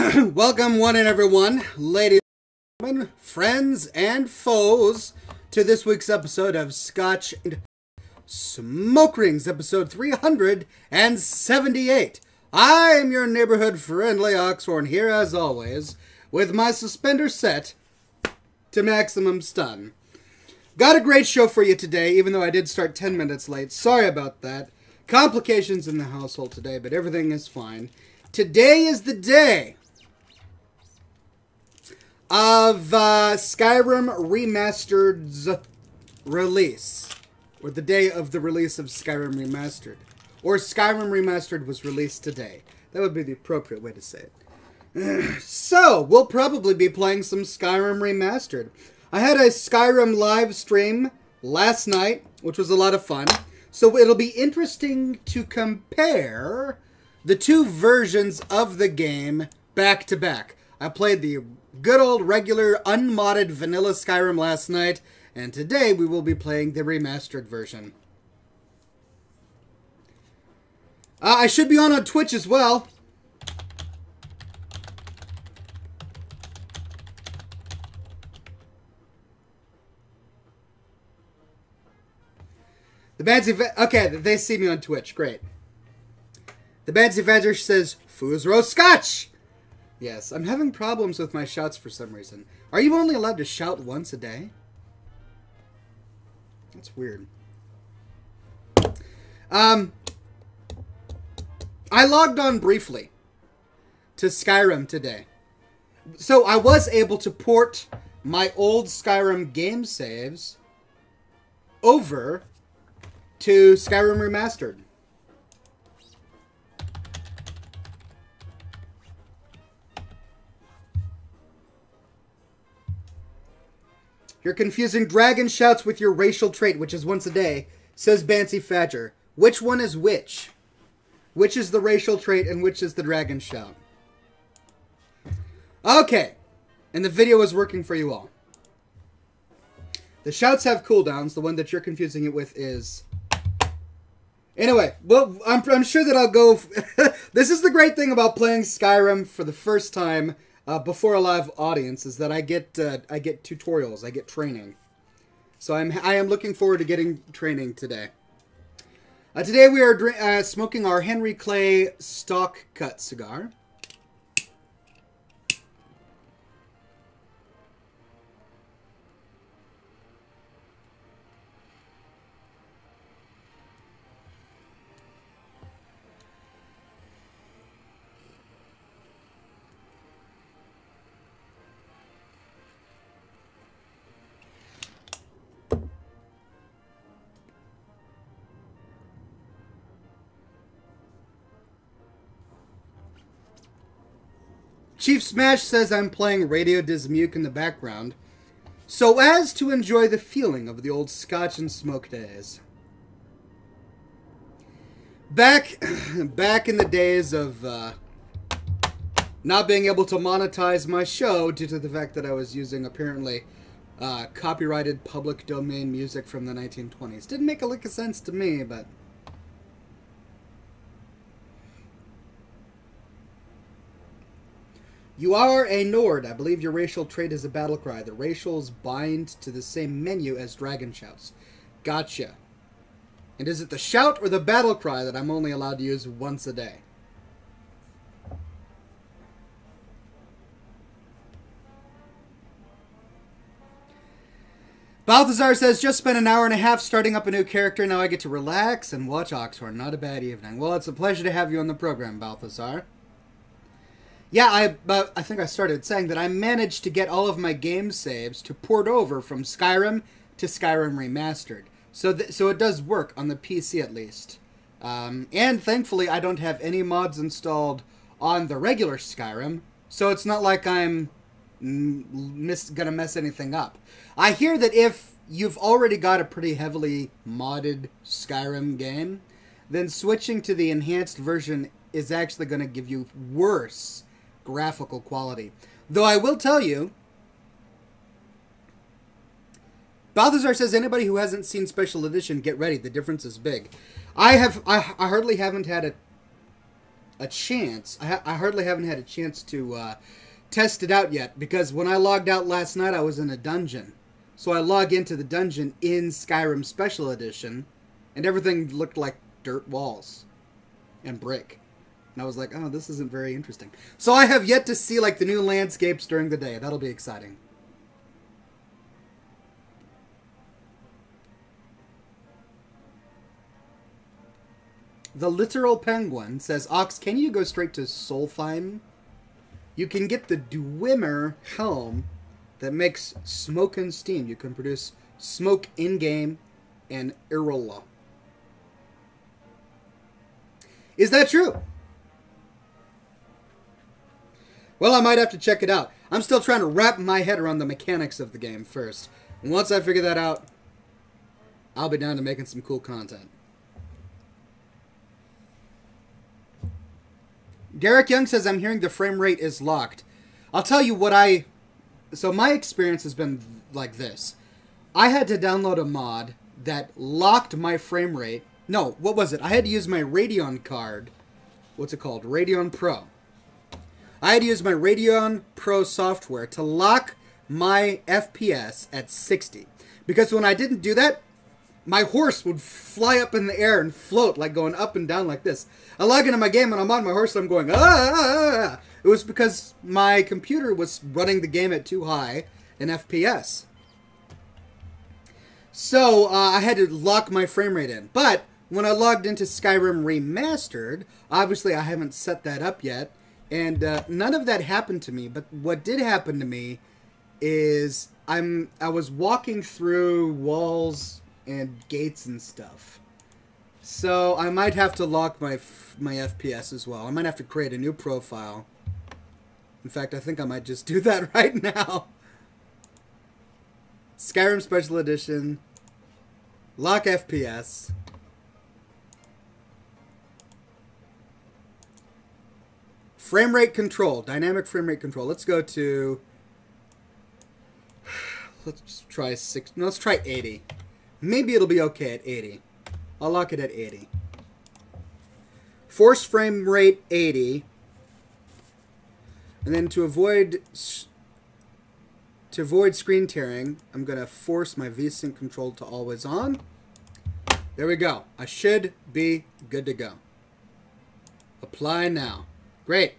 Welcome, one and everyone, ladies and gentlemen, friends and foes, to this week's episode of Scotch and Smoke Rings, episode 378. I am your neighborhood friendly Oxhorn here, as always, with my suspender set to maximum stun. Got a great show for you today, even though I did start 10 minutes late. Sorry about that. Complications in the household today, but everything is fine. Today is the day of Skyrim Remastered's release. Or the day of the release of Skyrim Remastered. Or Skyrim Remastered was released today. That would be the appropriate way to say it. So, we'll probably be playing some Skyrim Remastered. I had a Skyrim live stream last night, which was a lot of fun. So it'll be interesting to compare the two versions of the game back to back. I played the good old regular unmodded vanilla Skyrim last night, and today we will be playing the remastered version. I should be on Twitch as well. The Bandsy... Okay, they see me on Twitch. Great. The Bandsy Badger says, Foosro Scotch! Yes, I'm having problems with my shouts for some reason. Are you only allowed to shout once a day? That's weird. I logged on briefly to Skyrim today. So I was able to port my old Skyrim game saves over to Skyrim Remastered. You're confusing dragon shouts with your racial trait, which is once a day, says Bancy Fadger. Which one is which? Which is the racial trait and which is the dragon shout? Okay. And the video is working for you all. The shouts have cooldowns. The one that you're confusing it with is... Anyway, well, I'm sure that I'll go... This is the great thing about playing Skyrim for the first time before a live audience, is that I get tutorials, I get training. So I am looking forward to getting training today. Today we are smoking our Henry Clay stock cut cigar. Chief Smash says I'm playing Radio Dismuke in the background, so as to enjoy the feeling of the old Scotch and Smoke days. Back in the days of not being able to monetize my show due to the fact that I was using apparently copyrighted public domain music from the 1920s. Didn't make a lick of sense to me, but... You are a Nord. I believe your racial trait is a battle cry. The racials bind to the same menu as dragon shouts. Gotcha. And is it the shout or the battle cry that I'm only allowed to use once a day? Balthazar says, just spent an hour and a half starting up a new character. Now I get to relax and watch Oxhorn. Not a bad evening. Well, it's a pleasure to have you on the program, Balthazar. Yeah, I think I started saying that I managed to get all of my game saves to port over from Skyrim to Skyrim Remastered. So it does work on the PC at least. And thankfully I don't have any mods installed on the regular Skyrim, so it's not like I'm gonna mess anything up. I hear that if you've already got a pretty heavily modded Skyrim game, then switching to the enhanced version is actually going to give you worse graphical quality. Though I will tell you, Balthazar says, anybody who hasn't seen Special Edition, get ready. The difference is big. I hardly haven't had a chance. I hardly haven't had a chance to test it out yet, because when I logged out last night, I was in a dungeon. So I log into the dungeon in Skyrim Special Edition, and everything looked like dirt walls and brick. And I was like, oh, this isn't very interesting. So I have yet to see like the new landscapes during the day. That'll be exciting. The Literal Penguin says, Ox, can you go straight to Solheim? You can get the Dwemer helm that makes smoke and steam. You can produce smoke in-game and Irola. Is that true? Well, I might have to check it out. I'm still trying to wrap my head around the mechanics of the game first. And once I figure that out, I'll be down to making some cool content. Derek Young says, I'm hearing the frame rate is locked. I'll tell you what So my experience has been like this. I had to download a mod that locked my frame rate. No, what was it? I had to use my Radeon card. What's it called? Radeon Pro. I had to use my Radeon Pro software to lock my FPS at 60. Because when I didn't do that, my horse would fly up in the air and float, like going up and down like this. I log into my game and I'm on my horse and I'm going, ah! It was because my computer was running the game at too high in FPS. So I had to lock my frame rate in. But when I logged into Skyrim Remastered, obviously I haven't set that up yet. And none of that happened to me. But what did happen to me is I was walking through walls and gates and stuff. So I might have to lock my FPS as well. I might have to create a new profile. In fact, I think I might just do that right now. Skyrim Special Edition. Lock FPS. Frame rate control. Dynamic frame rate control. Let's go to... Let's try 6. No, let's try 80. Maybe it'll be okay at 80. I'll lock it at 80. Force frame rate 80. And then to avoid screen tearing, I'm going to force my VSync control to always on. There we go. I should be good to go. Apply now. Great.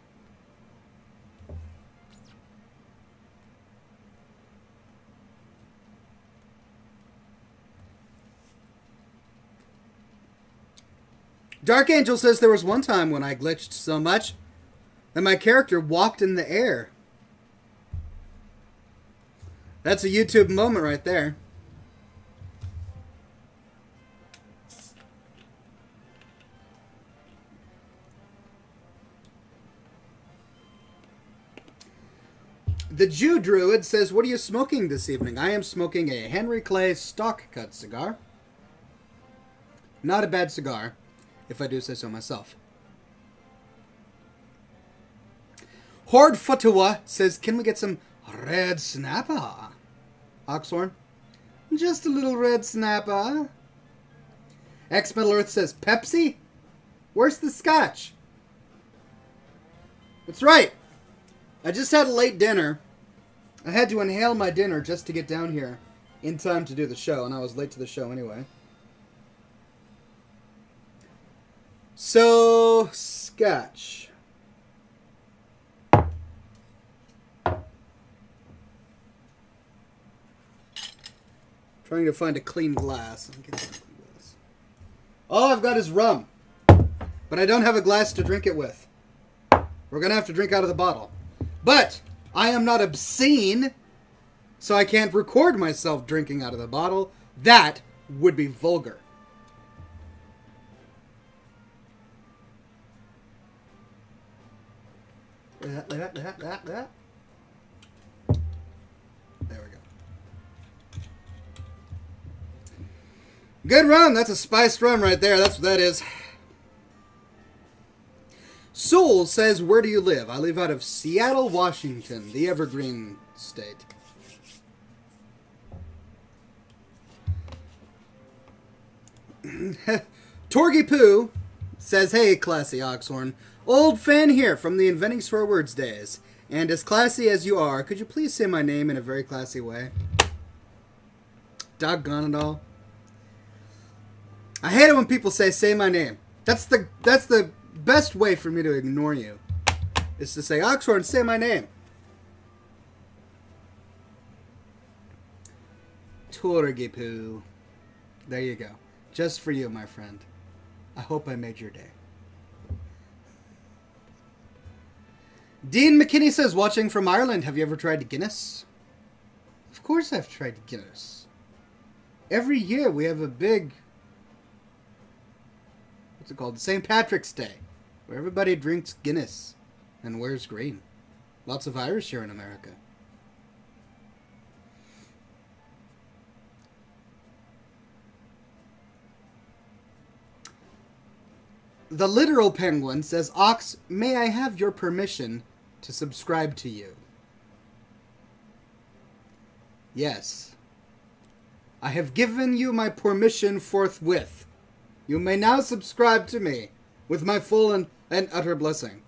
Dark Angel says there was one time when I glitched so much that my character walked in the air. That's a YouTube moment right there. The Jew Druid says, what are you smoking this evening? I am smoking a Henry Clay stock cut cigar. Not a bad cigar, if I do say so myself. Horde Futua says, can we get some red snapper? Oxhorn, just a little red snapper. X-Metal Earth says, Pepsi? Where's the scotch? That's right. I just had a late dinner. I had to inhale my dinner just to get down here in time to do the show, and I was late to the show anyway. So, scotch. Trying to find a clean glass. All I've got is rum. But I don't have a glass to drink it with. We're going to have to drink out of the bottle. But I am not obscene, so I can't record myself drinking out of the bottle. That would be vulgar. There we go. Good rum. That's a spiced rum right there. That's what that is. Soul says, where do you live? I live out of Seattle, Washington, the Evergreen State. Torgy Poo says, hey, classy Oxhorn. Old fan here from the Inventing Swear Words days. And as classy as you are, could you please say my name in a very classy way? Doggone it all. I hate it when people say my name. That's the best way for me to ignore you. Is to say, Oxhorn, say my name. Torgipoo. There you go. Just for you, my friend. I hope I made your day. Dean McKinney says, watching from Ireland, have you ever tried Guinness? Of course I've tried Guinness. Every year we have a big, what's it called? St. Patrick's Day, where everybody drinks Guinness and wears green. Lots of Irish here in America. The Literal Penguin says, Ox, may I have your permission to subscribe to you? Yes. I have given you my permission forthwith. You may now subscribe to me with my full and utter blessing.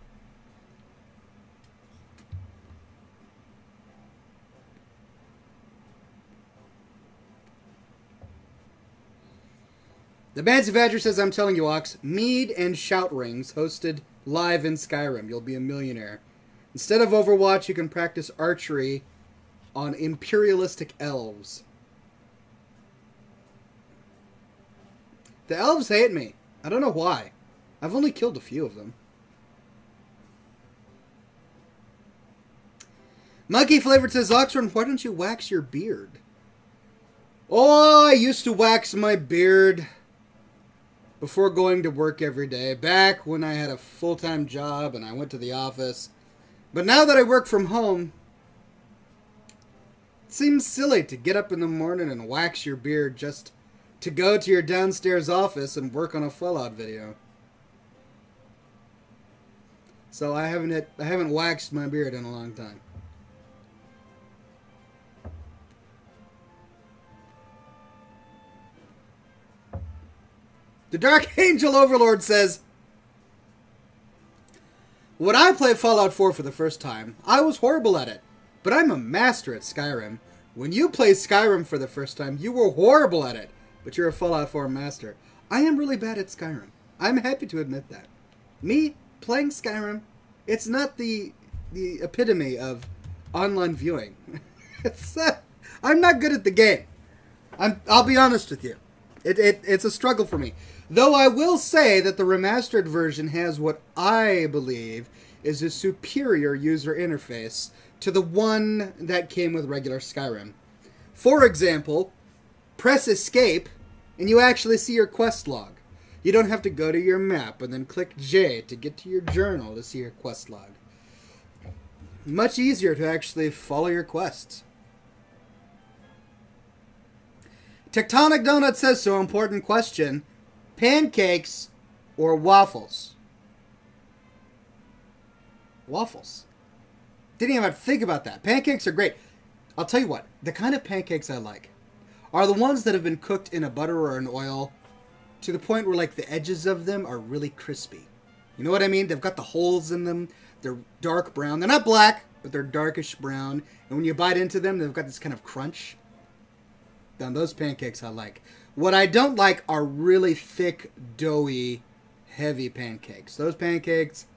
The Bancy Badger says, I'm telling you, Ox, Mead and Shout Rings hosted live in Skyrim. You'll be a millionaire. Instead of Overwatch, you can practice archery on imperialistic elves. The elves hate me. I don't know why. I've only killed a few of them. Monkey Flavored says, Oxford, why don't you wax your beard? Oh, I used to wax my beard before going to work every day, back when I had a full-time job and I went to the office. But now that I work from home, it seems silly to get up in the morning and wax your beard just to go to your downstairs office and work on a Fallout video. So I haven't waxed my beard in a long time. The Dark Angel Overlord says, when I played Fallout 4 for the first time, I was horrible at it. But I'm a master at Skyrim. When you played Skyrim for the first time, you were horrible at it. But you're a Fallout 4 master. I am really bad at Skyrim. I'm happy to admit that. Me, playing Skyrim, it's not the epitome of online viewing. I'm not good at the game. I'll be honest with you. It's a struggle for me. Though I will say that the remastered version has what I believe is a superior user interface to the one that came with regular Skyrim. For example, press escape and you actually see your quest log. You don't have to go to your map and then click J to get to your journal to see your quest log. Much easier to actually follow your quests. Tectonic Donut says, so important question. Pancakes or waffles? Waffles. Didn't even have to think about that. Pancakes are great. I'll tell you what. The kind of pancakes I like are the ones that have been cooked in a butter or an oil to the point where like the edges of them are really crispy. You know what I mean? They've got the holes in them. They're dark brown. They're not black, but they're darkish brown. And when you bite into them, they've got this kind of crunch. Now, those pancakes I like. What I don't like are really thick, doughy, heavy pancakes. Those pancakes,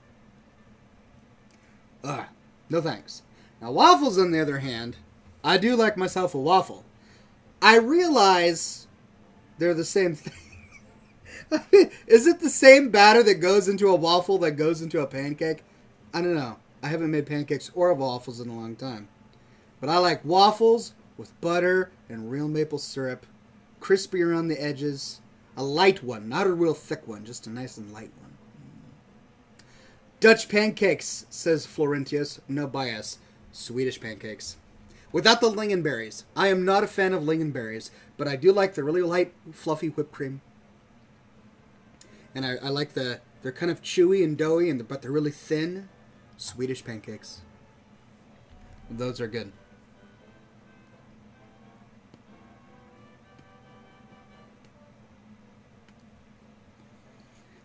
no thanks. Now, waffles, on the other hand, I do like myself a waffle. I realize they're the same thing. Is it the same batter that goes into a waffle that goes into a pancake? I don't know. I haven't made pancakes or waffles in a long time. But I like waffles with butter and real maple syrup, crispy around the edges, a light one, not a real thick one, just a nice and light one. Dutch pancakes, says Florentius, no bias. Swedish pancakes. Without the lingonberries. I am not a fan of lingonberries, but I do like the really light, fluffy whipped cream. And I like they're kind of chewy and doughy, but they're really thin. Swedish pancakes. Those are good.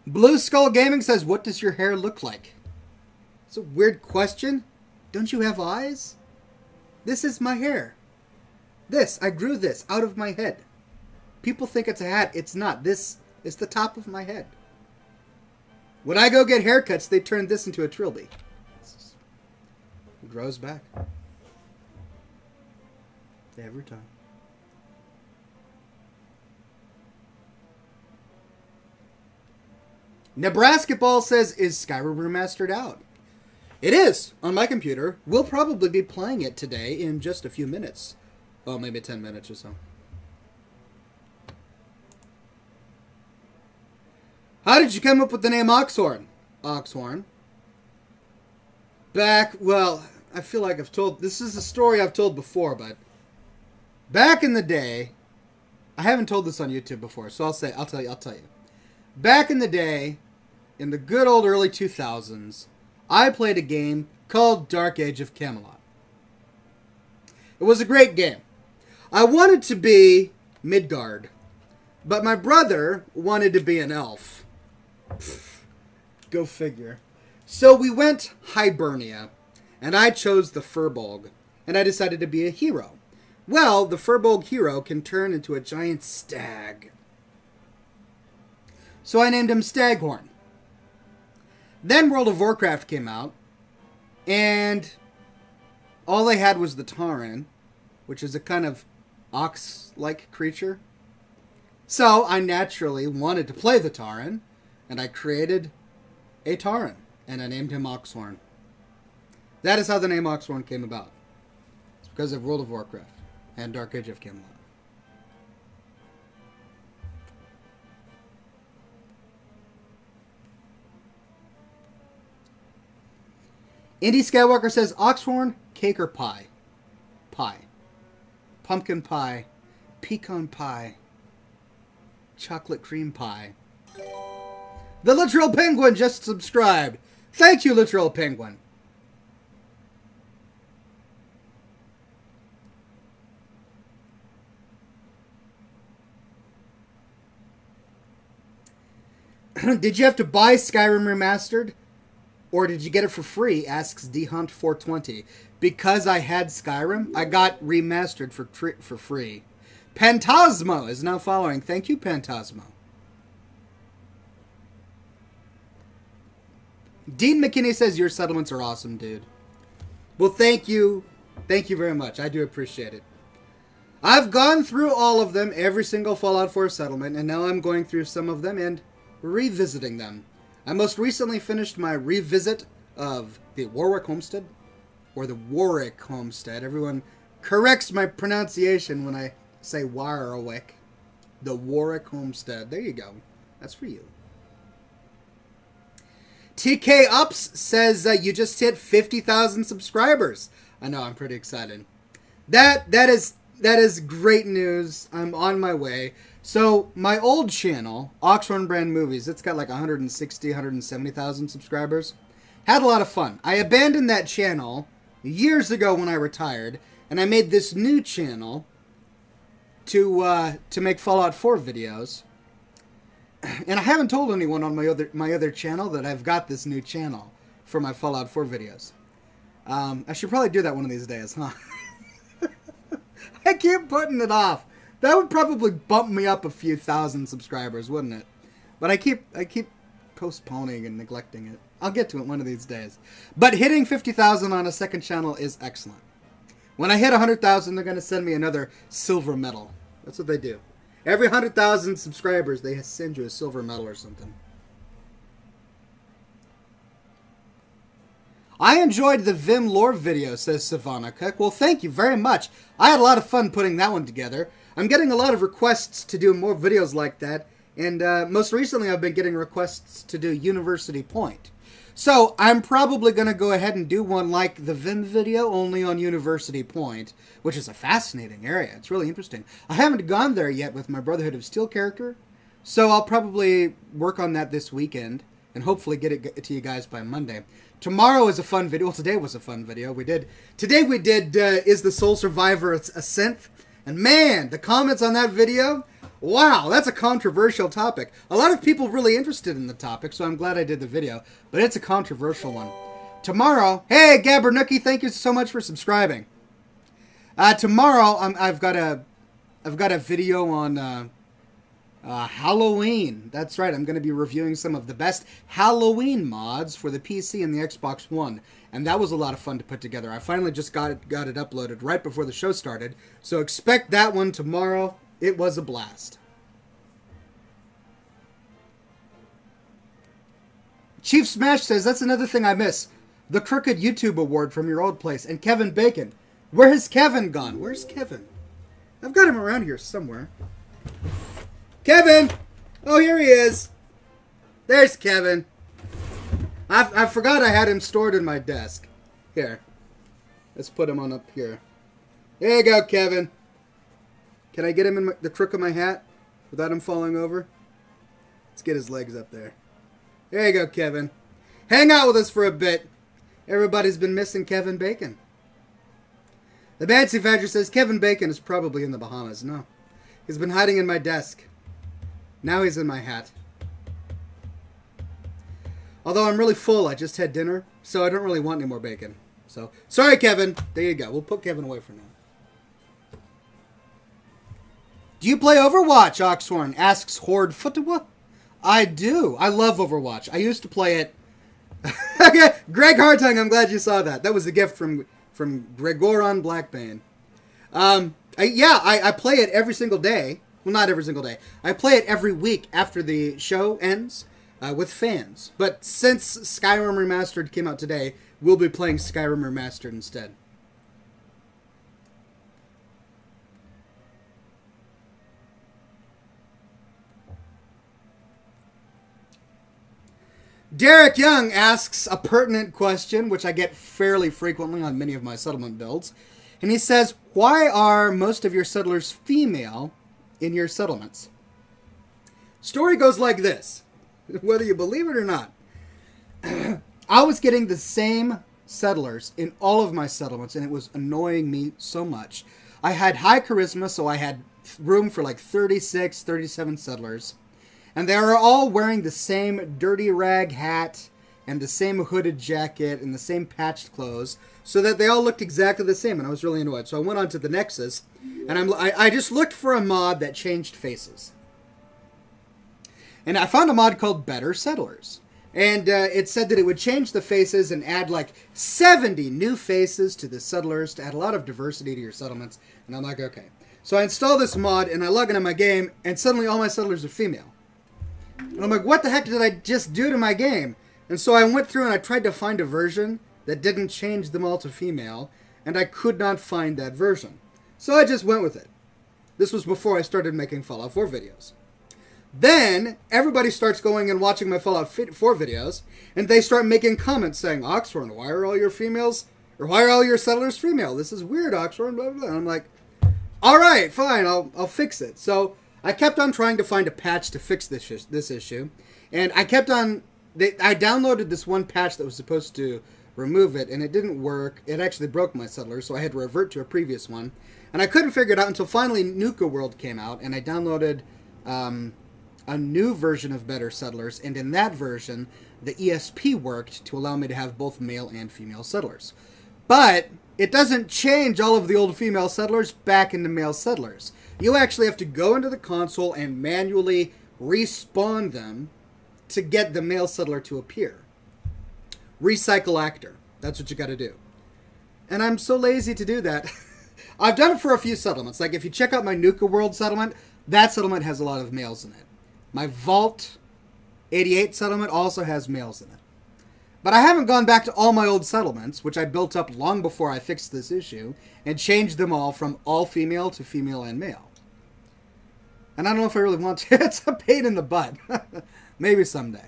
Blue Skull Gaming says, what does your hair look like? It's a weird question. Don't you have eyes? This is my hair. I grew this out of my head. People think it's a hat. It's not. This is the top of my head. When I go get haircuts, they turn this into a trilby. It grows back. Every time. Nebraska Ball says, is Skyrim remastered out? It is, on my computer. We'll probably be playing it today in just a few minutes. Oh, maybe 10 minutes or so. How did you come up with the name Oxhorn? Oxhorn. Well, I feel like I've told, this is a story I've told before, but back in the day, I haven't told this on YouTube before, so I'll tell you. Back in the day, in the good old early 2000s, I played a game called Dark Age of Camelot. It was a great game. I wanted to be Midgard, but my brother wanted to be an elf. Go figure. So we went Hibernia, and I chose the Furbolg, and I decided to be a hero. Well, the Furbolg hero can turn into a giant stag. So I named him Staghorn. Then World of Warcraft came out, and all they had was the Tauren, which is a kind of ox-like creature. So I naturally wanted to play the Tauren, and I created a Tauren, and I named him Oxhorn. That is how the name Oxhorn came about. It's because of World of Warcraft and Dark Age of Camelot. Indy Skywalker says, Oxhorn, cake or pie? Pie. Pumpkin pie. Pecan pie. Chocolate cream pie. The Literal Penguin just subscribed. Thank you, Literal Penguin. Did you have to buy Skyrim Remastered? Or did you get it for free? Asks DHunt420. Because I had Skyrim, I got remastered for free. Pantasmo is now following. Thank you, Pantasmo. Dean McKinney says, your settlements are awesome, dude. Well, thank you. Thank you very much. I do appreciate it. I've gone through all of them, every single Fallout 4 settlement, and now I'm going through some of them and revisiting them. I most recently finished my revisit of the Warwick Homestead, or the Warwick Homestead. Everyone corrects my pronunciation when I say Warwick. The Warwick Homestead. There you go. That's for you. TK Ups says you just hit 50,000 subscribers. I know, I'm pretty excited. That is great news. I'm on my way. So, my old channel, Oxhorn Brand Movies, it's got like 160, 170,000 subscribers. Had a lot of fun. I abandoned that channel years ago when I retired, and I made this new channel to make Fallout 4 videos. And I haven't told anyone on my other channel that I've got this new channel for my Fallout 4 videos. I should probably do that one of these days, huh? I keep putting it off. That would probably bump me up a few thousand subscribers, wouldn't it? But I keep postponing and neglecting it. I'll get to it one of these days. But hitting 50,000 on a second channel is excellent. When I hit 100,000, they're going to send me another silver medal. That's what they do. Every 100,000 subscribers, they send you a silver medal or something. I enjoyed the Vim lore video, says Savannah Cook. Well, thank you very much. I had a lot of fun putting that one together. I'm getting a lot of requests to do more videos like that. And most recently, I've been getting requests to do University Point. So, I'm probably going to go ahead and do one like the Vim video, only on University Point, which is a fascinating area. It's really interesting. I haven't gone there yet with my Brotherhood of Steel character, so I'll probably work on that this weekend, and hopefully get it to you guys by Monday. Tomorrow is a fun video. Well, today was a fun video. Today we did Is the Soul Survivor a Synth? And man, the comments on that video Wow, that's a controversial topic. A lot of people really interested in the topic, so I'm glad I did the video. But it's a controversial one. Tomorrow, hey, Gabbernucky, thank you so much for subscribing. Tomorrow, I've got a video on Halloween. That's right, I'm going to be reviewing some of the best Halloween mods for the PC and the Xbox One. And that was a lot of fun to put together. I finally just got it uploaded right before the show started. So expect that one tomorrow. It was a blast. Chief Smash says, that's another thing I miss. The Crooked YouTube Award from your old place. And Kevin Bacon. Where has Kevin gone? Where's Kevin? I've got him around here somewhere. Kevin! Oh, here he is. There's Kevin. I forgot I had him stored in my desk. Here. Let's put him on up here. There you go, Kevin. Can I get him in the crook of my hat without him falling over? Let's get his legs up there. There you go, Kevin. Hang out with us for a bit. Everybody's been missing Kevin Bacon. The Bancy Badger says Kevin Bacon is probably in the Bahamas. No. He's been hiding in my desk. Now he's in my hat. Although I'm really full, I just had dinner, so I don't really want any more bacon. So, sorry, Kevin. There you go. We'll put Kevin away for now. Do you play Overwatch, Oxhorn? Asks Horde Futawa. I do. I love Overwatch. I used to play it. Okay, Greg Hartung, I'm glad you saw that. That was a gift from Gregoron Blackbane. I play it every single day. Well, not every single day. I play it every week after the show ends with fans. But since Skyrim Remastered came out today, we'll be playing Skyrim Remastered instead. Derek Young asks a pertinent question, which I get fairly frequently on many of my settlement builds. And he says, why are most of your settlers female in your settlements? Story goes like this, whether you believe it or not. I was getting the same settlers in all of my settlements, and it was annoying me so much. I had high charisma, so I had room for like 36, 37 settlers. And they were all wearing the same dirty rag hat and the same hooded jacket and the same patched clothes, so that they all looked exactly the same, and I was really annoyed. So I went on to the Nexus, and I just looked for a mod that changed faces. And I found a mod called Better Settlers. And it said that it would change the faces and add like 70 new faces to the settlers to add a lot of diversity to your settlements. And I'm like, okay. So I install this mod, and I log into my game, and suddenly all my settlers are female. And I'm like, what the heck did I just do to my game? And so I went through and I tried to find a version that didn't change them all to female, and I could not find that version. So I just went with it. This was before I started making Fallout 4 videos. Then, everybody starts going and watching my Fallout 4 videos, and they start making comments saying, Oxhorn, why are all your females, or why are all your settlers female? This is weird, Oxhorn, blah, blah, blah. And I'm like, alright, fine, I'll fix it. So I kept on trying to find a patch to fix this issue, and I kept on... I downloaded this one patch that was supposed to remove it, and it didn't work. It actually broke my settlers, so I had to revert to a previous one. And I couldn't figure it out until finally Nuka World came out, and I downloaded a new version of Better Settlers, and in that version, the ESP worked to allow me to have both male and female settlers. But it doesn't change all of the old female settlers back into male settlers. You actually have to go into the console and manually respawn them to get the male settler to appear. Recycle actor. That's what you gotta do. And I'm so lazy to do that. I've done it for a few settlements. Like if you check out my Nuka World settlement, that settlement has a lot of males in it. My Vault 88 settlement also has males in it. But I haven't gone back to all my old settlements, which I built up long before I fixed this issue, and changed them all from all female to female and male. And I don't know if I really want to. It's a pain in the butt. Maybe someday.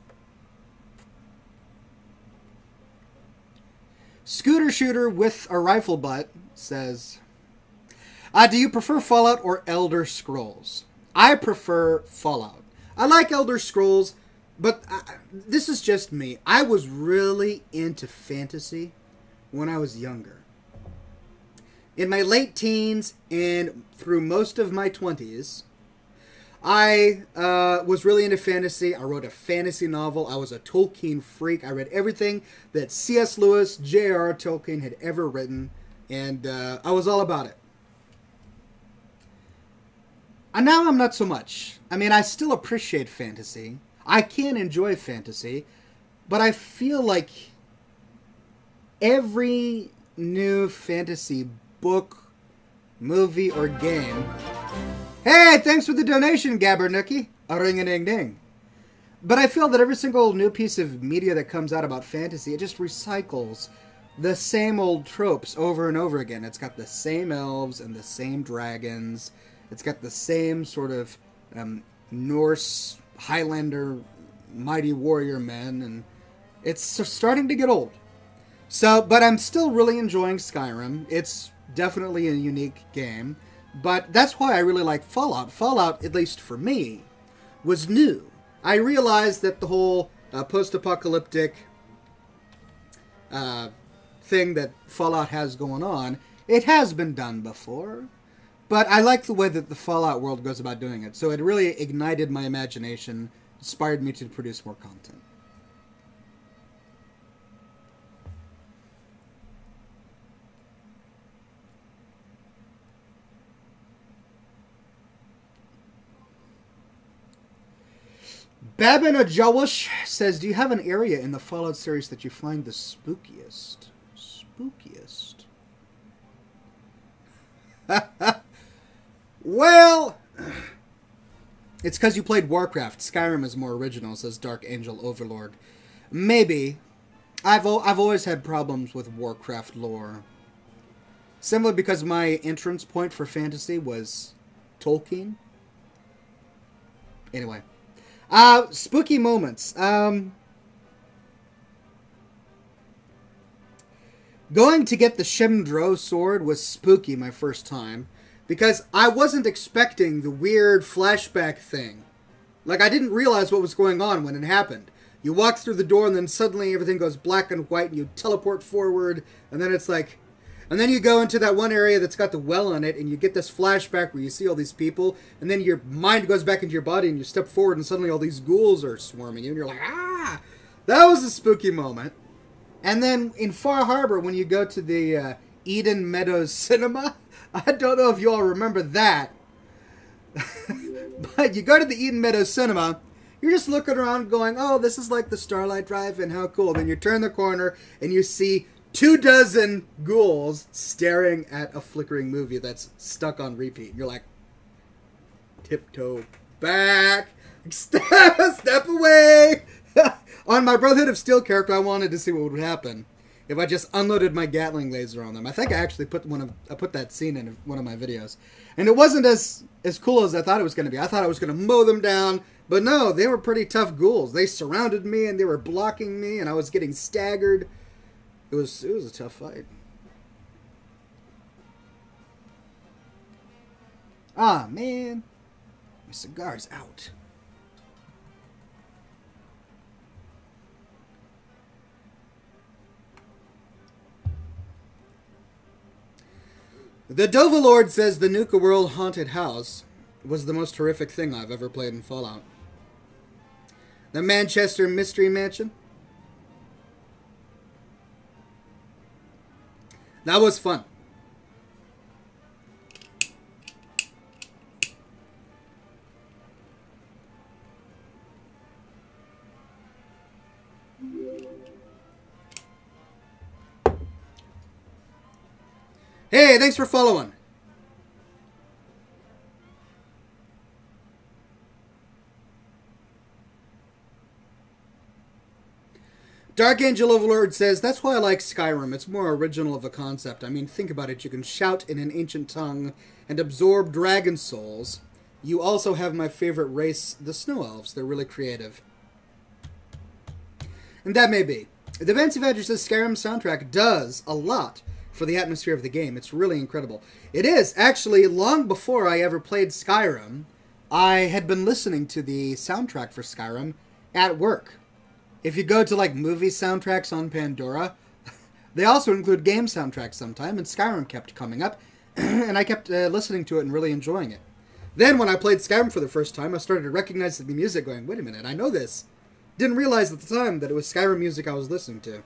Scooter Shooter with a rifle butt says, do you prefer Fallout or Elder Scrolls? I prefer Fallout. I like Elder Scrolls, but this is just me. I was really into fantasy when I was younger. In my late teens and through most of my 20s, I was really into fantasy. I wrote a fantasy novel. I was a Tolkien freak. I read everything that C.S. Lewis, J.R.R. Tolkien had ever written, and I was all about it. And now I'm not so much. I mean, I still appreciate fantasy. I can enjoy fantasy, but I feel like every new fantasy book, movie, or game... Hey, thanks for the donation, Gabbernookie. A ring-a-ding-ding. But I feel that every single new piece of media that comes out about fantasy, it just recycles the same old tropes over and over again. It's got the same elves and the same dragons. It's got the same sort of Norse, Highlander, mighty warrior men, and it's starting to get old. So, but I'm still really enjoying Skyrim. It's definitely a unique game. But that's why I really like Fallout. Fallout, at least for me, was new. I realized that the whole post-apocalyptic thing that Fallout has going on, it has been done before. But I like the way that the Fallout world goes about doing it. So it really ignited my imagination, inspired me to produce more content. Babin Ajawash says, do you have an area in the Fallout series that you find the spookiest? Spookiest? Well, it's because you played Warcraft. Skyrim is more original, says Dark Angel Overlord. Maybe. I've always had problems with Warcraft lore. Simply because my entrance point for fantasy was Tolkien. Anyway. Spooky moments. Going to get the Shemdro sword was spooky my first time, because I wasn't expecting the weird flashback thing. Like, I didn't realize what was going on when it happened. You walk through the door and then suddenly everything goes black and white and you teleport forward, and then it's like... And then you go into that one area that's got the well in it, and you get this flashback where you see all these people, and then your mind goes back into your body, and you step forward, and suddenly all these ghouls are swarming you, and you're like, ah! That was a spooky moment. And then in Far Harbor, when you go to the Eden Meadows Cinema, I don't know if you all remember that, but you go to the Eden Meadows Cinema, you're just looking around going, oh, this is like the Starlight Drive-In, how cool. Then you turn the corner, and you see 24 ghouls staring at a flickering movie that's stuck on repeat. You're like, tiptoe back, step away. On my Brotherhood of Steel character, I wanted to see what would happen if I just unloaded my Gatling laser on them. I think I actually put that scene in one of my videos, and it wasn't as cool as I thought it was going to be. I thought I was going to mow them down, but no, they were pretty tough ghouls. They surrounded me and they were blocking me, and I was getting staggered. It was a tough fight. Ah, man. My cigar's out. The Dovalord says the Nuka World Haunted House was the most horrific thing I've ever played in Fallout. The Manchester Mystery Mansion. That was fun. Hey, thanks for following. Dark Angel Overlord says, that's why I like Skyrim. It's more original of a concept. I mean, think about it. You can shout in an ancient tongue and absorb dragon souls. You also have my favorite race, the Snow Elves. They're really creative. And that may be. The Fancy Badger says Skyrim soundtrack does a lot for the atmosphere of the game. It's really incredible. It is. Actually, long before I ever played Skyrim, I had been listening to the soundtrack for Skyrim at work. If you go to, like, movie soundtracks on Pandora, they also include game soundtracks sometime, and Skyrim kept coming up, and I kept listening to it and really enjoying it. Then when I played Skyrim for the first time, I started recognizing the music going, wait a minute, I know this. Didn't realize at the time that it was Skyrim music I was listening to.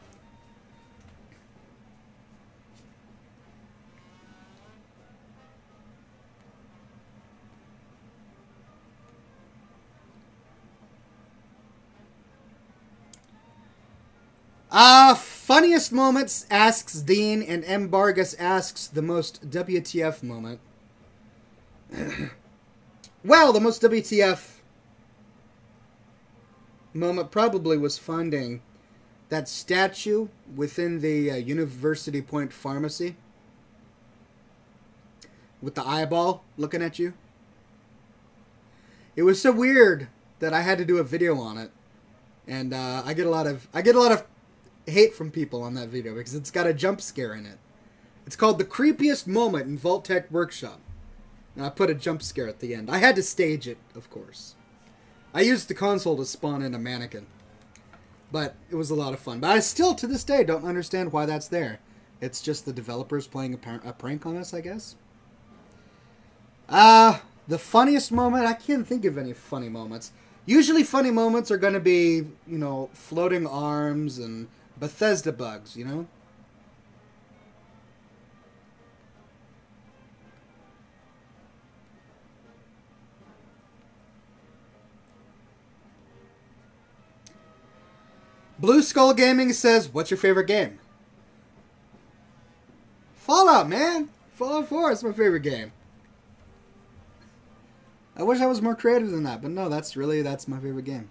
Funniest moments, asks Dean, and M. Vargas asks the most WTF moment. Well, the most WTF moment probably was finding that statue within the University Point Pharmacy with the eyeball looking at you. It was so weird that I had to do a video on it, and I get a lot of hate from people on that video because it's got a jump scare in it. It's called The Creepiest Moment in Vault-Tec Workshop. And I put a jump scare at the end. I had to stage it, of course. I used the console to spawn in a mannequin. But it was a lot of fun. But I still, to this day, don't understand why that's there. It's just the developers playing a prank on us, I guess. The funniest moment? I can't think of any funny moments. Usually funny moments are going to be, you know, floating arms and Bethesda bugs, you know? Blue Skull Gaming says, what's your favorite game? Fallout, man! Fallout 4 is my favorite game. I wish I was more creative than that, but no, that's my favorite game.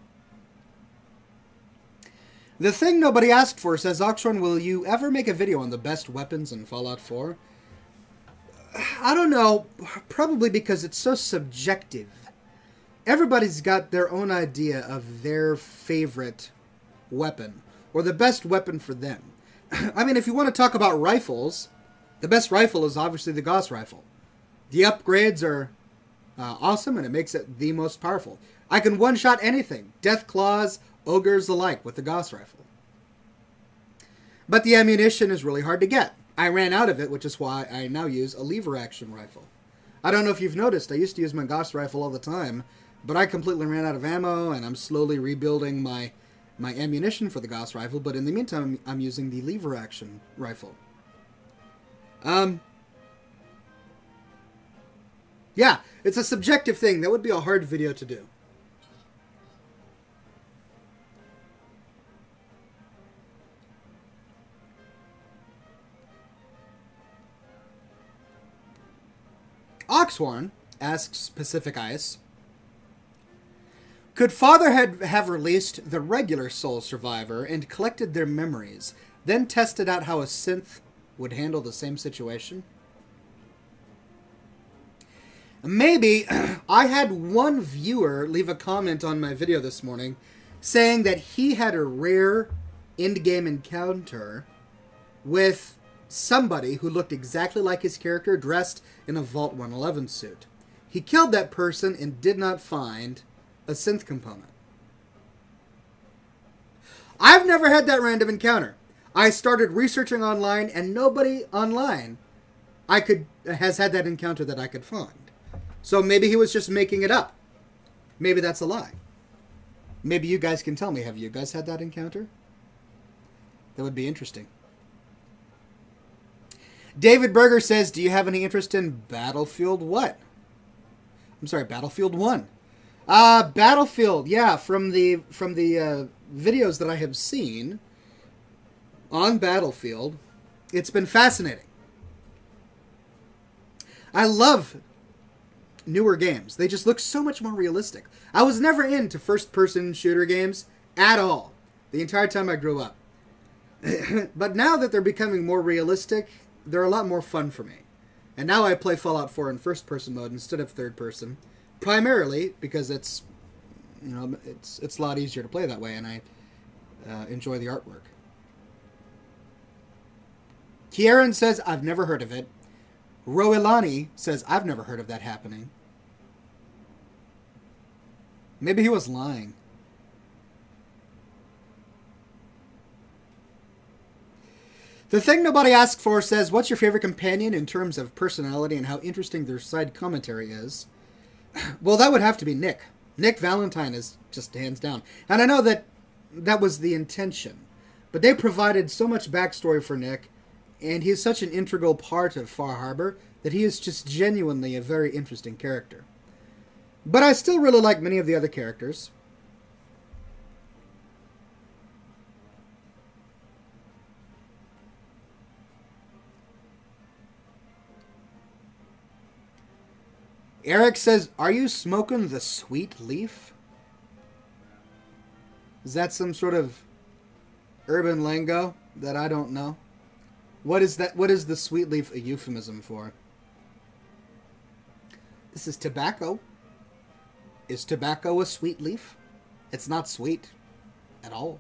The thing nobody asked for says, Oxhorn, will you ever make a video on the best weapons in Fallout 4? I don't know. Probably because it's so subjective. Everybody's got their own idea of their favorite weapon, or the best weapon for them. I mean, if you want to talk about rifles, the best rifle is obviously the Gauss rifle. The upgrades are awesome, and it makes it the most powerful. I can one-shot anything. Death Claws, ogres alike with the Gauss rifle. But the ammunition is really hard to get. I ran out of it, which is why I now use a lever-action rifle. I don't know if you've noticed, I used to use my Gauss rifle all the time, but I completely ran out of ammo, and I'm slowly rebuilding my ammunition for the Gauss rifle, but in the meantime, I'm using the lever-action rifle. Yeah, it's a subjective thing. That would be a hard video to do. Oxhorn asks Pacific Ice, could Father have released the regular Soul Survivor and collected their memories, then tested out how a synth would handle the same situation? Maybe. I had one viewer leave a comment on my video this morning saying that he had a rare end-game encounter with somebody who looked exactly like his character dressed in a Vault 111 suit. He killed that person and did not find a synth component. I've never had that random encounter. I started researching online and nobody online has had that encounter that I could find. So maybe he was just making it up. Maybe that's a lie. Maybe you guys can tell me, have you guys had that encounter? That would be interesting. David Berger says, do you have any interest in Battlefield what? I'm sorry, Battlefield 1. Battlefield, yeah, from the videos that I have seen on Battlefield, it's been fascinating. I love newer games. They just look so much more realistic. I was never into first-person shooter games at all, the entire time I grew up. But now that they're becoming more realistic, they're a lot more fun for me. And now I play Fallout 4 in first-person mode instead of third-person, primarily because it's a lot easier to play that way, and I enjoy the artwork. Kieran says, I've never heard of it. Roelani says, I've never heard of that happening. Maybe he was lying. The Thing Nobody Asked For says, what's your favorite companion in terms of personality and how interesting their side commentary is? Well, that would have to be Nick. Nick Valentine is just hands down. And I know that that was the intention. But they provided so much backstory for Nick, and he is such an integral part of Far Harbor that he is just genuinely a very interesting character. But I still really like many of the other characters. Eric says, "Are you smoking the sweet leaf?" Is that some sort of urban lingo that I don't know? What is that? What is the sweet leaf a euphemism for? This is tobacco. Is tobacco a sweet leaf? It's not sweet at all.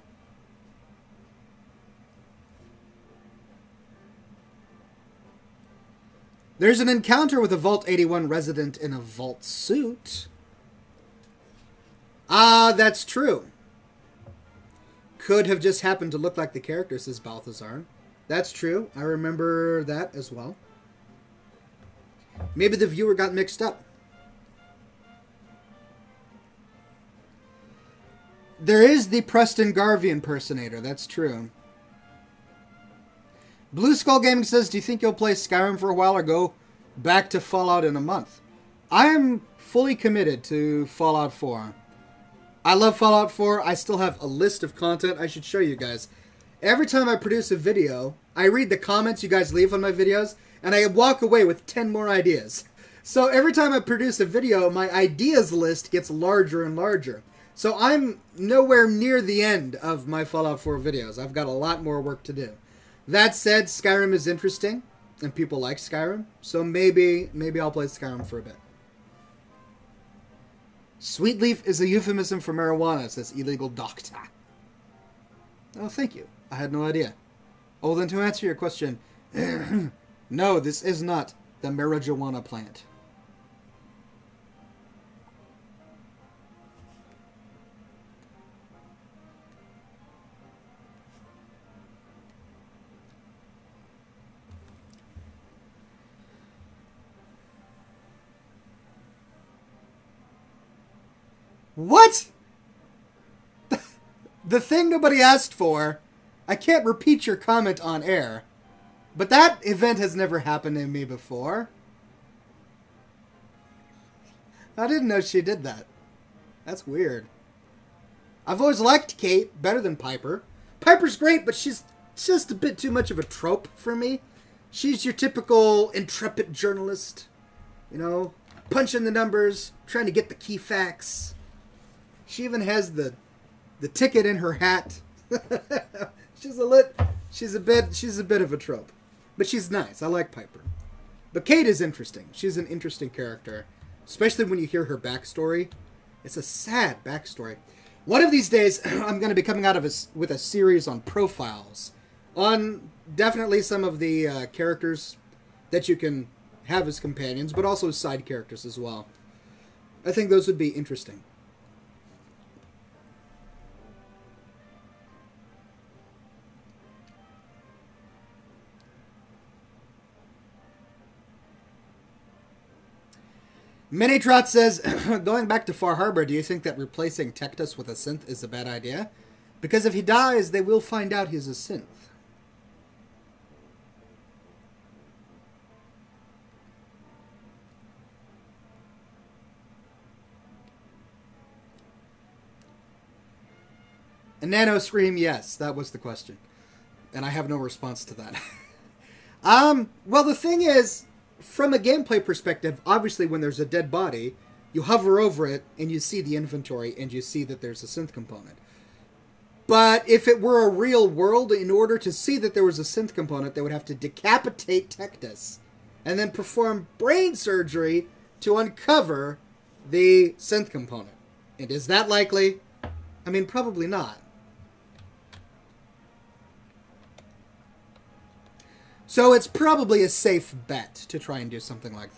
There's an encounter with a Vault 81 resident in a Vault suit. Ah, that's true. Could have just happened to look like the character, says Balthazar. That's true. I remember that as well. Maybe the viewer got mixed up. There is the Preston Garvey impersonator. That's true. Blue Skull Gaming says, "Do you think you'll play Skyrim for a while or go back to Fallout in a month?" I am fully committed to Fallout 4. I love Fallout 4. I still have a list of content I should show you guys. Every time I produce a video, I read the comments you guys leave on my videos, and I walk away with 10 more ideas. So every time I produce a video, my ideas list gets larger and larger. So I'm nowhere near the end of my Fallout 4 videos. I've got a lot more work to do. That said, Skyrim is interesting, and people like Skyrim, so maybe I'll play Skyrim for a bit. Sweet leaf is a euphemism for marijuana, says Illegal Doctor. Oh, thank you. I had no idea. Oh, then to answer your question, no, this is not the marijuana plant. What? The thing nobody asked for. I can't repeat your comment on air. But that event has never happened to me before. I didn't know she did that. That's weird. I've always liked Kate better than Piper. Piper's great, but she's just a bit too much of a trope for me. She's your typical intrepid journalist. You know, punching the numbers, trying to get the key facts. She even has the ticket in her hat. she's a bit of a trope. But she's nice. I like Piper. But Kate is interesting. She's an interesting character, especially when you hear her backstory. It's a sad backstory. One of these days, I'm going to be coming out with a series on profiles, on definitely some of the characters that you can have as companions, but also side characters as well. I think those would be interesting. Minitrot says, going back to Far Harbor, do you think that replacing Tectus with a synth is a bad idea? Because if he dies, they will find out he's a synth. And Nano Scream, yes, that was the question. And I have no response to that. Well, the thing is, from a gameplay perspective, obviously when there's a dead body, you hover over it and you see the inventory and you see that there's a synth component. But if it were a real world, in order to see that there was a synth component, they would have to decapitate Tectus and then perform brain surgery to uncover the synth component. And is that likely? I mean, probably not. So it's probably a safe bet to try and do something like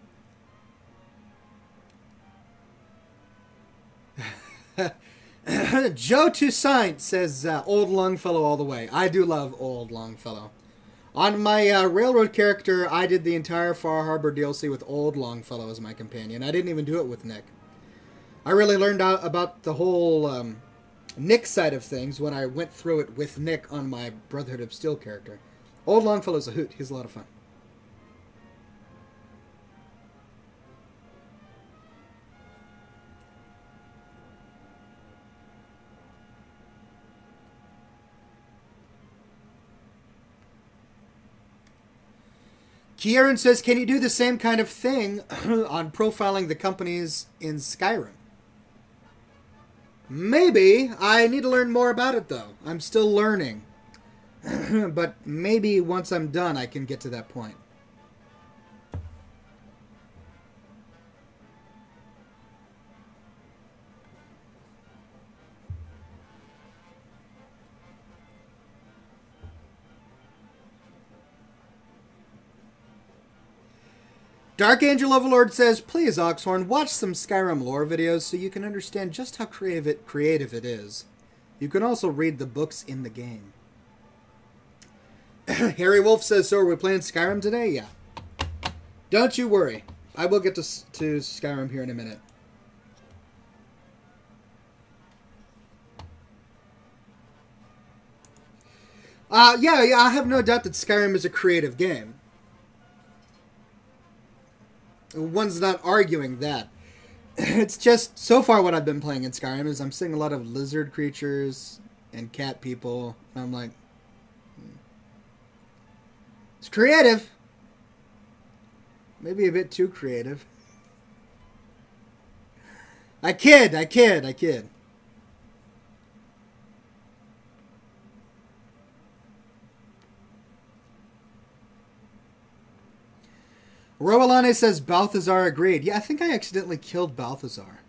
that. Joe Toussaint says, Old Longfellow all the way. I do love Old Longfellow. On my Railroad character, I did the entire Far Harbor DLC with Old Longfellow as my companion. I didn't even do it with Nick. I really learned out about the whole Nick side of things when I went through it with Nick on my Brotherhood of Steel character. Old Longfellow's a hoot. He's a lot of fun. Kieran says, can you do the same kind of thing on profiling the companies in Skyrim? Maybe. I need to learn more about it, though. I'm still learning. But maybe once I'm done, I can get to that point. Dark Angel Overlord says, please, Oxhorn, watch some Skyrim lore videos so you can understand just how creative it is. You can also read the books in the game. Harry Wolf says, so are we playing Skyrim today? Yeah. Don't you worry. I will get to Skyrim here in a minute. Yeah, I have no doubt that Skyrim is a creative game. One's not arguing that. It's just, so far what I've been playing in Skyrim is I'm seeing a lot of lizard creatures and cat people. And I'm like, it's creative. Maybe a bit too creative. I kid. Roalane says Balthazar agreed. Yeah, I think I accidentally killed Balthazar.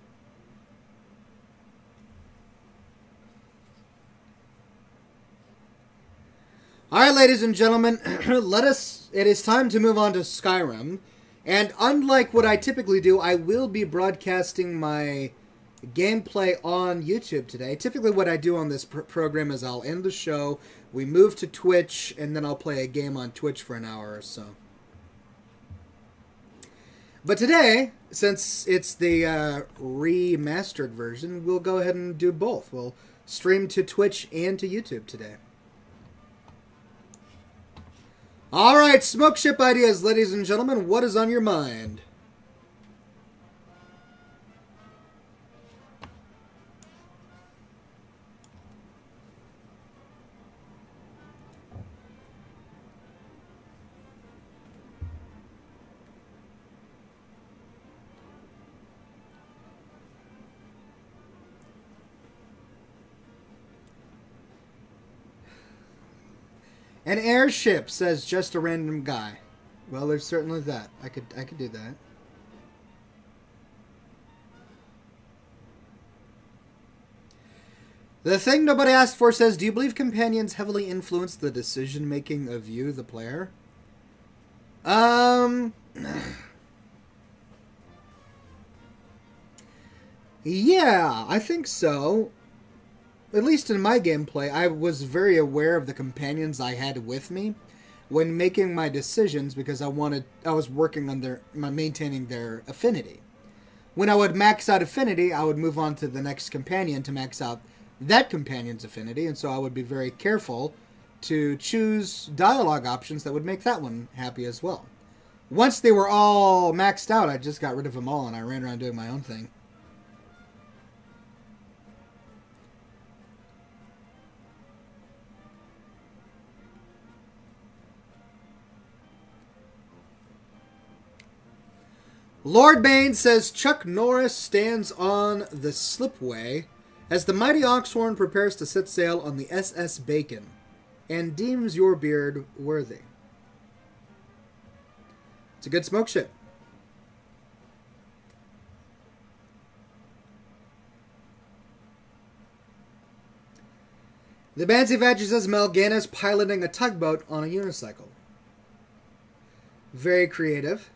Alright, ladies and gentlemen, it is time to move on to Skyrim. And unlike what I typically do, I will be broadcasting my gameplay on YouTube today. Typically what I do on this program is I'll end the show, we move to Twitch, and then I'll play a game on Twitch for an hour or so. But today, since it's the remastered version, we'll go ahead and do both. We'll stream to Twitch and to YouTube today. Alright, Smoke Ship Ideas, ladies and gentlemen. What is on your mind? An airship, says just a random guy. Well, there's certainly that. I could do that. The thing nobody asked for says, do you believe companions heavily influence the decision making of you, the player? Yeah, I think so. At least in my gameplay, I was very aware of the companions I had with me when making my decisions because I was working on maintaining their affinity. When I would max out affinity, I would move on to the next companion to max out that companion's affinity, and so I would be very careful to choose dialogue options that would make that one happy as well. Once they were all maxed out, I just got rid of them all and I ran around doing my own thing. Lord Bane says Chuck Norris stands on the slipway as the mighty Oxhorn prepares to set sail on the SS Bacon and deems your beard worthy. It's a good smoke ship. The Bancy Vadger says Mal'Ganis piloting a tugboat on a unicycle. Very creative.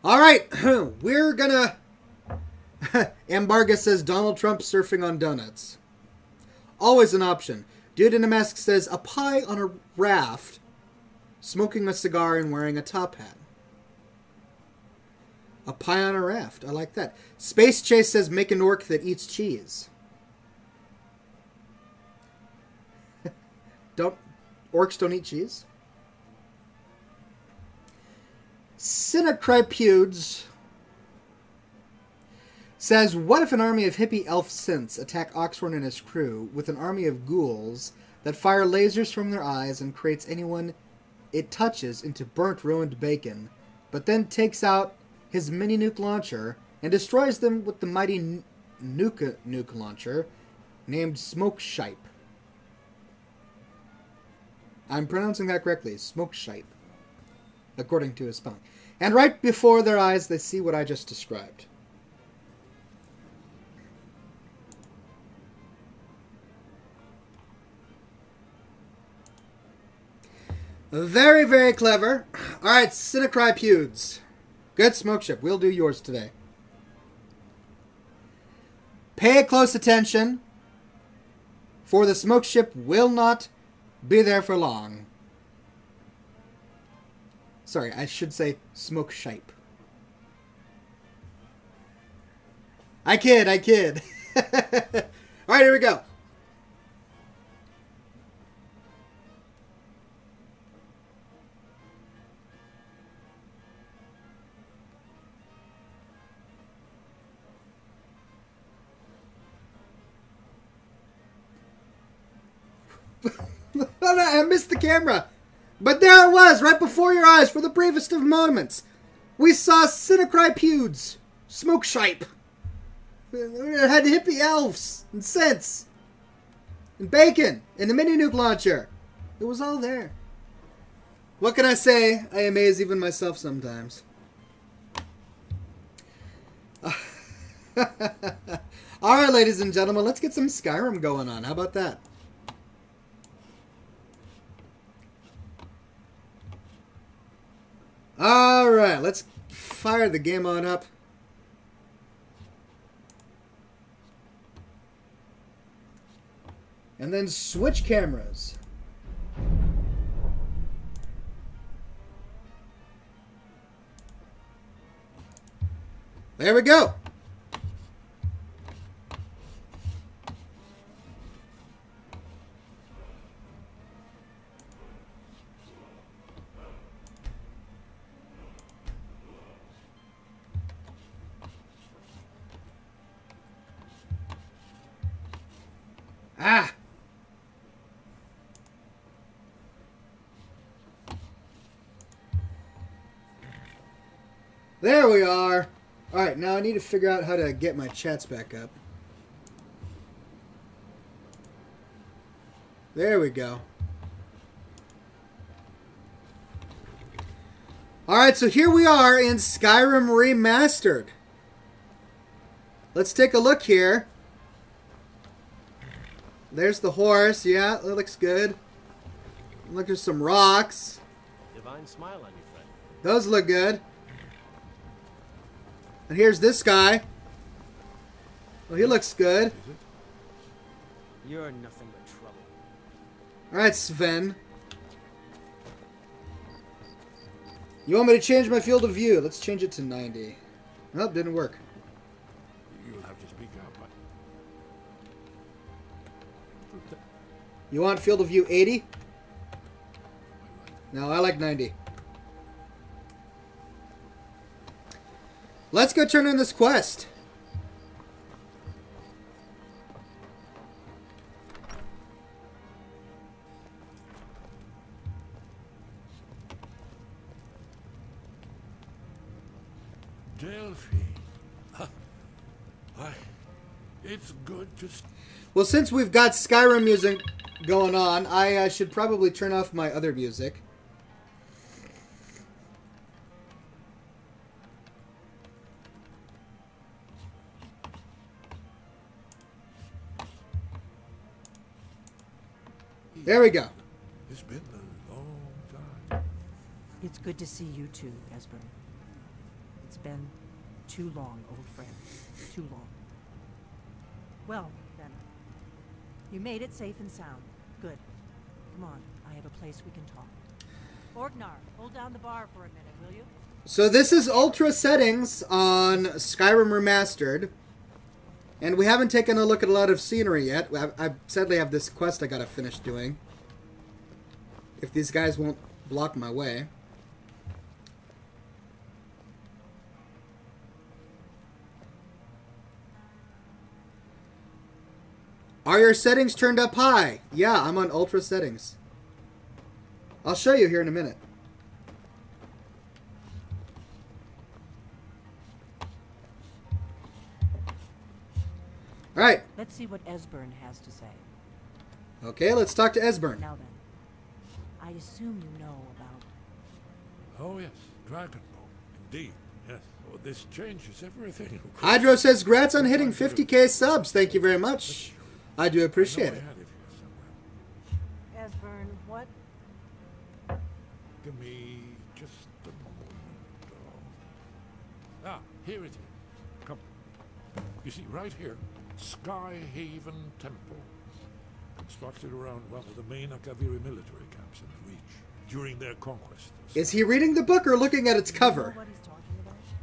All right, we're gonna... Ambarga says Donald Trump surfing on donuts. Always an option. Dude in a Mask says a pie on a raft, smoking a cigar and wearing a top hat. A pie on a raft. I like that. Space Chase says make an orc that eats cheese. Orcs don't eat cheese? Cinecrypudes says, what if an army of hippie elf synths attack Oxhorn and his crew with an army of ghouls that fire lasers from their eyes and creates anyone it touches into burnt, ruined bacon, but then takes out his mini nuke launcher and destroys them with the mighty nuke launcher named Smokeshipe. I'm pronouncing that correctly, Smokeshipe, according to his spelling. And right before their eyes, they see what I just described. Very, very clever. Alright, Cinecrypudes. Good smoke ship. We'll do yours today. Pay close attention, for the smoke ship will not be there for long. Sorry, I should say smoke shipe. I kid. Alright, here we go. Oh no, I missed the camera. But there it was, right before your eyes, for the bravest of moments. We saw Cinecrypudes, Smokeshipe. It had hippie elves, and synths, and bacon, and the mini nuke launcher. It was all there. What can I say? I amaze even myself sometimes. Alright, ladies and gentlemen, let's get some Skyrim going on. How about that? Alright, let's fire the game on up. And then switch cameras. There we go. Ah! There we are. Alright, now I need to figure out how to get my chats back up. There we go. Alright, so here we are in Skyrim Remastered. Let's take a look here. There's the horse. Yeah, that looks good. Look, there's some rocks. Divine smile on your friend. Those look good. And here's this guy. Well, he looks good. You're nothing but trouble. Alright, Sven. You want me to change my field of view? Let's change it to 90. Nope, didn't work. You'll have to speak out, but... You want field of view 80? No, I like 90. Let's go turn in this quest. Delphi. It's good to... Well, since we've got Skyrim music going on, I should probably turn off my other music. There we go. It's been a long time. It's good to see you too, Esbern. It It's been too long, old friend. Too long. Well, then. You made it safe and sound. Good. Come on, I have a place we can talk. Orgnar, hold down the bar for a minute, will you? So this is Ultra Settings on Skyrim Remastered. And we haven't taken a look at a lot of scenery yet. I sadly have this quest I gotta finish doing. If these guys won't block my way. Are your settings turned up high? Yeah, I'm on Ultra Settings. I'll show you here in a minute. All right. Let's see what Esbern has to say. Okay, let's talk to Esbern. Now then, I assume you know about... Oh, yes. Dragon Ball. Indeed. Yes. Oh, this changes everything. Hydro says, "Grats on hitting 50k subs. Thank you very much. I do appreciate it." I had it here somewhere. Esbern, what? Give me just a moment. Ah, here it is. Come. You see, right here, Skyhaven Temple. Constructed around one of the main Akaviri military camps in the Reach during their conquest. Is he reading the book or looking at its Do you know cover? what he's talking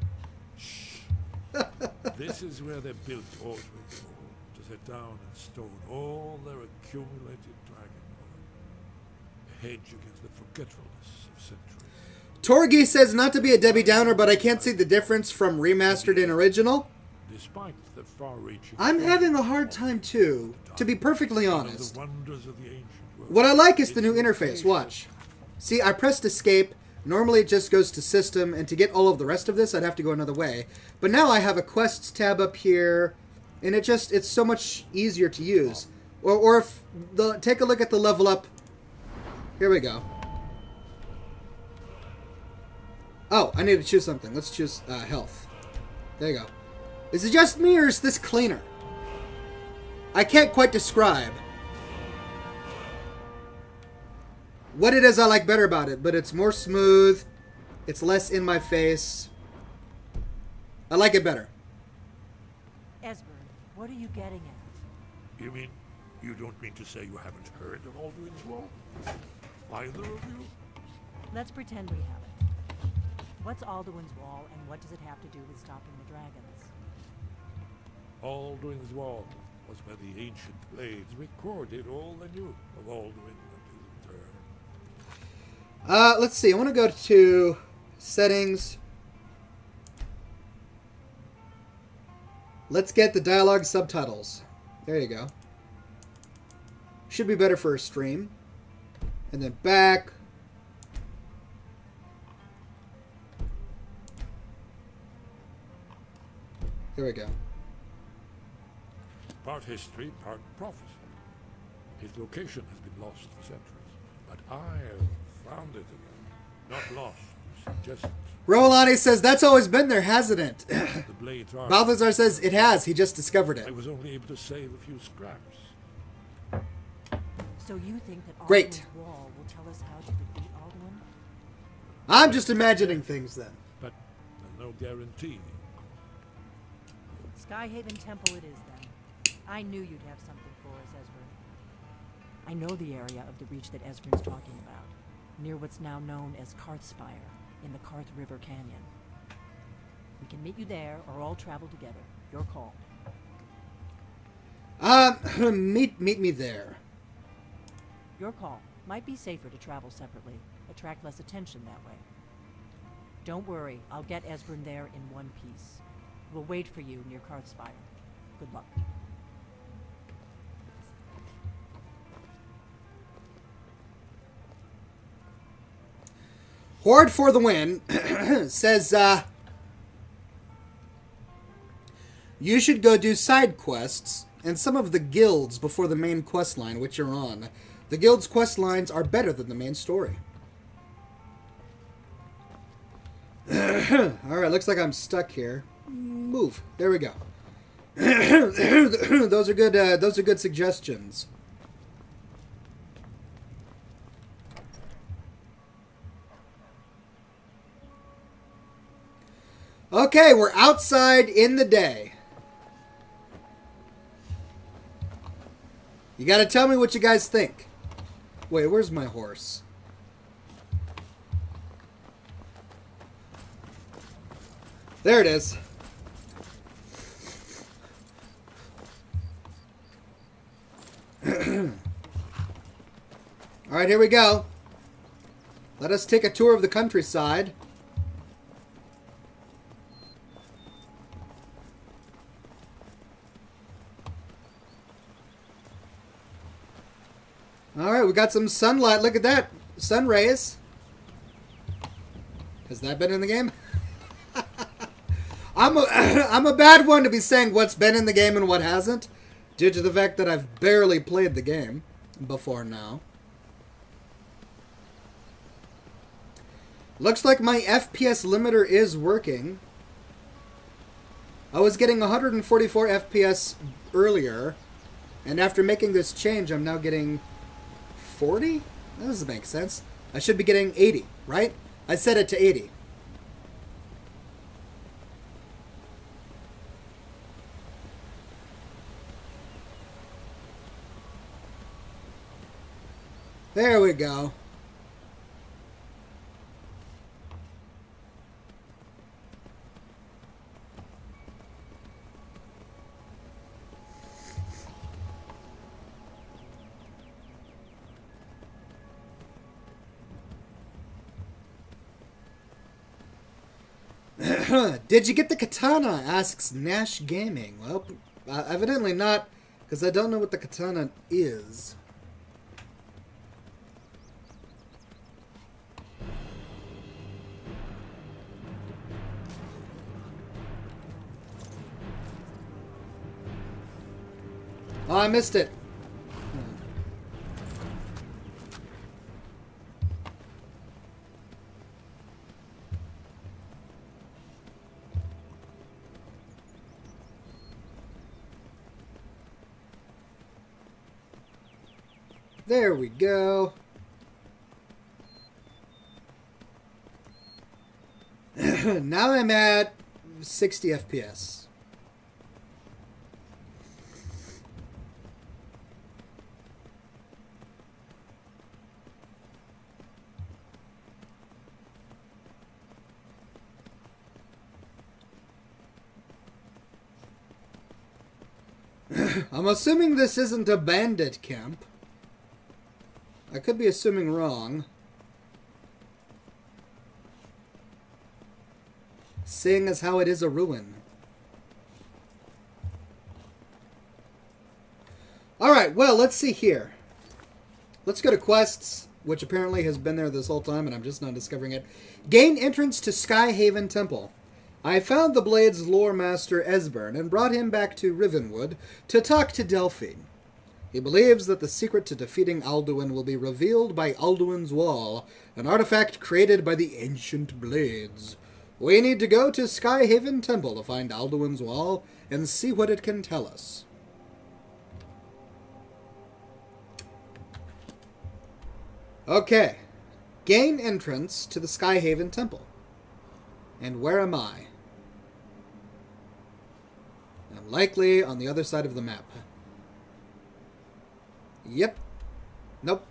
about? Shh. This is where they built Aldrich Hall, to set down in stone all their accumulated dragon lore. A hedge against the forgetfulness of centuries. Torgi says, "Not to be a Debbie Downer, but I can't see the difference from remastered and original." Despite the far-reaching... I'm having a hard time too, to be perfectly one of honest. the wonders of the ancient world. What I like is the new interface. Watch. See, I pressed escape. Normally it just goes to system, and to get all of the rest of this, I'd have to go another way. But now I have a quests tab up here, and it's so much easier to use. Or if take a look at the level up. Here we go. Oh, I need to choose something. Let's choose health. There you go. Is it just me, or is this cleaner? I can't quite describe what it is I like better about it, but it's more smooth. It's less in my face. I like it better. Esbern, what are you getting at? You mean you don't mean to say you haven't heard of Alduin's Wall? Either of you? Let's pretend we haven't. What's Alduin's Wall, and what does it have to do with stopping the dragons? Alduin's Wall was where the ancient blades recorded all they knew of Alduin and his return. Let's see. I want to go to settings. Let's get the dialogue subtitles. There you go. Should be better for a stream. And then back. Here we go. Part history, part prophecy. His location has been lost for centuries, but I have found it again. Not lost, just... Rolani says, "That's always been there, hasn't it?" The blades are... Balthazar says, "It has. He just discovered I it." was only able to save a few scraps. So you think that Great. Alduin's Wall will tell us how to defeat Alduin? I'm just imagining things then. But there's no guarantee. Skyhaven Temple it is then. I knew you'd have something for us, Esbern. I know the area of the Reach that Esbern's talking about, near what's now known as Karthspire, in the Karth River Canyon. We can meet you there, or all travel together. Your call. Meet me there. Your call. Might be safer to travel separately. Attract less attention that way. Don't worry, I'll get Esbern there in one piece. We'll wait for you near Karthspire. Good luck. Horde for the win says, you should go do side quests and some of the guilds before the main quest line, which you're on. The guild's quest lines are better than the main story. Alright, looks like I'm stuck here. Move. There we go. Those are good suggestions. Okay, we're outside in the day. You gotta tell me what you guys think. Wait, where's my horse? There it is. Alright, here we go. Let us take a tour of the countryside. Alright, we got some sunlight. Look at that. Sun rays. Has that been in the game? I'm a bad one to be saying what's been in the game and what hasn't, due to the fact that I've barely played the game before now. Looks like my FPS limiter is working. I was getting 144 FPS earlier, and after making this change, I'm now getting 40? That doesn't make sense. I should be getting 80, right? I set it to 80. There we go. Did you get the katana? Asks Nash Gaming. Well, evidently not, because I don't know what the katana is. Oh, I missed it. There we go. Now I'm at 60 FPS. I'm assuming this isn't a bandit camp. I could be assuming wrong. Seeing as how it is a ruin. Alright, well, let's see here. Let's go to quests, which apparently has been there this whole time and I'm just not discovering it. Gain entrance to Skyhaven Temple. I found the Blade's lore master Esbern and brought him back to Rivenwood to talk to Delphine. He believes that the secret to defeating Alduin will be revealed by Alduin's Wall, an artifact created by the ancient Blades. We need to go to Skyhaven Temple to find Alduin's Wall and see what it can tell us. Okay. Gain entrance to the Skyhaven Temple. And where am I? I'm likely on the other side of the map. Yep. Nope.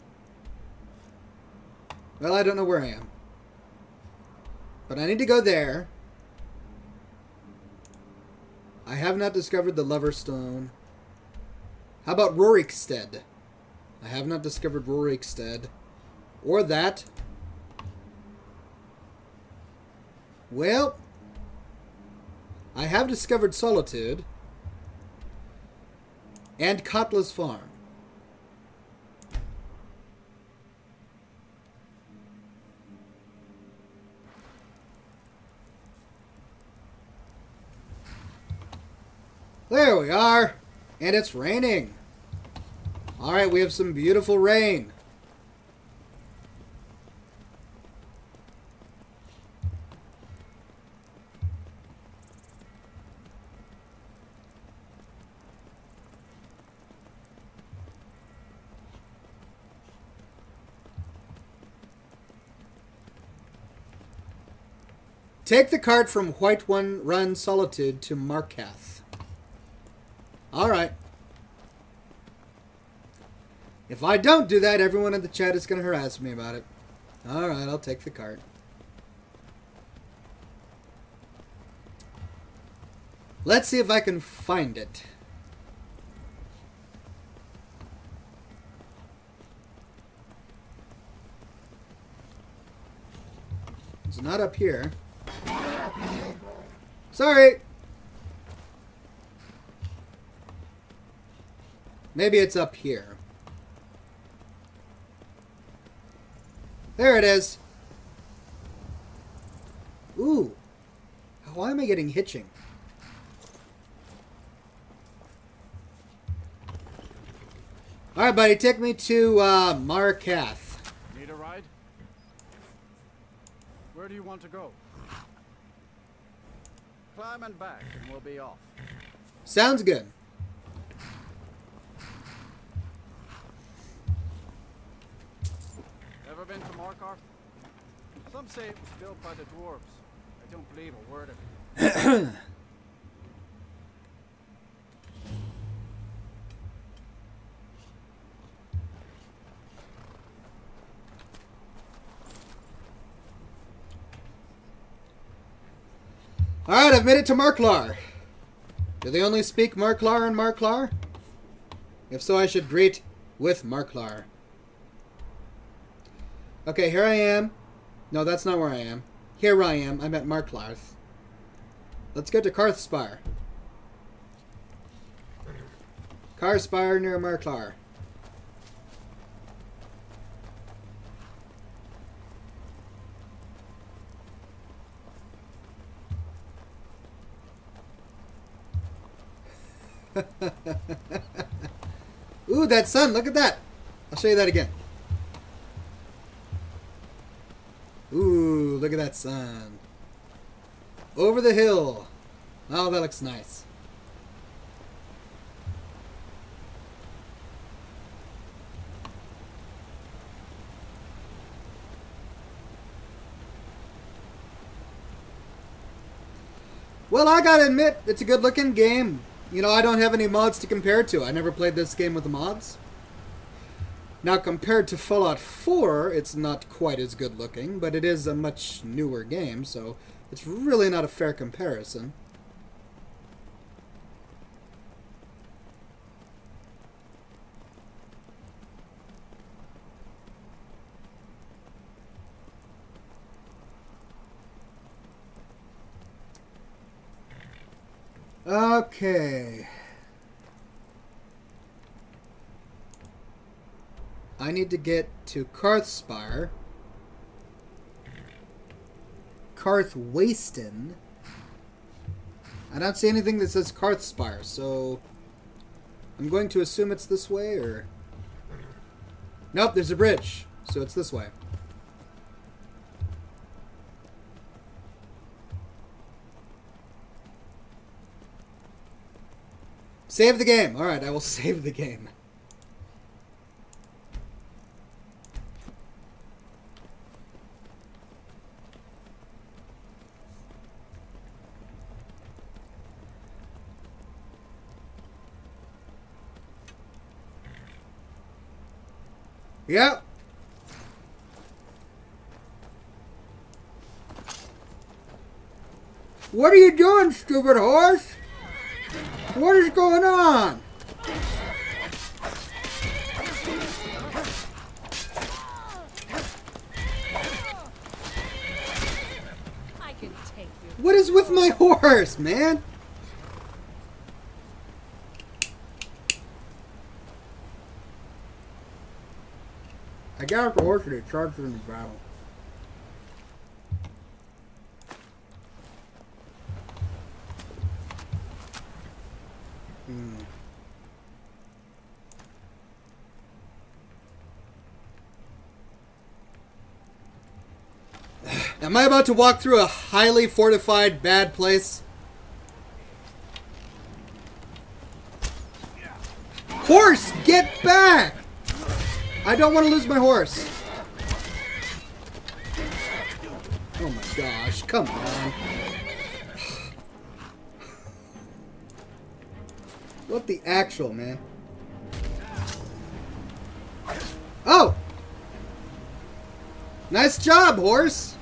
Well, I don't know where I am. But I need to go there. I have not discovered the Lover Stone. How about Rorikstead? I have not discovered Rorikstead. Or that. Well, I have discovered Solitude. And Katla's Farm. There we are. And it's raining. Alright, we have some beautiful rain. Take the cart from Whiterun Run Solitude to Markath. Alright. If I don't do that, everyone in the chat is going to harass me about it. Alright, I'll take the cart. Let's see if I can find it. It's not up here. Sorry! Maybe it's up here. There it is. Ooh. Why am I getting hitching? Alright, buddy. Take me to Markath. Need a ride? Where do you want to go? Climb and back and we'll be off. Sounds good. Ever been to Markarth? Some say it was built by the dwarves. I don't believe a word of it. Alright, I've made it to Marklar. Do they only speak Marklar and Marklar? If so, I should greet with Marklar. Okay, here I am. No, that's not where I am. Here I am. I'm at Marklarth. Let's go to Karthspire. Karthspire near Marklar. Ooh, that sun. Look at that. I'll show you that again. Ooh, look at that sun. Over the hill. Oh, that looks nice. Well, I gotta admit, it's a good looking game. You know, I don't have any mods to compare it to. I never played this game with the mods. Now, compared to Fallout 4, it's not quite as good looking, but it is a much newer game, so it's really not a fair comparison. Okay. I need to get to Karthspire. Karthwasten. I don't see anything that says Karthspire, so I'm going to assume it's this way, or... Nope, there's a bridge, so it's this way. Save the game. Alright, I will save the game. Yep. What are you doing, stupid horse? What is going on? I can take you. What is with my horse, man? I got off the horse and it charged in the battle. Am I about to walk through a highly fortified bad place? Horse, get back! I don't want to lose my horse. Oh my gosh, come on. What the actual, man? Oh! Nice job, horse!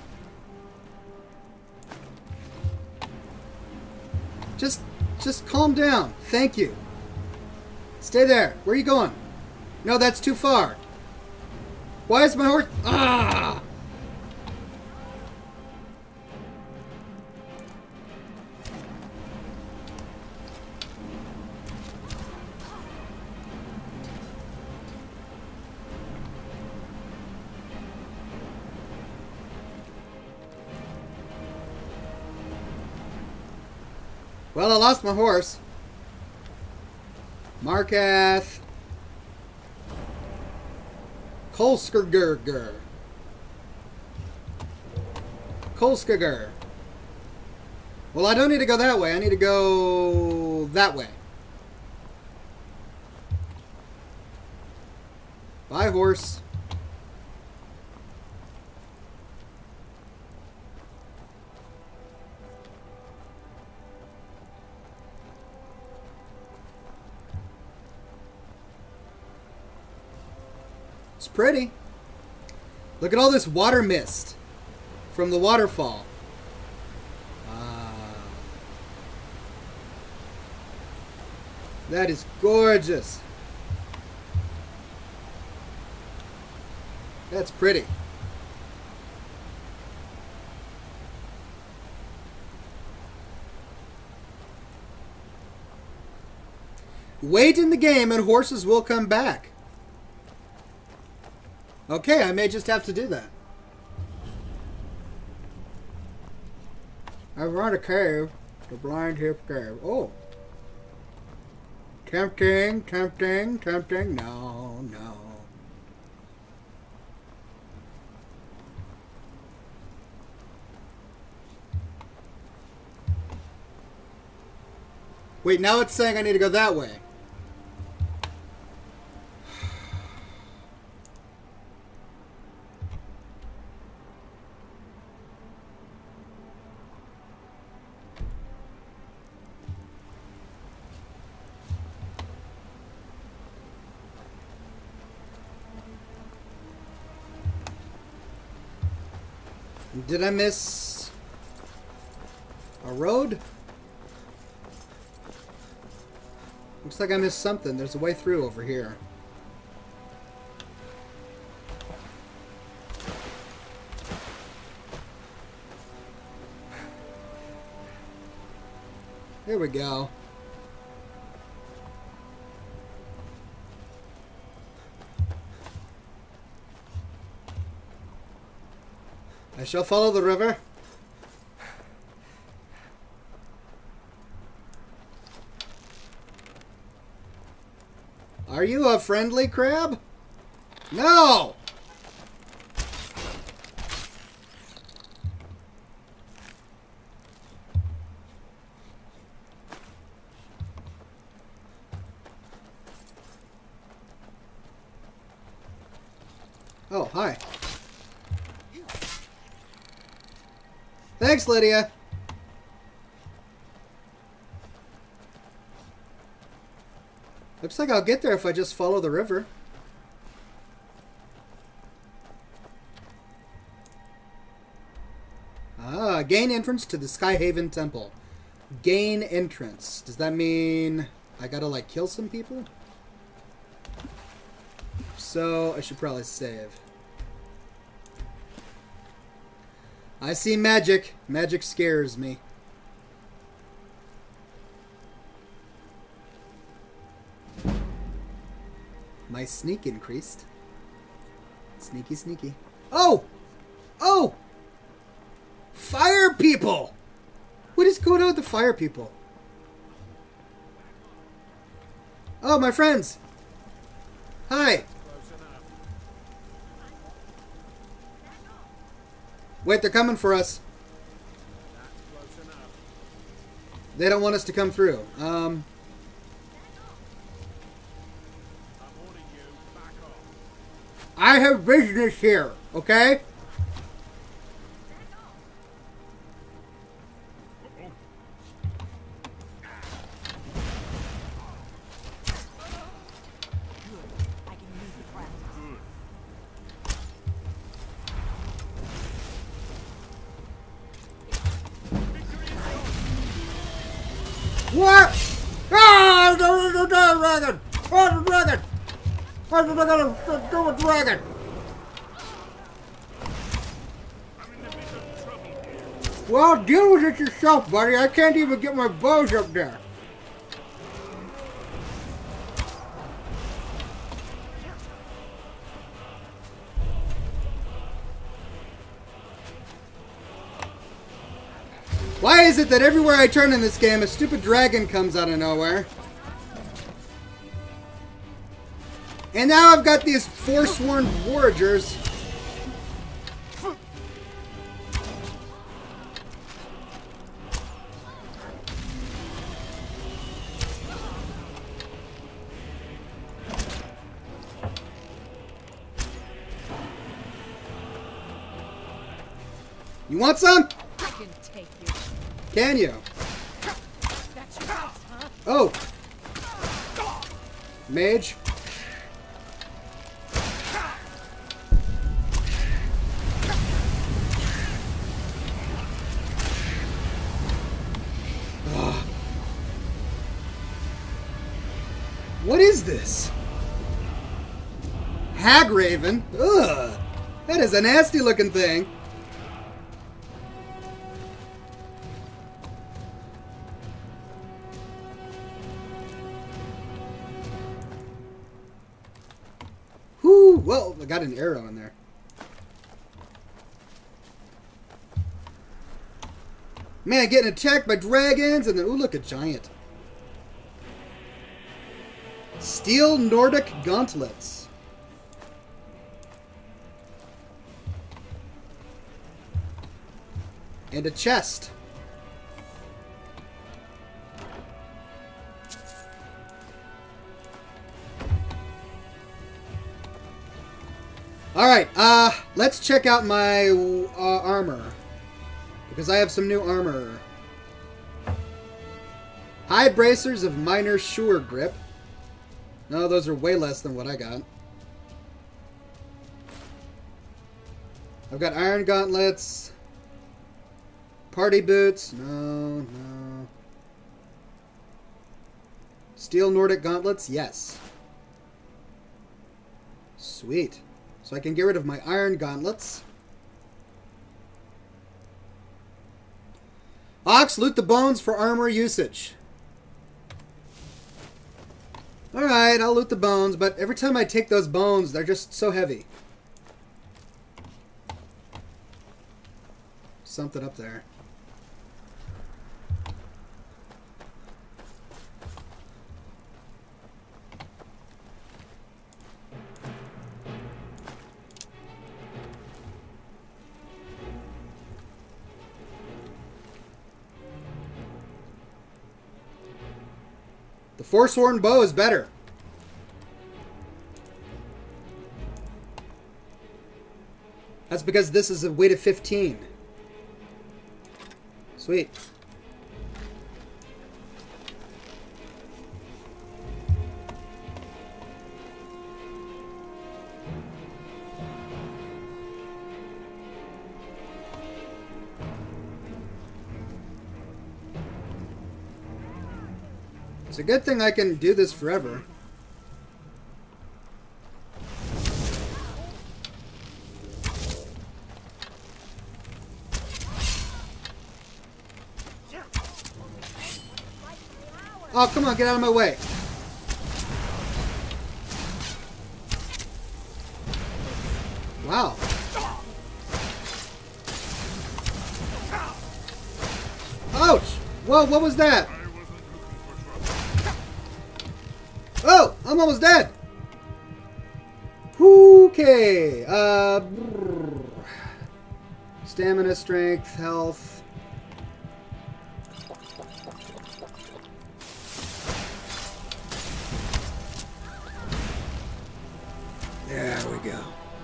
Just calm down. Thank you. Stay there. Where are you going? No, that's too far. Why is my horse... Ah! Well, I lost my horse. Markath. Kolskerger. Kolskager. Well, I don't need to go that way. I need to go that way. Bye, horse. It's pretty. Look at all this water mist from the waterfall. That is gorgeous. That's pretty. Wait in the game and horses will come back. Okay, I may just have to do that. I've run a cave. The Blind Hip Cave. Oh. Tempting, tempting, tempting. No, no. Wait, now it's saying I need to go that way. Did I miss a road? Looks like I missed something. There's a way through over here. Here we go. I shall follow the river. Are you a friendly crab? No! Oh, hi. Thanks, Lydia. Looks like I'll get there if I just follow the river. Ah, gain entrance to the Skyhaven Temple. Gain entrance. Does that mean I gotta, like, kill some people? So, I should probably save. I see magic. Magic scares me. My sneak increased. Sneaky, sneaky. Oh! Oh! Fire people! What is going on with the fire people? Oh, my friends! Hi! Wait, they're coming for us. They don't want us to come through. I have business here, okay? What? Ah! The dragon! Oh, the dragon! What's the dragon? Well, deal with it yourself, buddy. I can't even get my bows up there. Why is it that everywhere I turn in this game, a stupid dragon comes out of nowhere? And now I've got these forsworn foragers. You want some? I can take you. Can you? That's your house, huh? Oh. Mage. Ugh. What is this? Hagraven? Ugh. That is a nasty looking thing. Well, I got an arrow in there. Man, getting attacked by dragons, and then, ooh, look, a giant. Steel Nordic gauntlets. And a chest. Alright, let's check out my armor. Because I have some new armor. High bracers of minor sure grip. No, those are way less than what I got. I've got iron gauntlets. Party boots. No. Steel Nordic gauntlets. Yes. Sweet. So I can get rid of my iron gauntlets. Ox, loot the bones for armor usage. Alright, I'll loot the bones, but every time I take those bones, they're just so heavy. Something up there. The Forsworn bow is better. That's because this is a weight of 15. Sweet. It's a good thing I can do this forever. Oh, come on, get out of my way. Wow. Ouch! Whoa, what was that? Oh, I'm almost dead. Okay. Stamina, strength, health. There we go.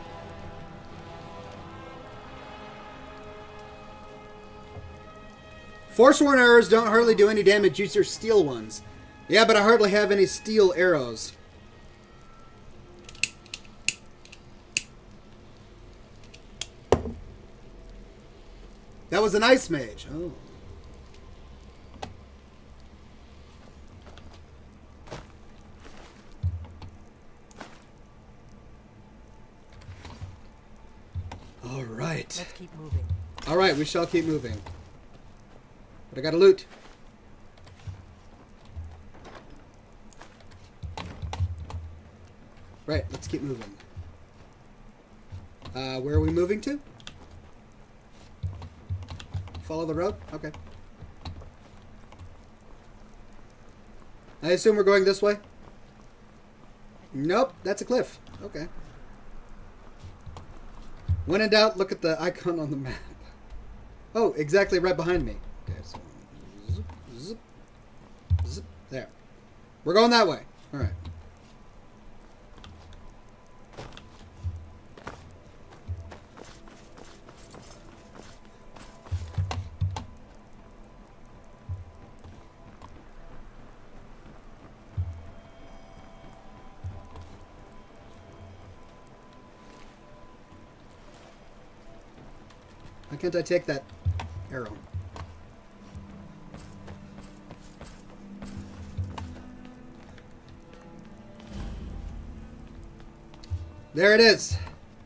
Forsworn arrows don't hardly do any damage. Use your steel ones. Yeah, but I hardly have any steel arrows. That was an ice mage. Oh. All right. Let's keep moving. All right, we shall keep moving. But I gotta loot. Right, let's keep moving. Where are we moving to? Follow the road? Okay. I assume we're going this way? Nope, that's a cliff. Okay. When in doubt, look at the icon on the map. Oh, exactly right behind me. Okay, so zip, zip, zip. There. We're going that way. All right. Why can't I take that arrow? There it is.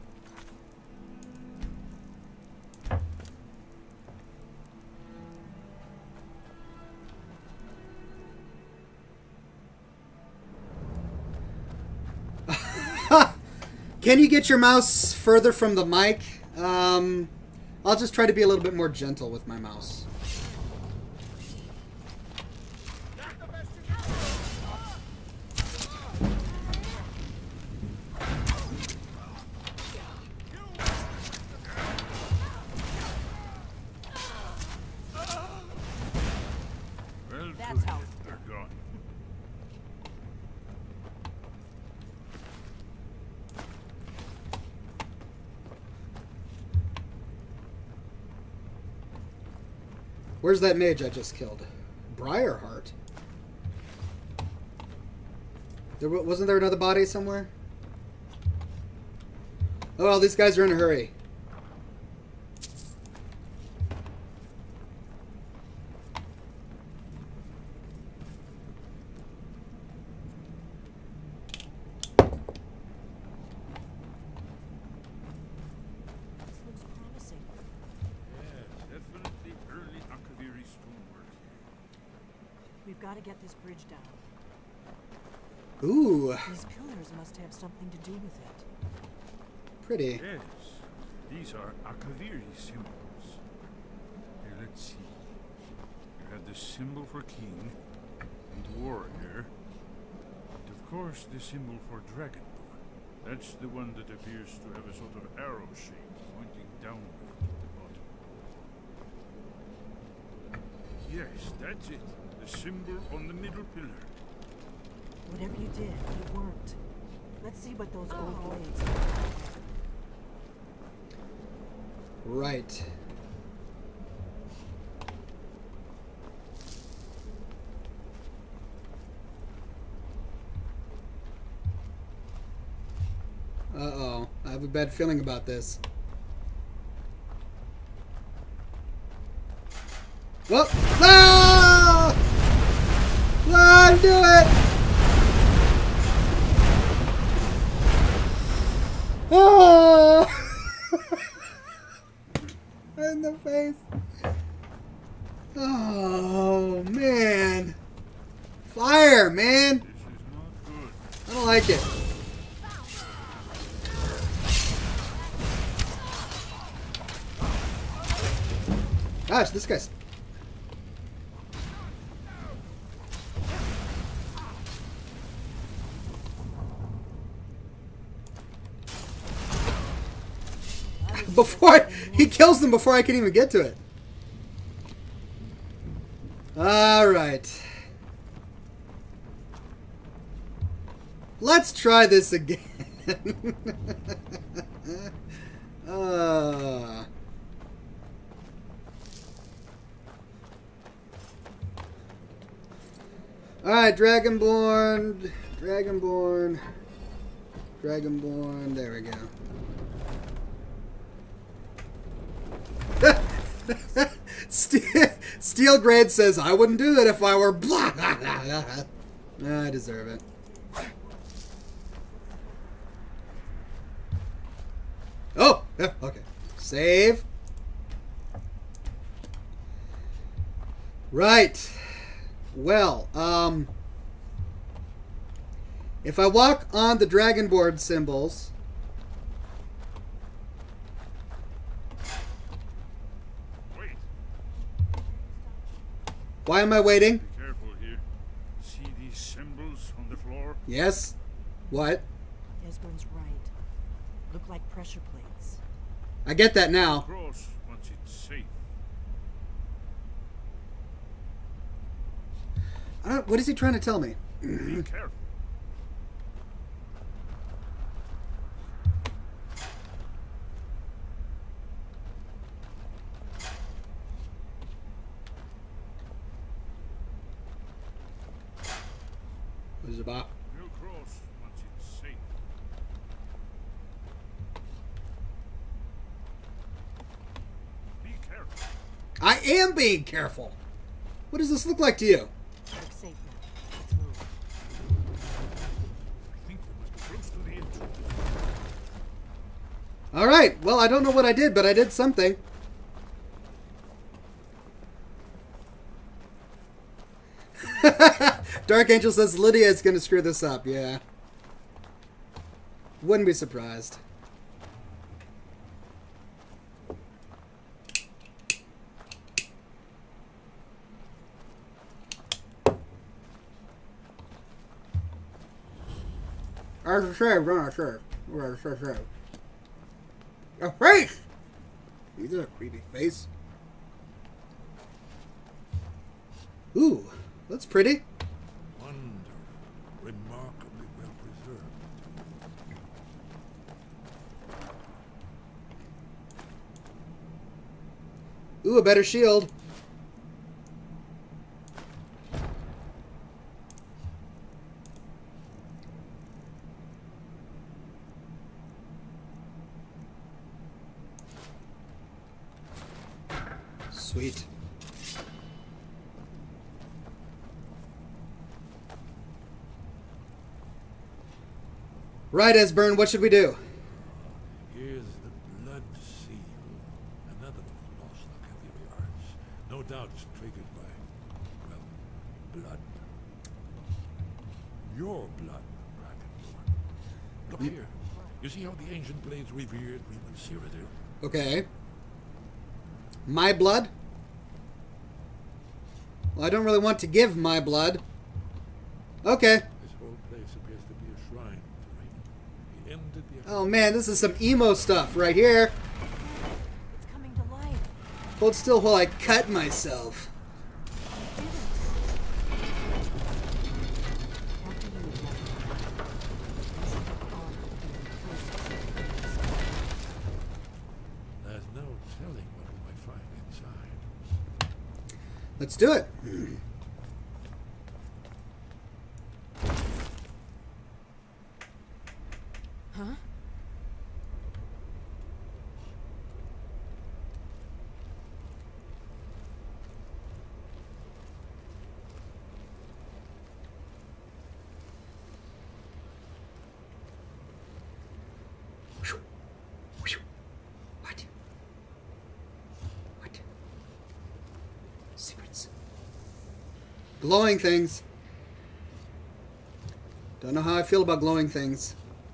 Can you get your mouse further from the mic? I'll just try to be a little bit more gentle with my mouse. Well, That's how. they're gone. Where's that mage I just killed? Briarheart? Wasn't there another body somewhere? Oh, well, these guys are in a hurry. This looks promising. Yes, definitely early Akaviri stonework. We've got to get this bridge down. Ooh, These pillars must have something to do with it. pretty. Yes, these are Akaviri symbols. Here, let's see. You have the symbol for king and warrior, and of course the symbol for dragonborn. That's the one that appears to have a sort of arrow shape pointing downward at the bottom. Yes, that's it. The symbol on the middle pillar. Whatever you did, it worked. Let's see what those old blades are. Right. Uh-oh. I have a bad feeling about this. Well, no! No, do it! Oh! In the face. Oh, man. Fire, man. This is not good. I don't like it. Gosh, this guy's... He kills them before I can even get to it. Alright. Let's try this again. Alright, Dragonborn. Dragonborn. Dragonborn. There we go. Steelgrade says, I wouldn't do that if I were blah. I deserve it. Oh, yeah, okay. Save. Right. Well, if I walk on the dragon board symbols, Wait. why am I waiting? Be careful here. See these symbols on the floor? Yes. What? Esbern's right. Look like pressure plates. I get that now. Cross once it's safe. What is he trying to tell me? Be careful. What is it about? We'll cross once it's safe. Be careful. I am being careful. What does this look like to you? Looks safe now. Let's move. I think we must be close to the entrance. All right. Well, I don't know what I did, but I did something. Dark Angel says Lydia is going to screw this up. Yeah. Wouldn't be surprised. Sure. A face! He's a creepy face. Ooh, that's pretty. Wonderful. Remarkably well preserved. Ooh, a better shield. Sweet. Right, Esbern, what should we do? Here's the blood seal. Another of the lost Akaviri arts. No doubt triggered by, well, blood. Your blood, Dragonborn. Look here. You see how the ancient blades revered Reman Cyrodiil? Okay. My blood? Well, I don't really want to give my blood. Okay. This whole place appears to be a shrine to Reman. He ended the... Oh man, this is some emo stuff right here. It's coming to life. Hold still while I cut myself. After you had left, you should have honored being first. There's no telling what we might find inside. Let's do it. Huh? What? What? Secrets. Glowing things. Don't know how I feel about glowing things.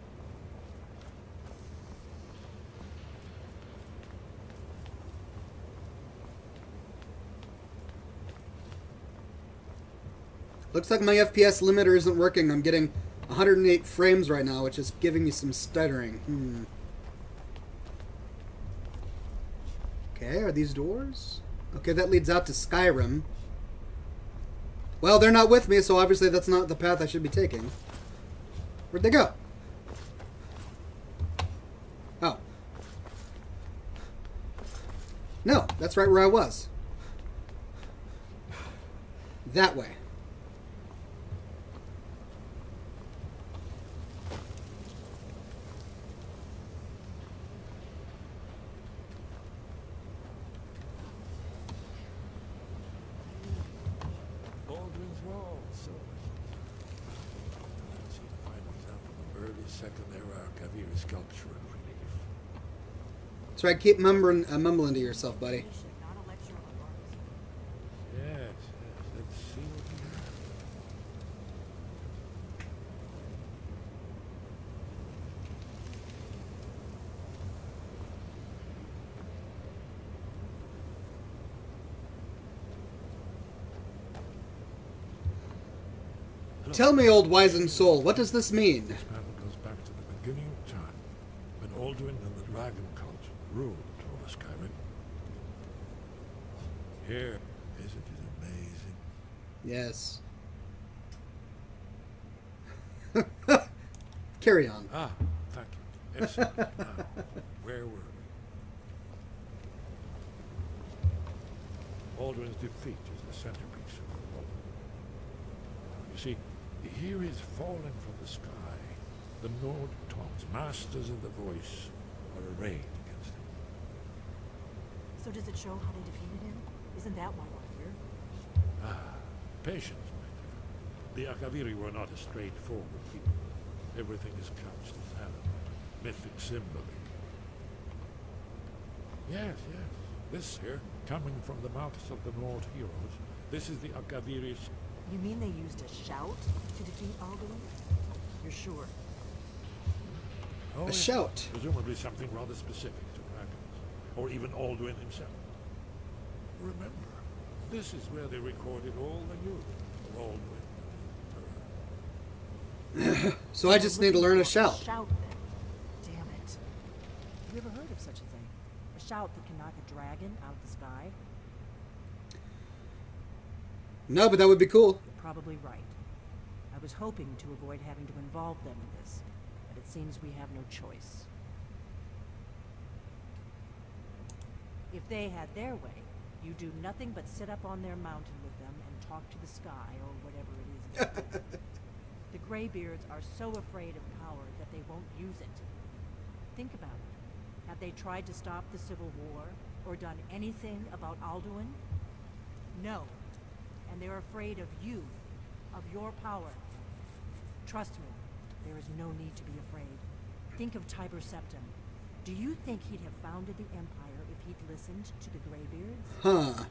Looks like my FPS limiter isn't working. I'm getting 108 frames right now, which is giving me some stuttering. Okay, are these doors? Okay, that leads out to Skyrim. Well, they're not with me, so obviously that's not the path I should be taking. Where'd they go? Oh. No, that's right where I was. That way. Baldwin's Wall, so. Let's see the final example of early Second Era Kaviri sculpture and relief. That's right. Keep mumbling to yourself, buddy. Not a lecture on arts. Yes, yes. Let's see what we have. Tell me, old wizened soul, what does this mean? This battle goes back to the beginning of time, when Alduin and the Dragon Cult ruled over Skyrim. Here, isn't it amazing? Yes. Carry on. Ah, thank you. Excellent. Now, where were we? Alduin's defeat is the centerpiece of the war. You see, here is falling from the sky. The Nord Tongs, masters of the voice, are arrayed against him. So does it show how they defeated him? Isn't that why we're here? Ah, patience, my dear. The Akaviri were not a straightforward people. Everything is couched in allegory, mythic symbolism. Yes, yes. This here, coming from the mouths of the Nord heroes, this is the Akaviri's. You mean they used a shout to defeat Alduin? You're sure? Oh, A yes. shout. Presumably something rather specific to dragons, or even Alduin himself. Remember, this is where they recorded all the news of Alduin. So I just need to learn a shout. Shout then. Damn it. Have you ever heard of such a thing? A shout that can knock a dragon out of the sky? No, but that would be cool. You're probably right. I was hoping to avoid having to involve them in this, but it seems we have no choice. If they had their way, you do nothing but sit up on their mountain with them and talk to the sky or whatever it is. it's called. The Greybeards are so afraid of power that they won't use it. Think about it. Have they tried to stop the Civil War or done anything about Alduin? No. And they're afraid of you, of your power. Trust me, there is no need to be afraid. Think of Tiber Septim. Do you think he'd have founded the Empire if he'd listened to the Greybeards?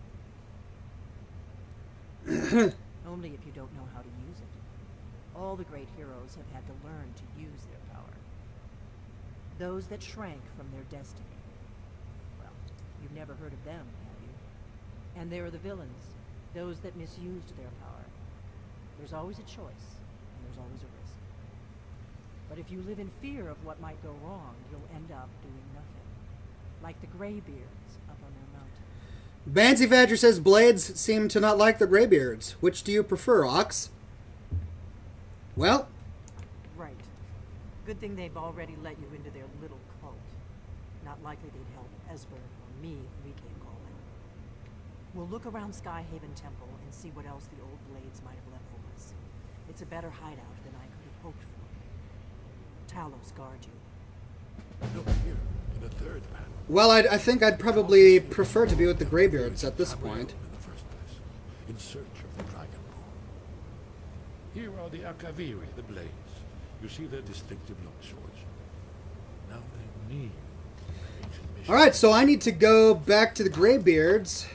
Huh. Only if you don't know how to use it. All the great heroes have had to learn to use their power. Those that shrank from their destiny. Well, you've never heard of them, have you? And there are the villains, those that misused their power. There's always a choice, and there's always a risk. But if you live in fear of what might go wrong, you'll end up doing nothing. Like the Greybeards up on their mountain. Bansy Badger says Blades seem to not like the Greybeards. Which do you prefer, Ox? Well, Right. Good thing they've already let you into their little cult. Not likely they'd help Esbern or me if we came calling. We'll look around Skyhaven Temple and see what else the old Blades might have left for us. It's a better hideout than I could have hoped for. Talos guard you. Look here, in the third panel. well, I think I'd probably prefer to be with the Greybeards at this Tamriel point. In the first place, in search of the Dragonborn. Here are the Akaviri, the Blades. You see their distinctive long swords. Now they need an ancient mission. Alright, so I need to go back to the Greybeards.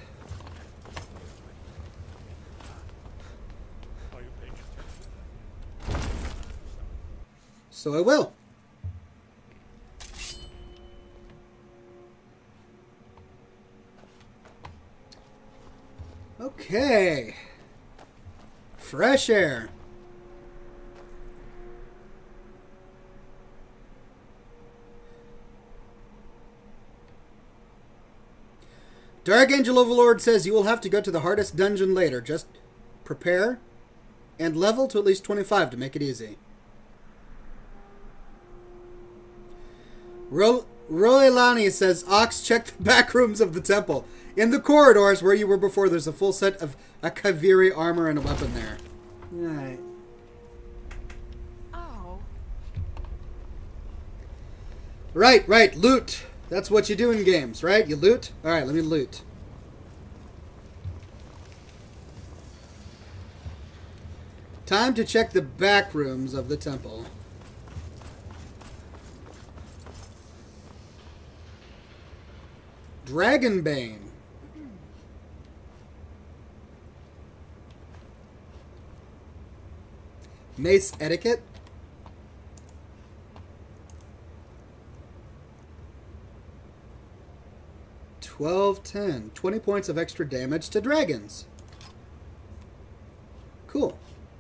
Are you paying attention? So I will. Okay. Fresh air. Dark Angel Overlord says you will have to go to the hardest dungeon later. Just prepare and level to at least 25 to make it easy. Rolelani says, Ox, check the back rooms of the temple. In the corridors where you were before, there's a full set of Akaviri armor and a weapon there. Alright. Oh. Right, loot. That's what you do in games, right? You loot? Alright, let me loot. Time to check the back rooms of the temple. Dragonbane. Mace Etiquette. $12.10. 20 points of extra damage to dragons. Cool.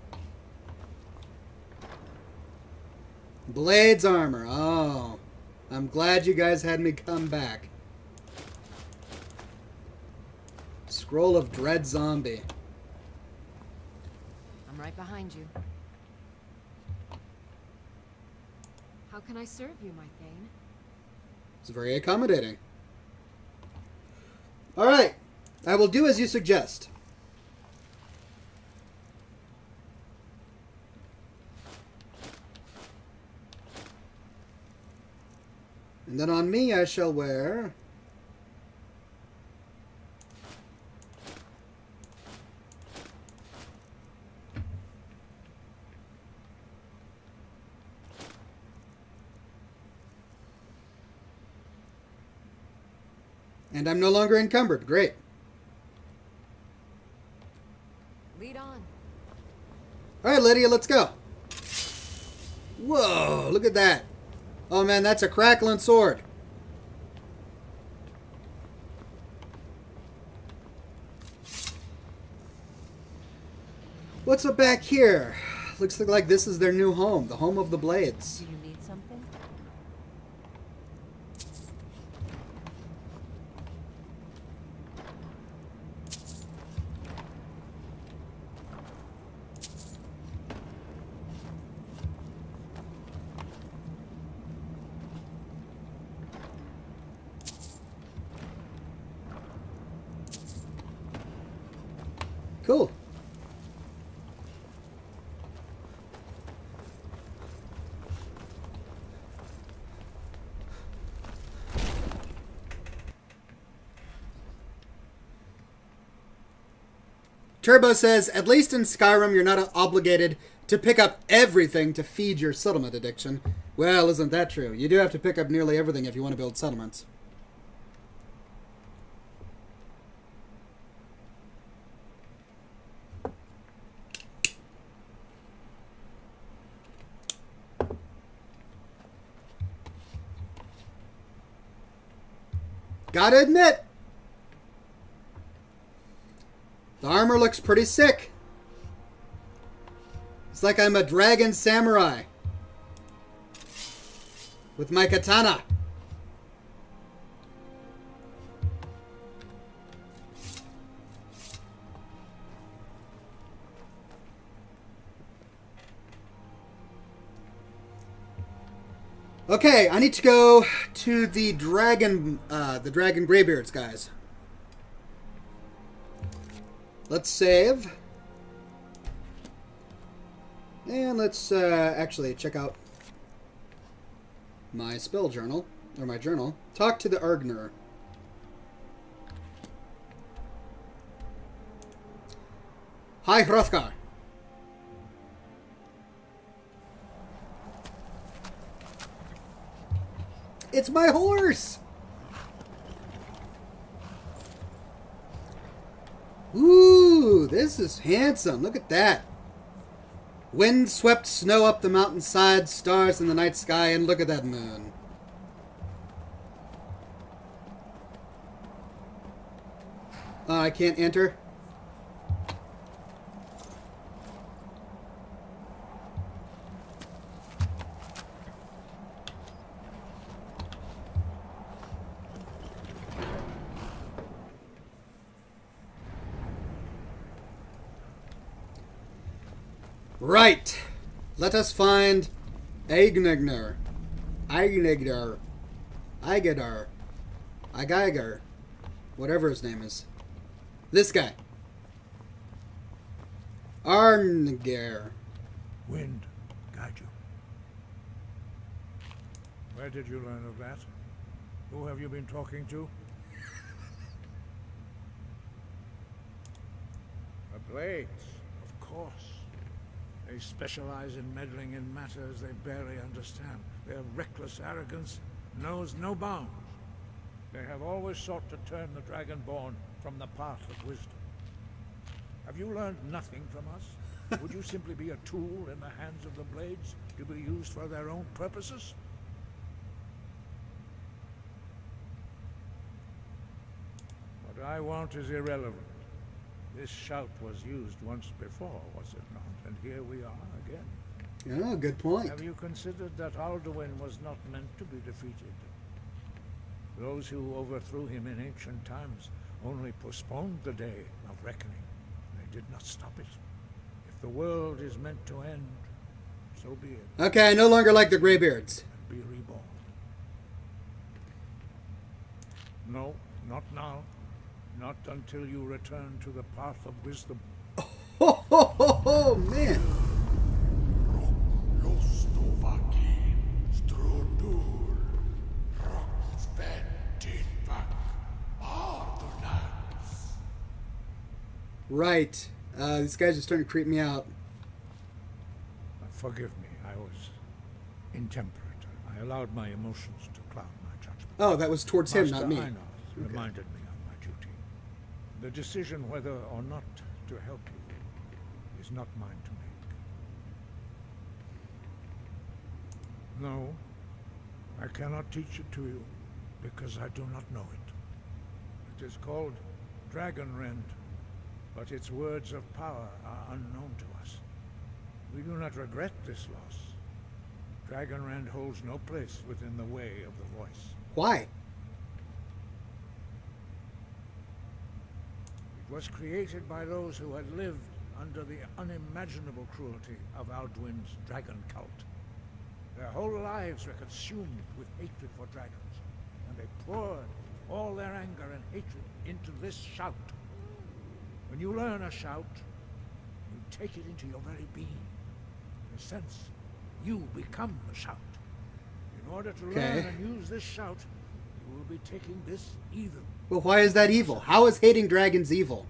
Blades armor. Oh. I'm glad you guys had me come back. Scroll of Dread Zombie. I'm right behind you. How can I serve you, my Thane? It's very accommodating. Alright. I will do as you suggest. And then on me I shall wear... And I'm no longer encumbered. Great. Lead on. Alright, Lydia, let's go. Whoa, look at that. Oh man, that's a crackling sword. What's up back here? Looks like this is their new home, the home of the Blades. Do you need something? Cool. Turbo says, at least in Skyrim you're not obligated to pick up everything to feed your settlement addiction. Well, isn't that true? You do have to pick up nearly everything if you want to build settlements. Gotta admit, the armor looks pretty sick. It's like I'm a dragon samurai with my katana. Okay, I need to go to the dragon Greybeards, guys. Let's save. And let's actually check out my spell journal, or my journal. Talk to the Urgner. Hi, Hrothgar. It's my horse! Ooh, this is handsome. Look at that. Wind swept snow up the mountainside, stars in the night sky, and look at that moon. I can't enter. Right. Let us find Aignigner. Aignigner. Aigedar. Ageiger. Whatever his name is. This guy. Arngir. Wind, guide you. Where did you learn of that? Who have you been talking to? The Blades, of course. They specialize in meddling in matters they barely understand. Their reckless arrogance knows no bounds. They have always sought to turn the Dragonborn from the path of wisdom. Have you learned nothing from us? Would you simply be a tool in the hands of the Blades to be used for their own purposes? What I want is irrelevant. This shout was used once before, was it not? And here we are again. Oh, good point. Have you considered that Alduin was not meant to be defeated? Those who overthrew him in ancient times only postponed the day of reckoning. They did not stop it. If the world is meant to end, so be it. Okay, I no longer like the Greybeards. And be reborn. No, not now. Not until you return to the path of wisdom. Oh, man. Right. These guys are starting to creep me out. Forgive me, I was intemperate. I allowed my emotions to cloud my judgment. Oh, that was towards him, Master not me. Einar reminded me of my duty. The decision whether or not to help you is not mine to make. No, I cannot teach it to you because I do not know it. It is called Dragonrend, but its words of power are unknown to us. We do not regret this loss. Dragonrend holds no place within the way of the voice. Why? It was created by those who had lived under the unimaginable cruelty of Alduin's dragon cult. Their whole lives were consumed with hatred for dragons, and they poured all their anger and hatred into this shout. When you learn a shout, you take it into your very being. In a sense, you become the shout. In order to learn and use this shout, you will be taking this evil. Well, why is that evil? How is hating dragons evil?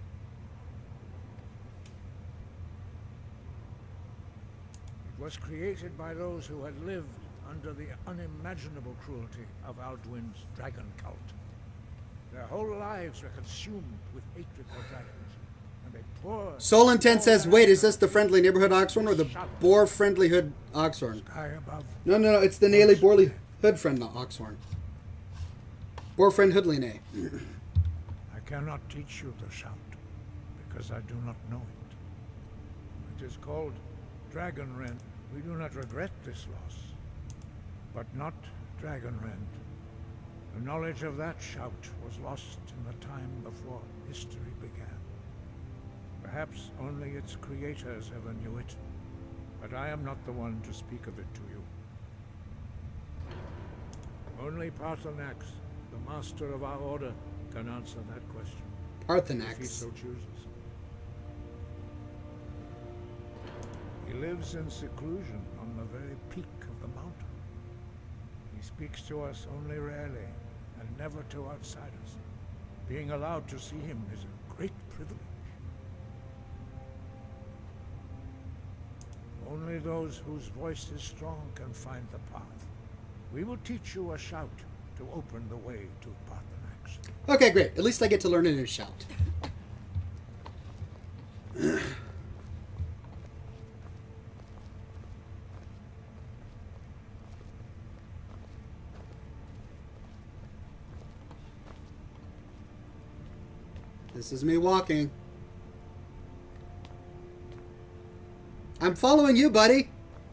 It was created by those who had lived under the unimaginable cruelty of Alduin's dragon cult. Their whole lives were consumed with hatred for dragons, and they poured... Soul Intent says, wait, is this the Friendly Neighborhood Oxhorn or the Boar Friendly Hood Oxhorn? Sky above. No, it's the Naily Borley Hood Friend Oxhorn. Boar Friend Hoodley I cannot teach you the shout, because I do not know it. It is called Dragonrend. We do not regret this loss, but not Dragonrend. The knowledge of that shout was lost in the time before history began. Perhaps only its creators ever knew it, but I am not the one to speak of it to you. Only Paarthurnax, the master of our order, can answer that question. If he Paarthurnax. so chooses. He lives in seclusion on the very peak of the mountain. He speaks to us only rarely, and never to outsiders. Being allowed to see him is a great privilege. Only those whose voice is strong can find the path. We will teach you a shout to open the way to Paarthurnax. Okay, great. At least I get to learn a new shout. This is me walking. I'm following you, buddy.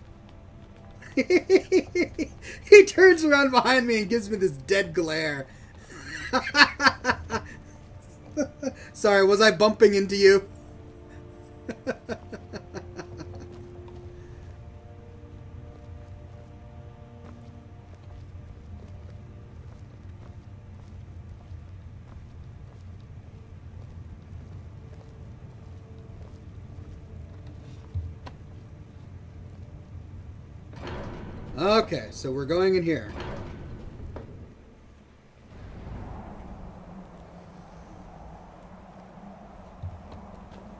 He turns around behind me and gives me this dead glare. Sorry, was I bumping into you? Okay, so we're going in here.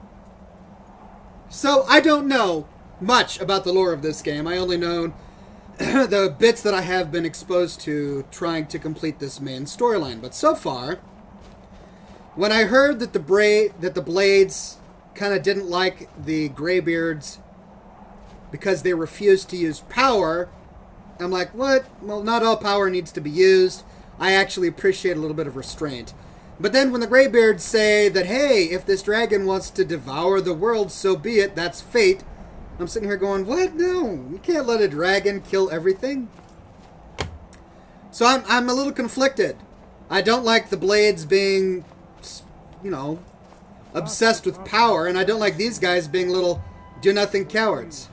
So, I don't know much about the lore of this game. I only know the bits that I have been exposed to trying to complete this main storyline. But so far, when I heard that the Blades kind of didn't like the Greybeards because they refused to use power, I'm like, what? Well, not all power needs to be used. I actually appreciate a little bit of restraint. But then when the Greybeards say that, hey, if this dragon wants to devour the world, so be it, that's fate, I'm sitting here going, what? No, you can't let a dragon kill everything. So I'm a little conflicted. I don't like the Blades being, you know, obsessed with power, and I don't like these guys being little do-nothing cowards.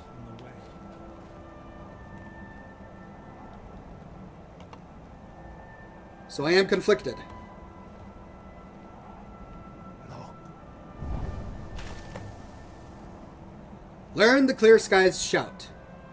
So I am conflicted. Learn the Clear Skies shout.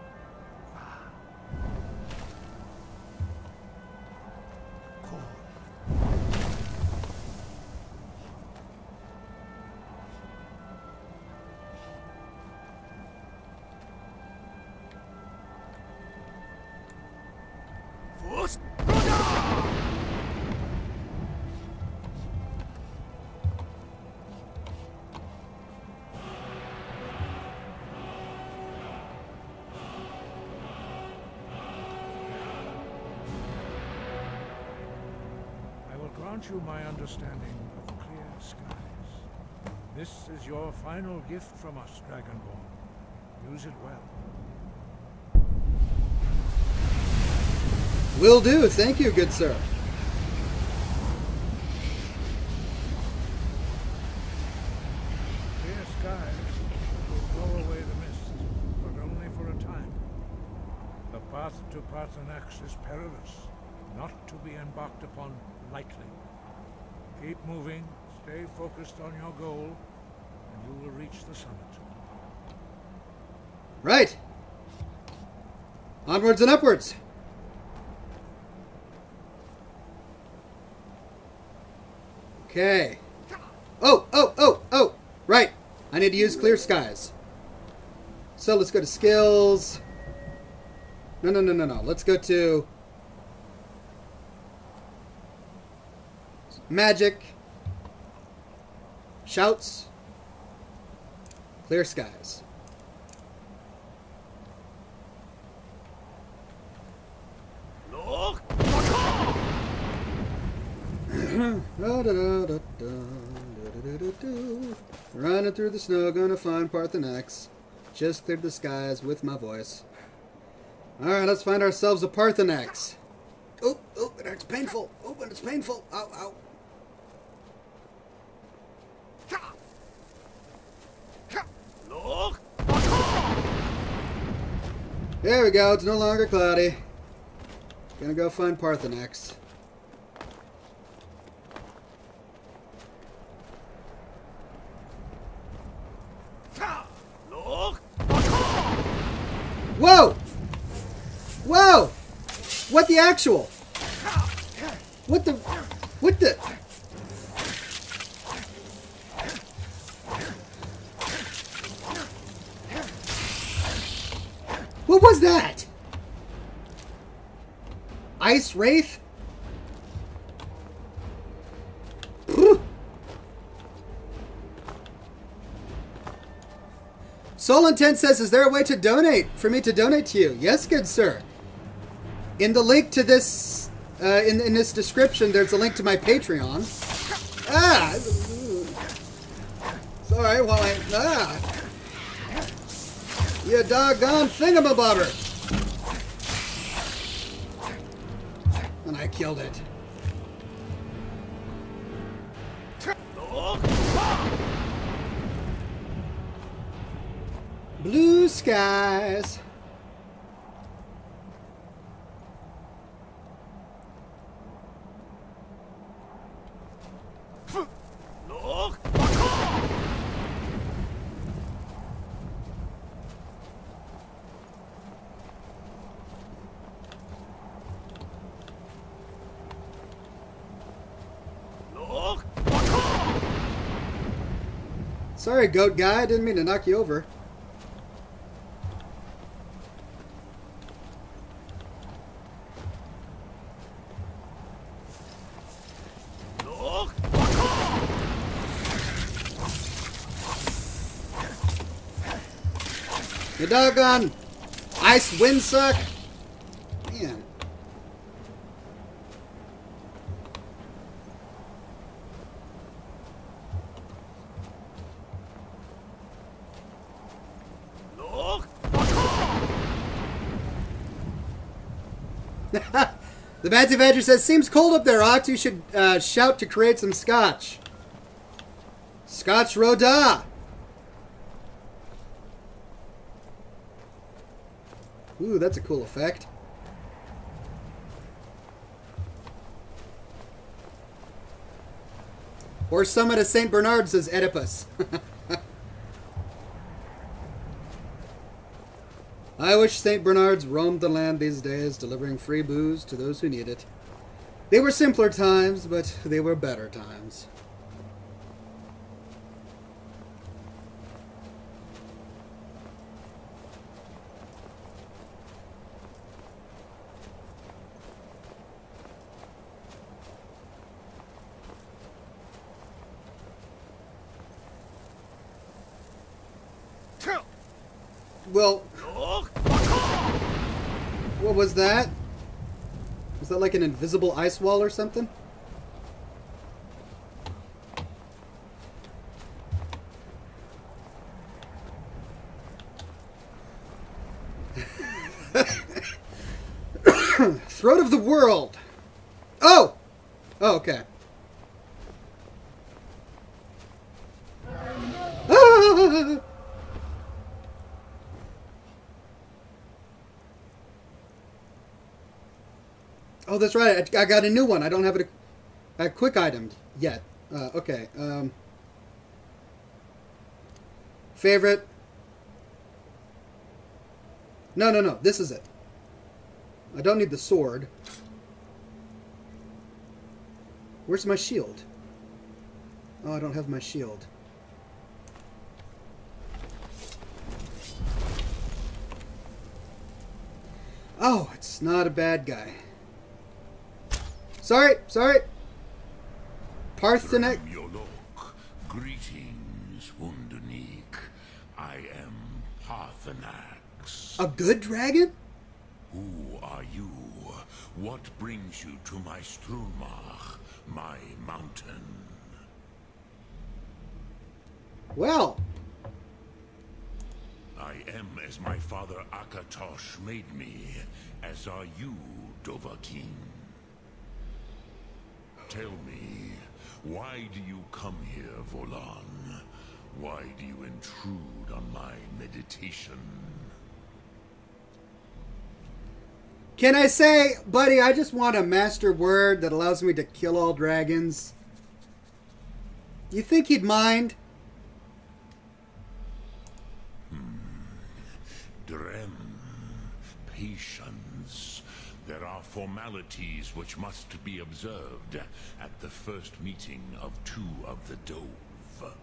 Grant you my understanding of Clear Skies. This is your final gift from us, Dragonborn. Use it well. Will do. Thank you, good sir. Clear skies will blow away the mist, but only for a time. The path to Paarthurnax is perilous, not to be embarked upon lightly. Keep moving, stay focused on your goal, and you will reach the summit. Right. Onwards and upwards. Okay. Oh! Right. I need to use Clear Skies. So let's go to skills. No. Let's go to magic. Shouts. Clear Skies. Running through the snow, gonna find Paarthurnax. Just cleared the skies with my voice. Alright, let's find ourselves a Paarthurnax. Oh, it hurts painful. Oh, and it's painful. Ow. There we go, it's no longer cloudy. Gonna go find Paarthurnax. Whoa! What the actual? What the? What was that? Ice Wraith? Soul Intent says, is there a way to donate, for me to donate to you? Yes, good sir. In the link to this, in this description, there's a link to my Patreon. Sorry, you doggone thingamabobber. And I killed it. Blue skies. Sorry, goat guy. I didn't mean to knock you over. The doggone ice windsuck. Man. The Fancy Badger says, seems cold up there, Ox. You should shout to create some scotch. Scotch Roda. Ooh, that's a cool effect. Or summon a St. Bernard, says Oedipus. I wish St. Bernards roamed the land these days, delivering free booze to those who need it. They were simpler times, but they were better times. Well, what was that? Was that like an invisible ice wall or something? Throat of the world. Oh! Oh, okay. Ah! Oh, that's right. I got a new one. I don't have it a quick item yet. Okay. Favorite. No. This is it. I don't need the sword. Where's my shield? Oh, I don't have my shield. Oh, it's not a bad guy. Sorry. Parthenek. Yolok. Greetings, Wunderneek. I am Parthenax. A good dragon? Who are you? What brings you to my Strulmach, my mountain? Well. I am as my father Akatosh made me, as are you, Dovahkiin. Tell me, why do you come here, Volan? Why do you intrude on my meditation? Can I say, buddy, I just want a master word that allows me to kill all dragons. You think he'd mind? Drem. Patience. There are formalities which must be observed at the first meeting of two of the Dove.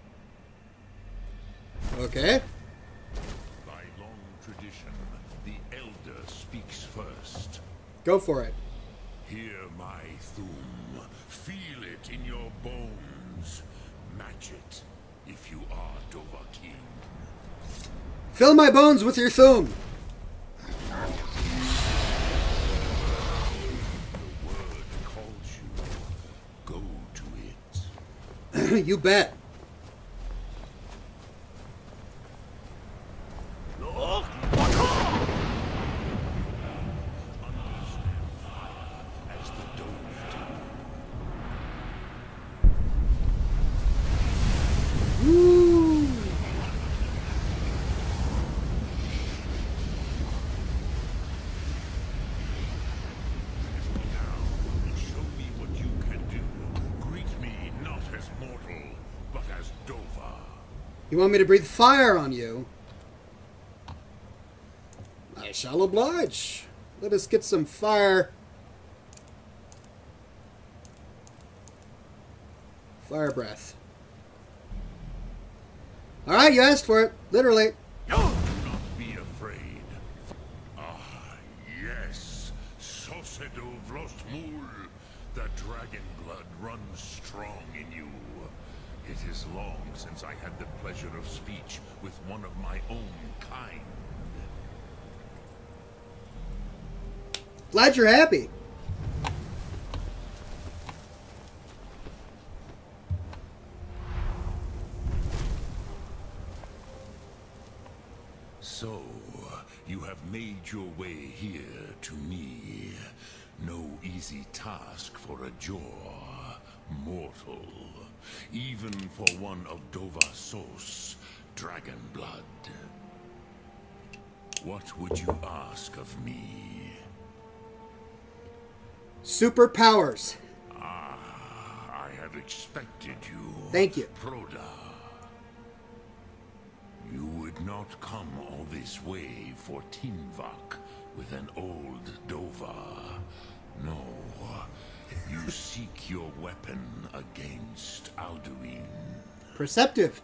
Okay. By long tradition, the Elder speaks first. Go for it. Hear my Thum. Feel it in your bones. Match it if you are Dovahkiin. Fill my bones with your Thum. You bet. You want me to breathe fire on you? I shall oblige. Let us get some fire. Fire breath. Alright, you asked for it. Literally. Do not be afraid. Ah, yes. Sosedo Vlostmul. The dragon blood runs strong in you. It is long since I had the pleasure of speech with one of my own kind. Glad you're happy. So, you have made your way here to me. No easy task for a Jor, mortal. Even for one of Dovassos, dragon blood. What would you ask of me? Superpowers. I have expected you. Thank you. Proda. You would not come all this way for Tinvak with an old Dova. No. You seek your weapon against Alduin. Perceptive.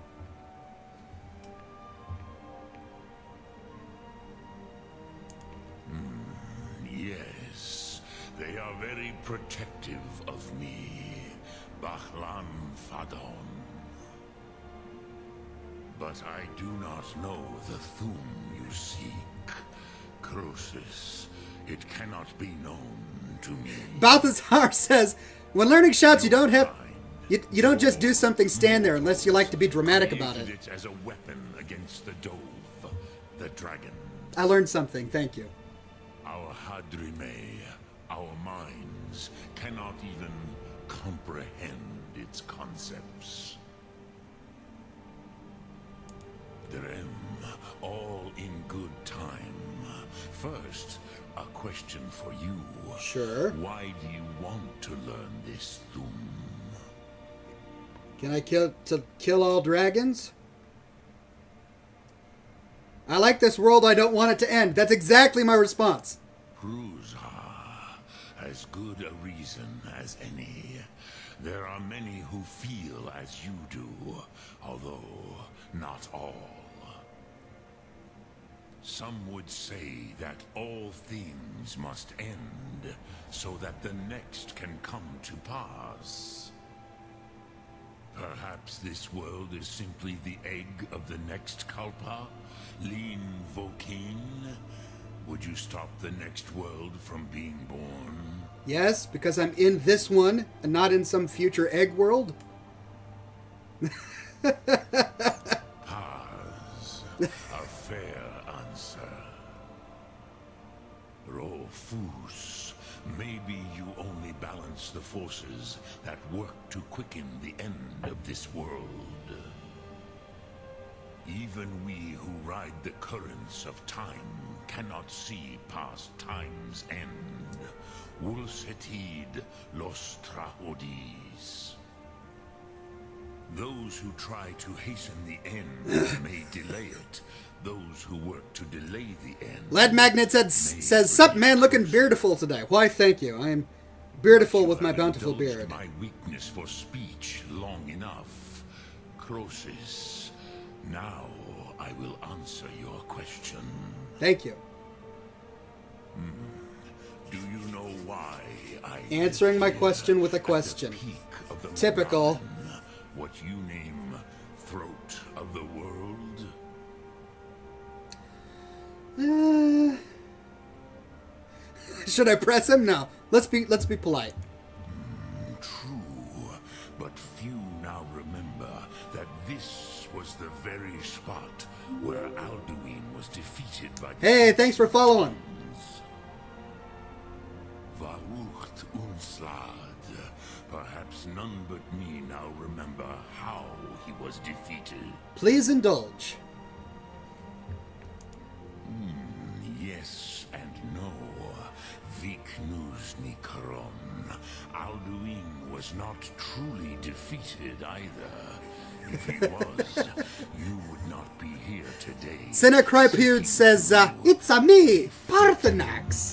Yes, they are very protective of me, Bahlan Fadon. But I do not know the Thum you seek. Croesus, it cannot be known to me. Balthazar says, when learning shouts, you don't have... You don't just do something, stand there, unless you like to be dramatic about it. Created as a weapon against the Dove, the dragon. I learned something, thank you. Our Hadrime, our minds, cannot even comprehend its concepts. Drem, all in good time. First, a question for you. Sure. Why do you want to learn this Thum? Can I kill all dragons? I like this world, I don't want it to end. That's exactly my response. Pruzha, as good a reason as any. There are many who feel as you do, although not all. Some would say that all things must end, so that the next can come to pass. Perhaps this world is simply the egg of the next Kalpa? Lean Vokin? Would you stop the next world from being born? Yes, because I'm in this one and not in some future egg world. Paz. A fair answer. Rofus. Maybe you only balance the forces that work to quicken the end of this world. Even we who ride the currents of time cannot see past time's end. Wulsetid los trahodis. Those who try to hasten the end may delay it. Those who work to delay the end. Lead Magnet says, "Sup, man, looking beautiful today." Why, thank you. I am beautiful with my bountiful beard. My weakness for speech long enough. Croesus, now I will answer your question. Thank you. Do you know why I Answering my live question with a at the question. peak of the Typical. mountain, what you name throat of the world? Should I press him? No. Let's be polite. True, but few now remember that this was the very spot where Alduin was defeated by the Hey, thanks for following. Varucht Unslad. Perhaps none but me now remember how he was defeated. Please indulge. Yes and no. Vik Nuzny Karon. Alduin was not truly defeated either. If he was, you would not be here today. Cinecrypude says, "It's a me, Parthenax."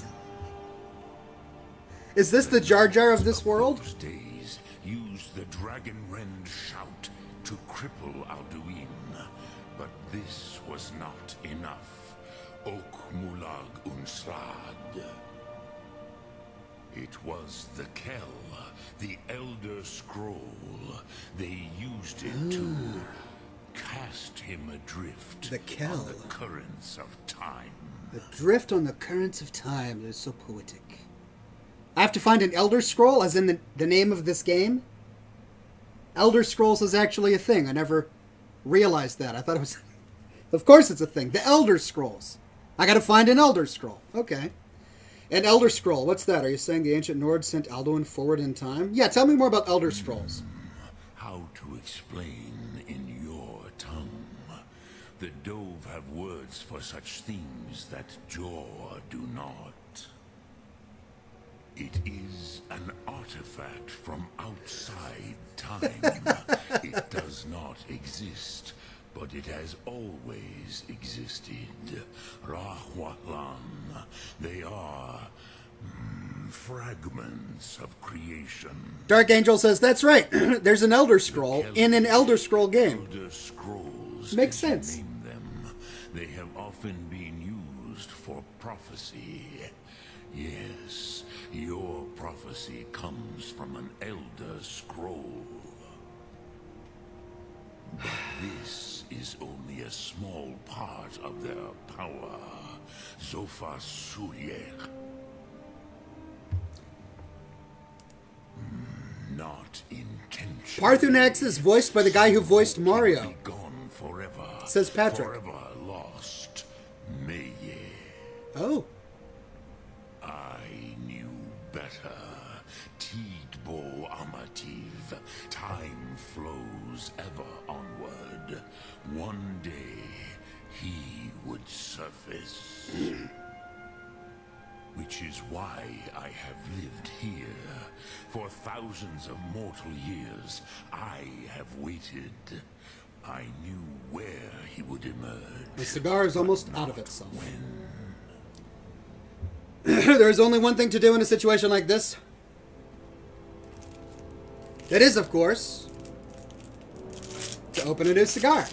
Is this the Jar Jar of this world? Those days used the dragon rend shout to cripple Alduin, but this was not enough. Ok Mulag Unslad. It was the Kel, the elder scroll. They used it to cast him adrift The Kell. on the currents of time. Adrift on the currents of time. That is so poetic. I have to find an Elder Scroll, as in the name of this game? Elder Scrolls is actually a thing. I never realized that. I thought it was... Of course it's a thing. The Elder Scrolls. I gotta find an Elder Scroll. Okay. An Elder Scroll. What's that? Are you saying the ancient Nords sent Alduin forward in time? Yeah, tell me more about Elder Scrolls. How to explain in your tongue? The Dove have words for such things that Jor do not. It is an artifact from outside time. It does not exist, but it has always existed. Rahwatlan. They are fragments of creation. Dark Angel says, that's right. There's an Elder Scroll in an Elder Scroll game. Elder Scrolls, Makes as you sense. name them. They have often been used for prophecy. Yes, your prophecy comes from an Elder Scroll. But this is only a small part of their power. Zofa Suyek. Not intentionally. Parthunax is voiced by the guy who voiced Mario. Be gone forever. Says Patrick. Forever lost. Meye. Oh. I knew better. Tidbo Amativ. Time flows ever onward. One day he would surface. Which is why I have lived here. For thousands of mortal years, I have waited. I knew where he would emerge. The cigar is almost out of itself. There is only one thing to do in a situation like this. That is, of course, to open a new cigar.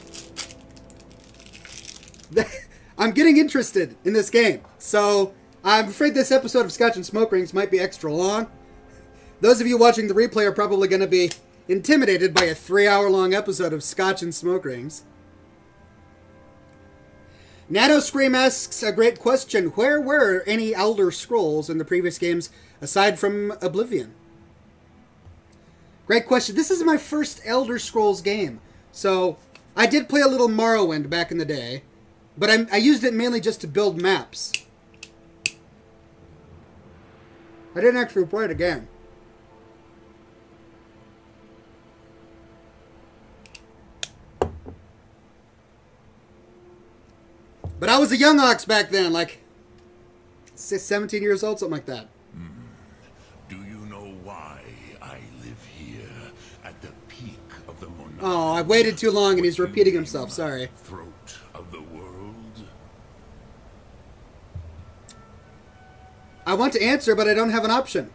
I'm getting interested in this game, so I'm afraid this episode of Scotch and Smoke Rings might be extra long. Those of you watching the replay are probably going to be intimidated by a 3-hour-long episode of Scotch and Smoke Rings. Nano Scream asks a great question. Where were any Elder Scrolls in the previous games aside from Oblivion? Great question. This is my first Elder Scrolls game. So, I did play a little Morrowind back in the day, but I used it mainly just to build maps. I didn't actually play the game. But I was a young ox back then, like 17 years old, something like that. Do you know why I live here at the peak of the monarchy? Oh, I waited too long and he's repeating himself, sorry. Throat of the world? I want to answer, but I don't have an option.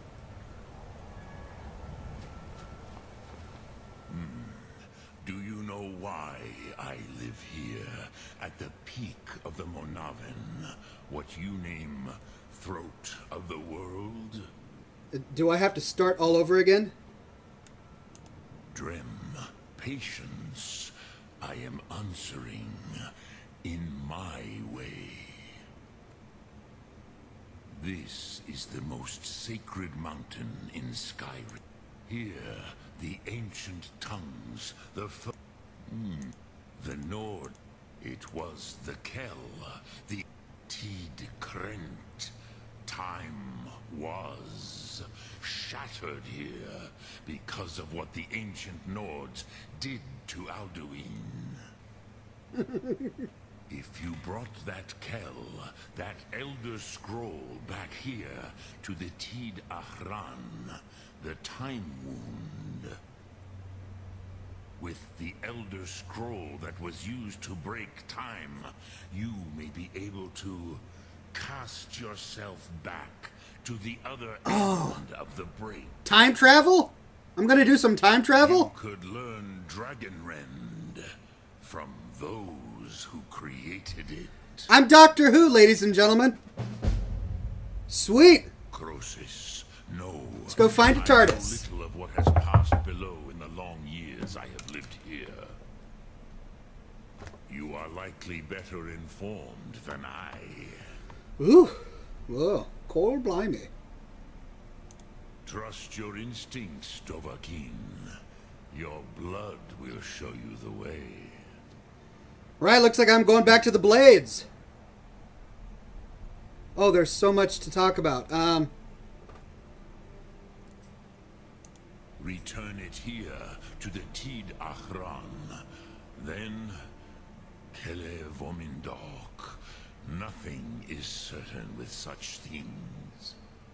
Do you know why I live here at the peak of the Monaven? What you name throat of the world? Do I have to start all over again? Drem, patience. I am answering in my way. This is the most sacred mountain in Skyrim. Here, the ancient tongues, the Nord. It was the Kell, the Tid Krent. Time was shattered here because of what the ancient Nords did to Alduin. If you brought that Kell, that Elder Scroll back here to the Tid Ahran, the Time Wound, with the Elder Scroll that was used to break time, you may be able to cast yourself back to the other end of the break. Time travel? I'm gonna do some time travel? You could learn Dragonrend from those who created it. I'm Doctor Who, ladies and gentlemen. Sweet. Croesus, no. Let's go find a TARDIS. I know little of what has passed below. likely better informed than I. Ooh. Whoa. Cold blimey. Trust your instincts, Dovahkiin. Your blood will show you the way. Right, looks like I'm going back to the Blades. Oh, there's so much to talk about. Return it here to the Tid Achran. Then, Kele Vomindok. Nothing is certain with such things.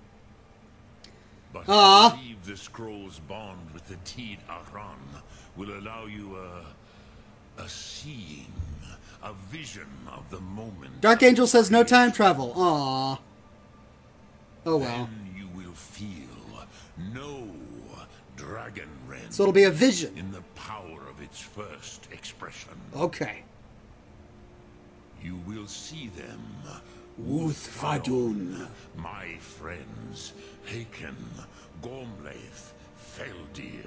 But I believe the scroll's bond with the Tid Achran will allow you a seeing, a vision of the moment. Dark Angel says no time travel. Aww. Oh well. Then you will feel no dragon rend. So it'll be a vision. In the power of its first expression. Okay. You will see them. Wuth Fadun. My friends, Haken, Gormlaith, Feldir.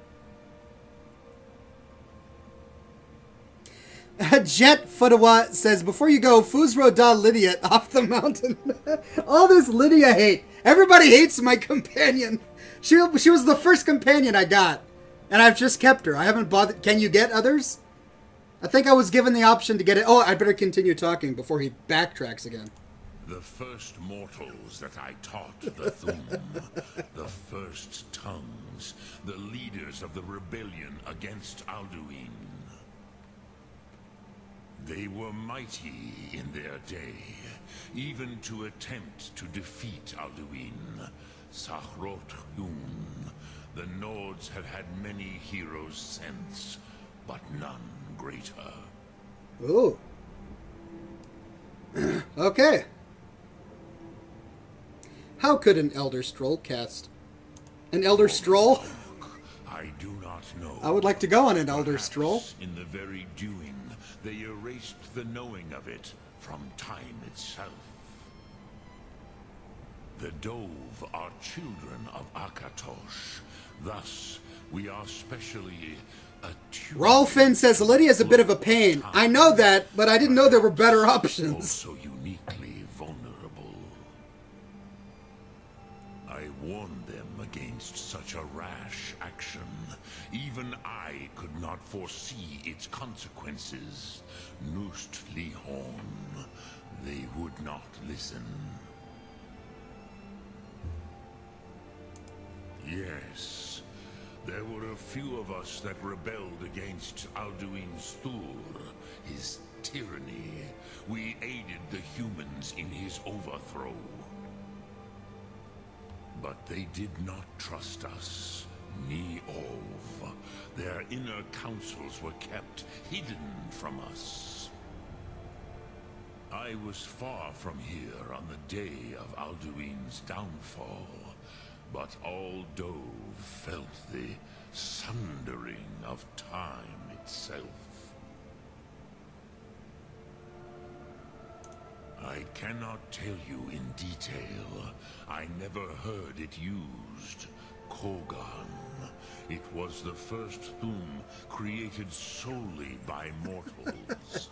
Jet Futawat says, before you go, Fuzro da Lydia off the mountain. All this Lydia hate. Everybody hates my companion. She was the first companion I got. And I've just kept her. I haven't bothered. Can you get others? I think I was given the option to get it. Oh, I better continue talking before he backtracks again. The first mortals that I taught the Thum, the first tongues, the leaders of the rebellion against Alduin. They were mighty in their day, even to attempt to defeat Alduin. Sahrot Hun. The Nords have had many heroes since, but none greater. Ooh. Okay. How could an Elder Scroll cast? An Elder Scroll? I do not know. I would like to go on an Elder Perhaps Scroll. in the very doing, they erased the knowing of it from time itself. The Dove are children of Akatosh. Thus, we are specially attuned. Rolfin says Lydia's a bit of a pain. I know that, but I didn't know there were better options. Also uniquely vulnerable. I warned them against such a rash action. Even I could not foresee its consequences. Nust Lihorn. They would not listen. Yes, there were a few of us that rebelled against Alduin's Thur, his tyranny. We aided the humans in his overthrow. But they did not trust us, ni Ov. Their inner councils were kept hidden from us. I was far from here on the day of Alduin's downfall. But all Dove felt the sundering of time itself. I cannot tell you in detail. I never heard it used. Kogan. It was the first Thum created solely by mortals.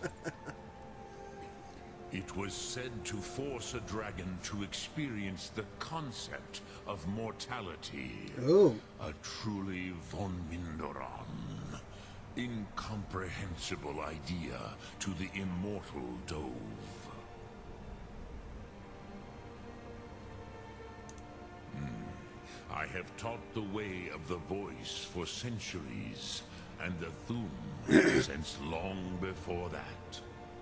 It was said to force a dragon to experience the concept of mortality. Oh. A truly von Mindoran. Incomprehensible idea to the immortal Dove. I have taught the way of the voice for centuries, and the Thum since long before that.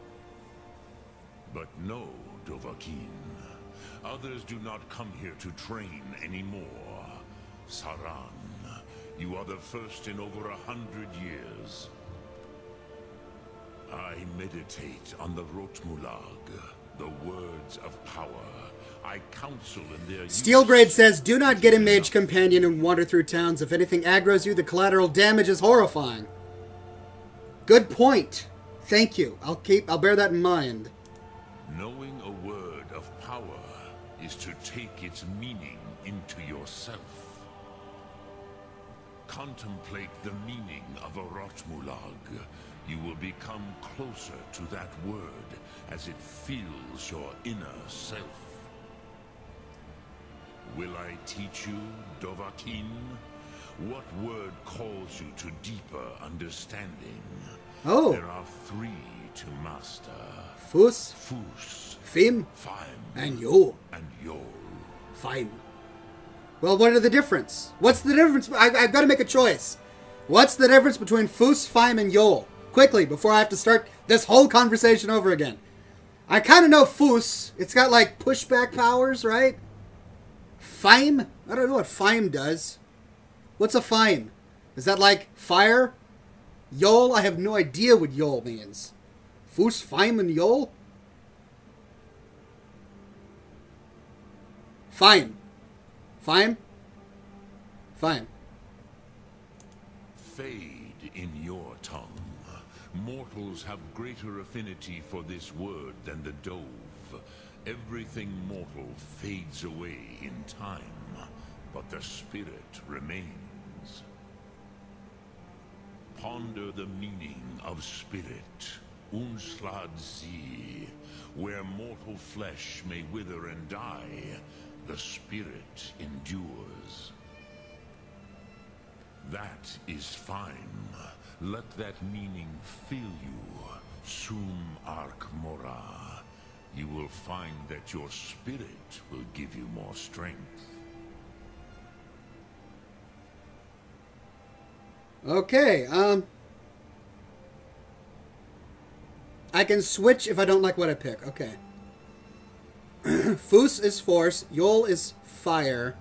But no, Dovahkiin. Others do not come here to train anymore. Saran, you are the first in over 100 years. I meditate on the Rotmulag, the words of power. I counsel in their Steelgrade says, do not get a mage companion and wander through towns. If anything aggroes you, the collateral damage is horrifying. Good point. Thank you. I'll bear that in mind. Knowing a word of power is to take its meaning into yourself. contemplate the meaning of a Rotmulag, you will become closer to that word as it fills your inner self. Will I teach you, Dovahkiin? What word calls you to deeper understanding? Oh. There are 3 to master. Fus, Fus, Fim, Fime, and Yol. and Yol. Fine. Well, what are the difference? What's the difference? I've got to make a choice. What's the difference between Fus, Fime, and Yol? Quickly, before I have to start this whole conversation over again. I kind of know Fus. It's got, like, pushback powers, right? Fime? I don't know what Fime does. What's a Fime? Is that, like, fire? Yol? I have no idea what Yol means. Fus, Fime, and Yol? Fime. Fime? Fime. Fade in your tongue. Mortals have greater affinity for this word than the dove. Everything mortal fades away in time, but the spirit remains. Ponder the meaning of spirit, Unslad Zi. Where mortal flesh may wither and die, the spirit endures. That is fine. Let that meaning fill you, Sum Ark Mora. You will find that your spirit will give you more strength. Okay, I can switch if I don't like what I pick. Okay. Fus is force, Yol is fire,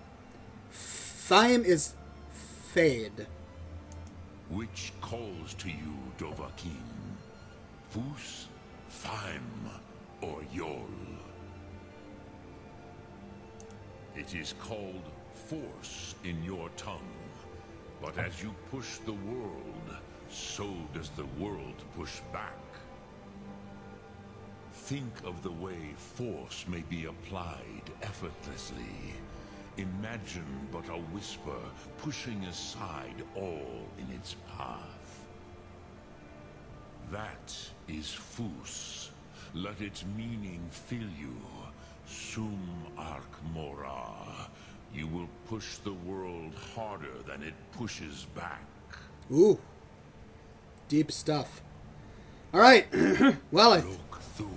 Fime is fade. Which calls to you, Dovahkiin? Fus, Fime, or Yol? It is called force in your tongue. But as you push the world, so does the world push back. Think of the way force may be applied effortlessly. Imagine but a whisper pushing aside all in its path. That is Fus. Let its meaning fill you. Sum Ark Mora. You will push the world harder than it pushes back. Ooh. Deep stuff. Alright. Well, Look Thum.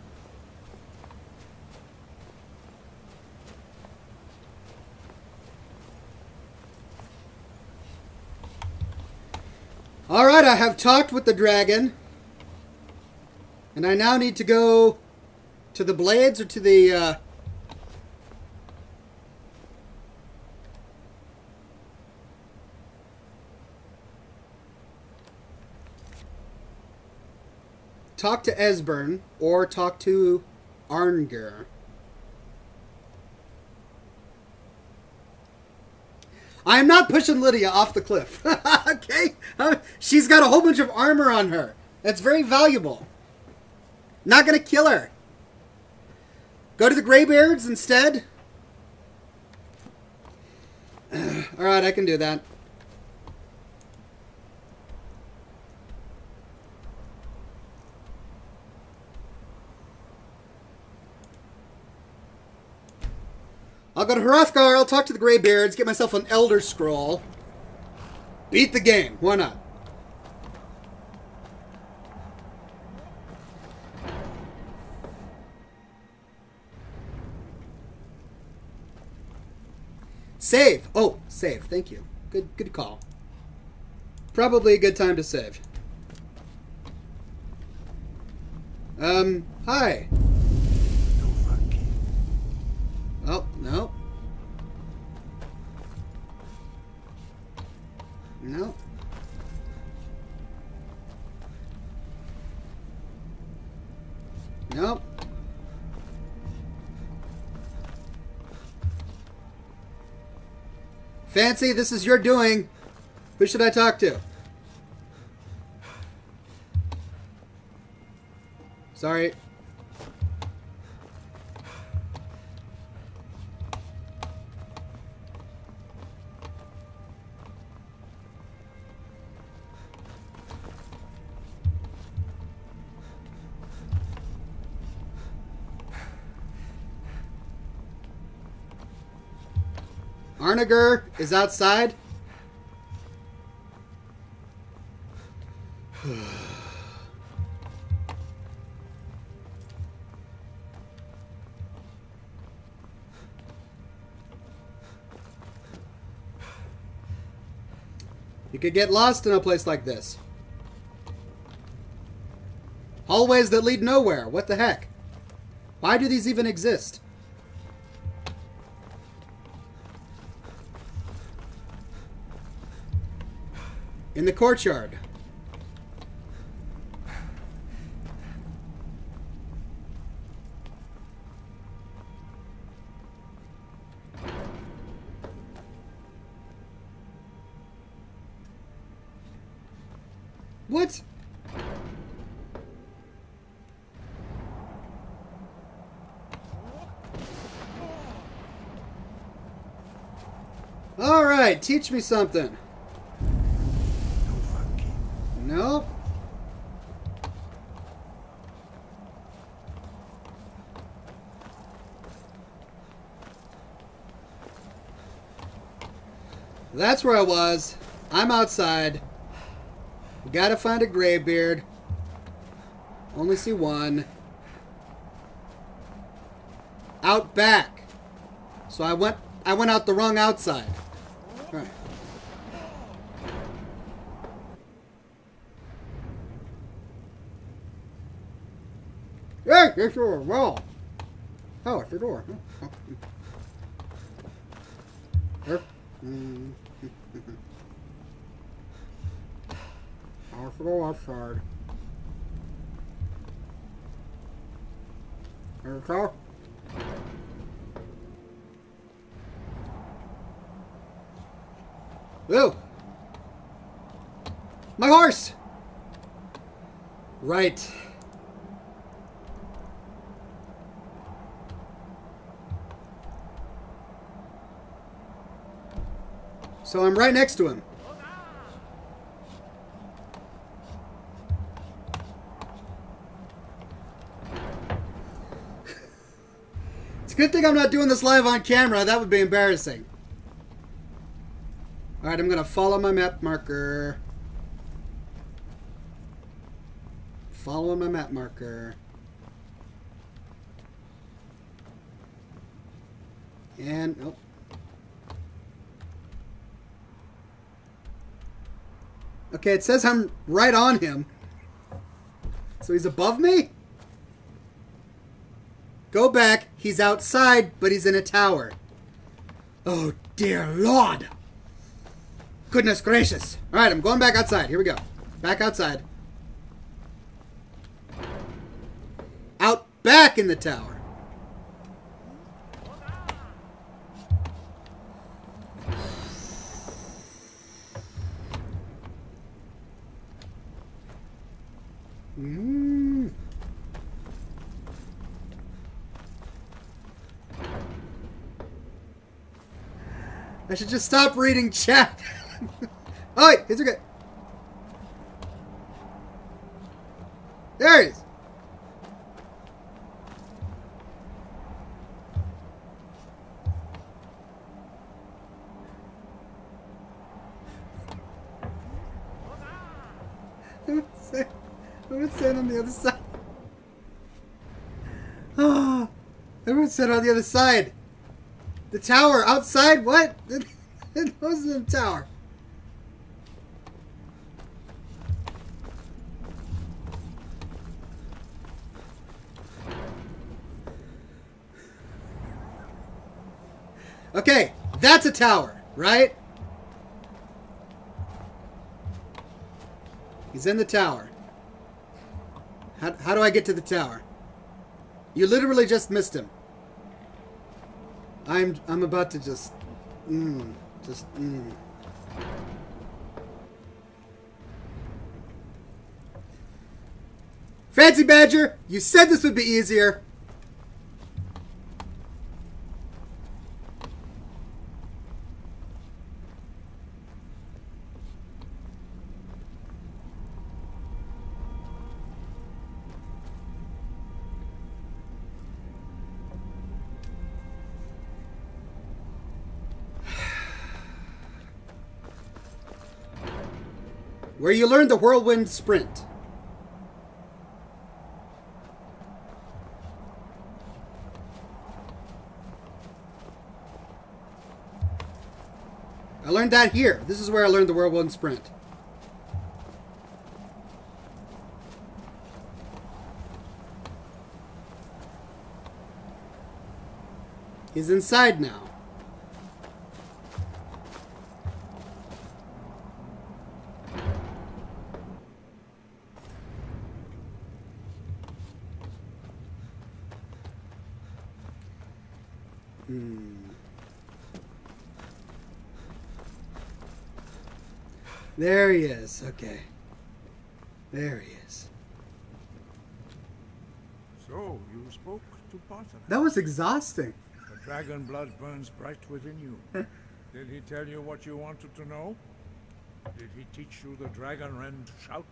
Alright, I have talked with the dragon. And I now need to go to the blades or to the, talk to Esbern or talk to Arngir. I am not pushing Lydia off the cliff. Okay? She's got a whole bunch of armor on her. That's very valuable. Not going to kill her. Go to the Greybeards instead. Alright, I can do that. I'll go to Hrothgar, I'll talk to the Greybeards, get myself an Elder Scroll. Beat the game. Why not? Save. Oh, save. Thank you. Good call. Probably a good time to save. Hi. Oh, no. No. No. Fancy, this is your doing. Who should I talk to? Sorry. Arniger is outside. You could get lost in a place like this. Hallways that lead nowhere. What the heck? Why do these even exist? In the courtyard. What? All right, teach me something. Nope. That's where I was. I'm outside. We gotta find a graybeard. Only see one. Out back. So I went out the wrong outside. All right. Hey, it's your wall. Oh, it's your door. Here. I'll go outside. There you go. Ooh! My horse! Right. So I'm right next to him. It's a good thing I'm not doing this live on camera. That would be embarrassing. Alright, I'm going to follow my map marker. Following my map marker. And, nope. Okay, it says I'm right on him. So he's above me? Go back. He's outside, but he's in a tower. Oh, dear Lord. Goodness gracious. All right, I'm going back outside. Here we go. Back outside. Out back in the tower. I should just stop reading chat. Oh, wait, it's okay. There he is. Everyone's saying on the other side. Oh, everyone's saying on the other side. The tower outside? What? It wasn't the tower. Okay, that's a tower, right? He's in the tower. How do I get to the tower? You literally just missed him. I'm about to just Fancy Badger, you said this would be easier. where you learn the whirlwind sprint. I learned that here. This is where I learned the whirlwind sprint. He's inside now. There he is. Okay. There he is. So, you spoke to Parthenon. That was exhausting. The dragon blood burns bright within you. Did he tell you what you wanted to know? Did he teach you the dragon rend shout?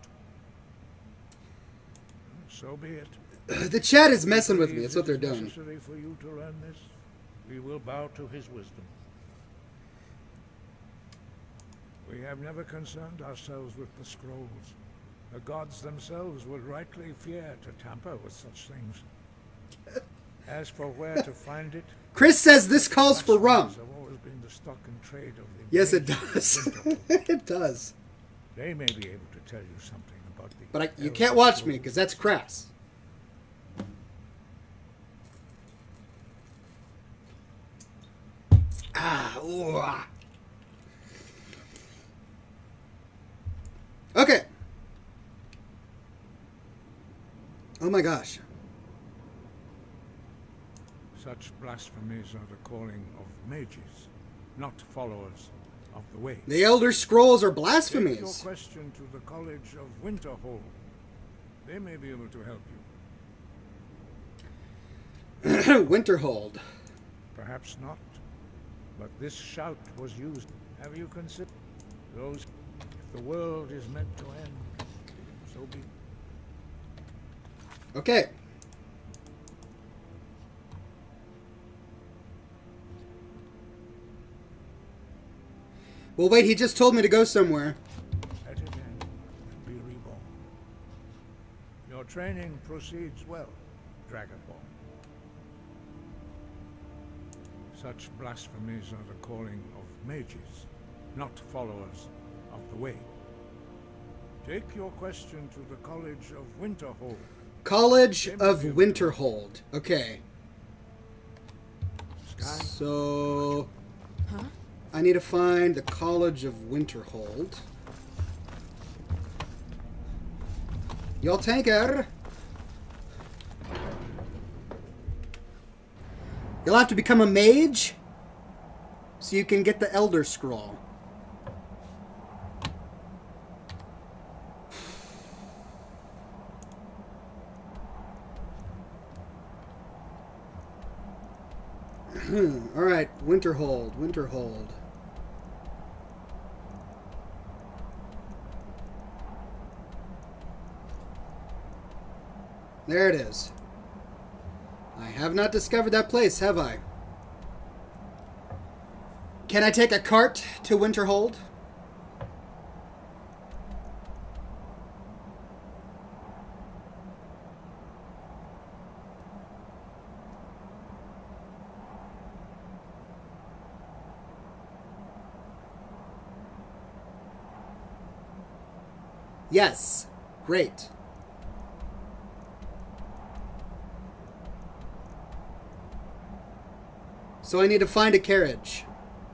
So be it. The chat is messing with me. That's what they're doing. Necessary for you to learn this. We will bow to his wisdom. We have never concerned ourselves with the scrolls. The gods themselves would rightly fear to tamper with such things. As for where to find it, Chris says this calls for rum. have always been the stock and trade of the Yes, it mages of does. Winterhold. It does. They may be able to tell you something about the. But you Elder can't watch me Scrolls. because that's crass. Ooh, ah. Okay. Oh my gosh. Such blasphemies are the calling of mages, not followers of the way. The Elder Scrolls are Take your blasphemies. question to the College of Winterhold. They may be able to help you. Winterhold. Perhaps not. But this shout was used. Have you considered those? If the world is meant to end, so be. Okay. Well, wait, he just told me to go somewhere. Let it end and be reborn. Your training proceeds well, Dragonborn. Such blasphemies are the calling of mages, not followers of the way. Take your question to the College of Winterhold. College of Winterhold. Okay. Sky? So... Huh? I need to find the College of Winterhold. Your tanker. You'll have to become a mage so you can get the Elder Scroll. Alright, Winterhold, Winterhold. There it is. I have not discovered that place, have I? Can I take a cart to Winterhold? Yes. Great. So I need to find a carriage.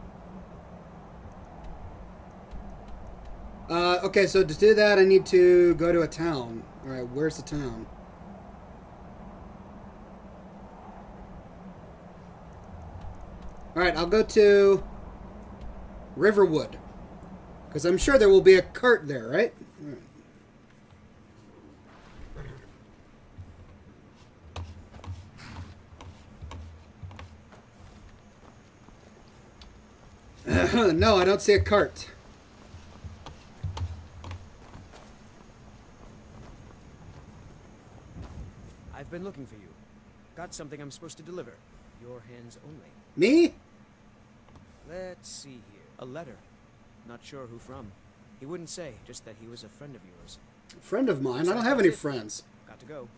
Okay, so to do that, I need to go to a town. Alright, where's the town? Alright, I'll go to Riverwood. Because I'm sure there will be a cart there, right? No, I don't see a cart. I've been looking for you. Got something I'm supposed to deliver. Your hands only. Me? Let's see here. A letter. Not sure who from. He wouldn't say, just that he was a friend of yours. A friend of mine? I don't have any friends. Got to go.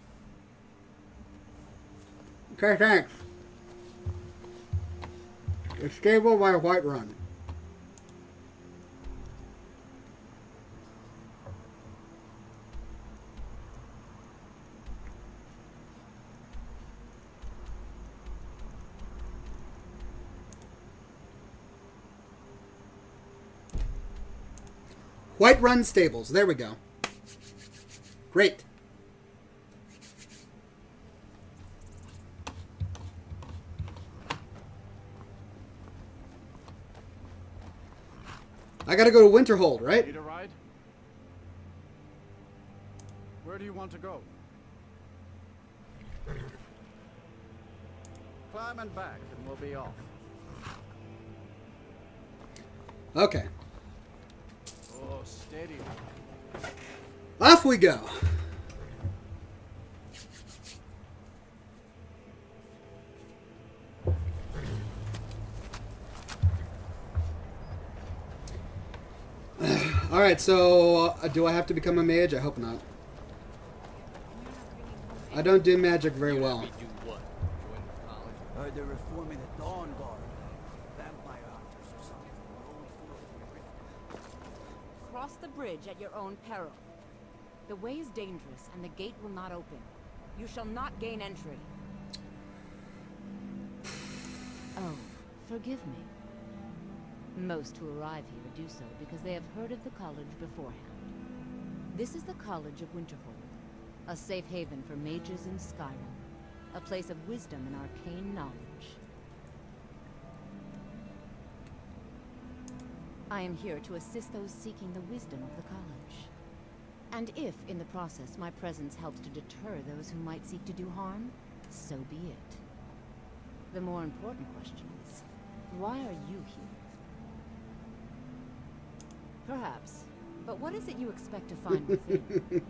Okay, thanks. It's stable by Whiterun. Whiterun Stables. There we go. Great. I gotta go to Winterhold, right? Need a ride? Where do you want to go? Climb and back, and we'll be off. Okay. Oh, steady. Off we go. Alright, so do I have to become a mage? I hope not. I don't do magic very well. They're reforming the Dawn Guard. Vampire hunters or something. Cross the bridge at your own peril. The way is dangerous, and the gate will not open. You shall not gain entry. Oh, forgive me. Most who arrive here do so because they have heard of the college beforehand. This is the College of Winterhold, a safe haven for mages in Skyrim, a place of wisdom and arcane knowledge. I am here to assist those seeking the wisdom of the college. And if, in the process, my presence helps to deter those who might seek to do harm, so be it. The more important question is, why are you here? Perhaps. But what is it you expect to find within?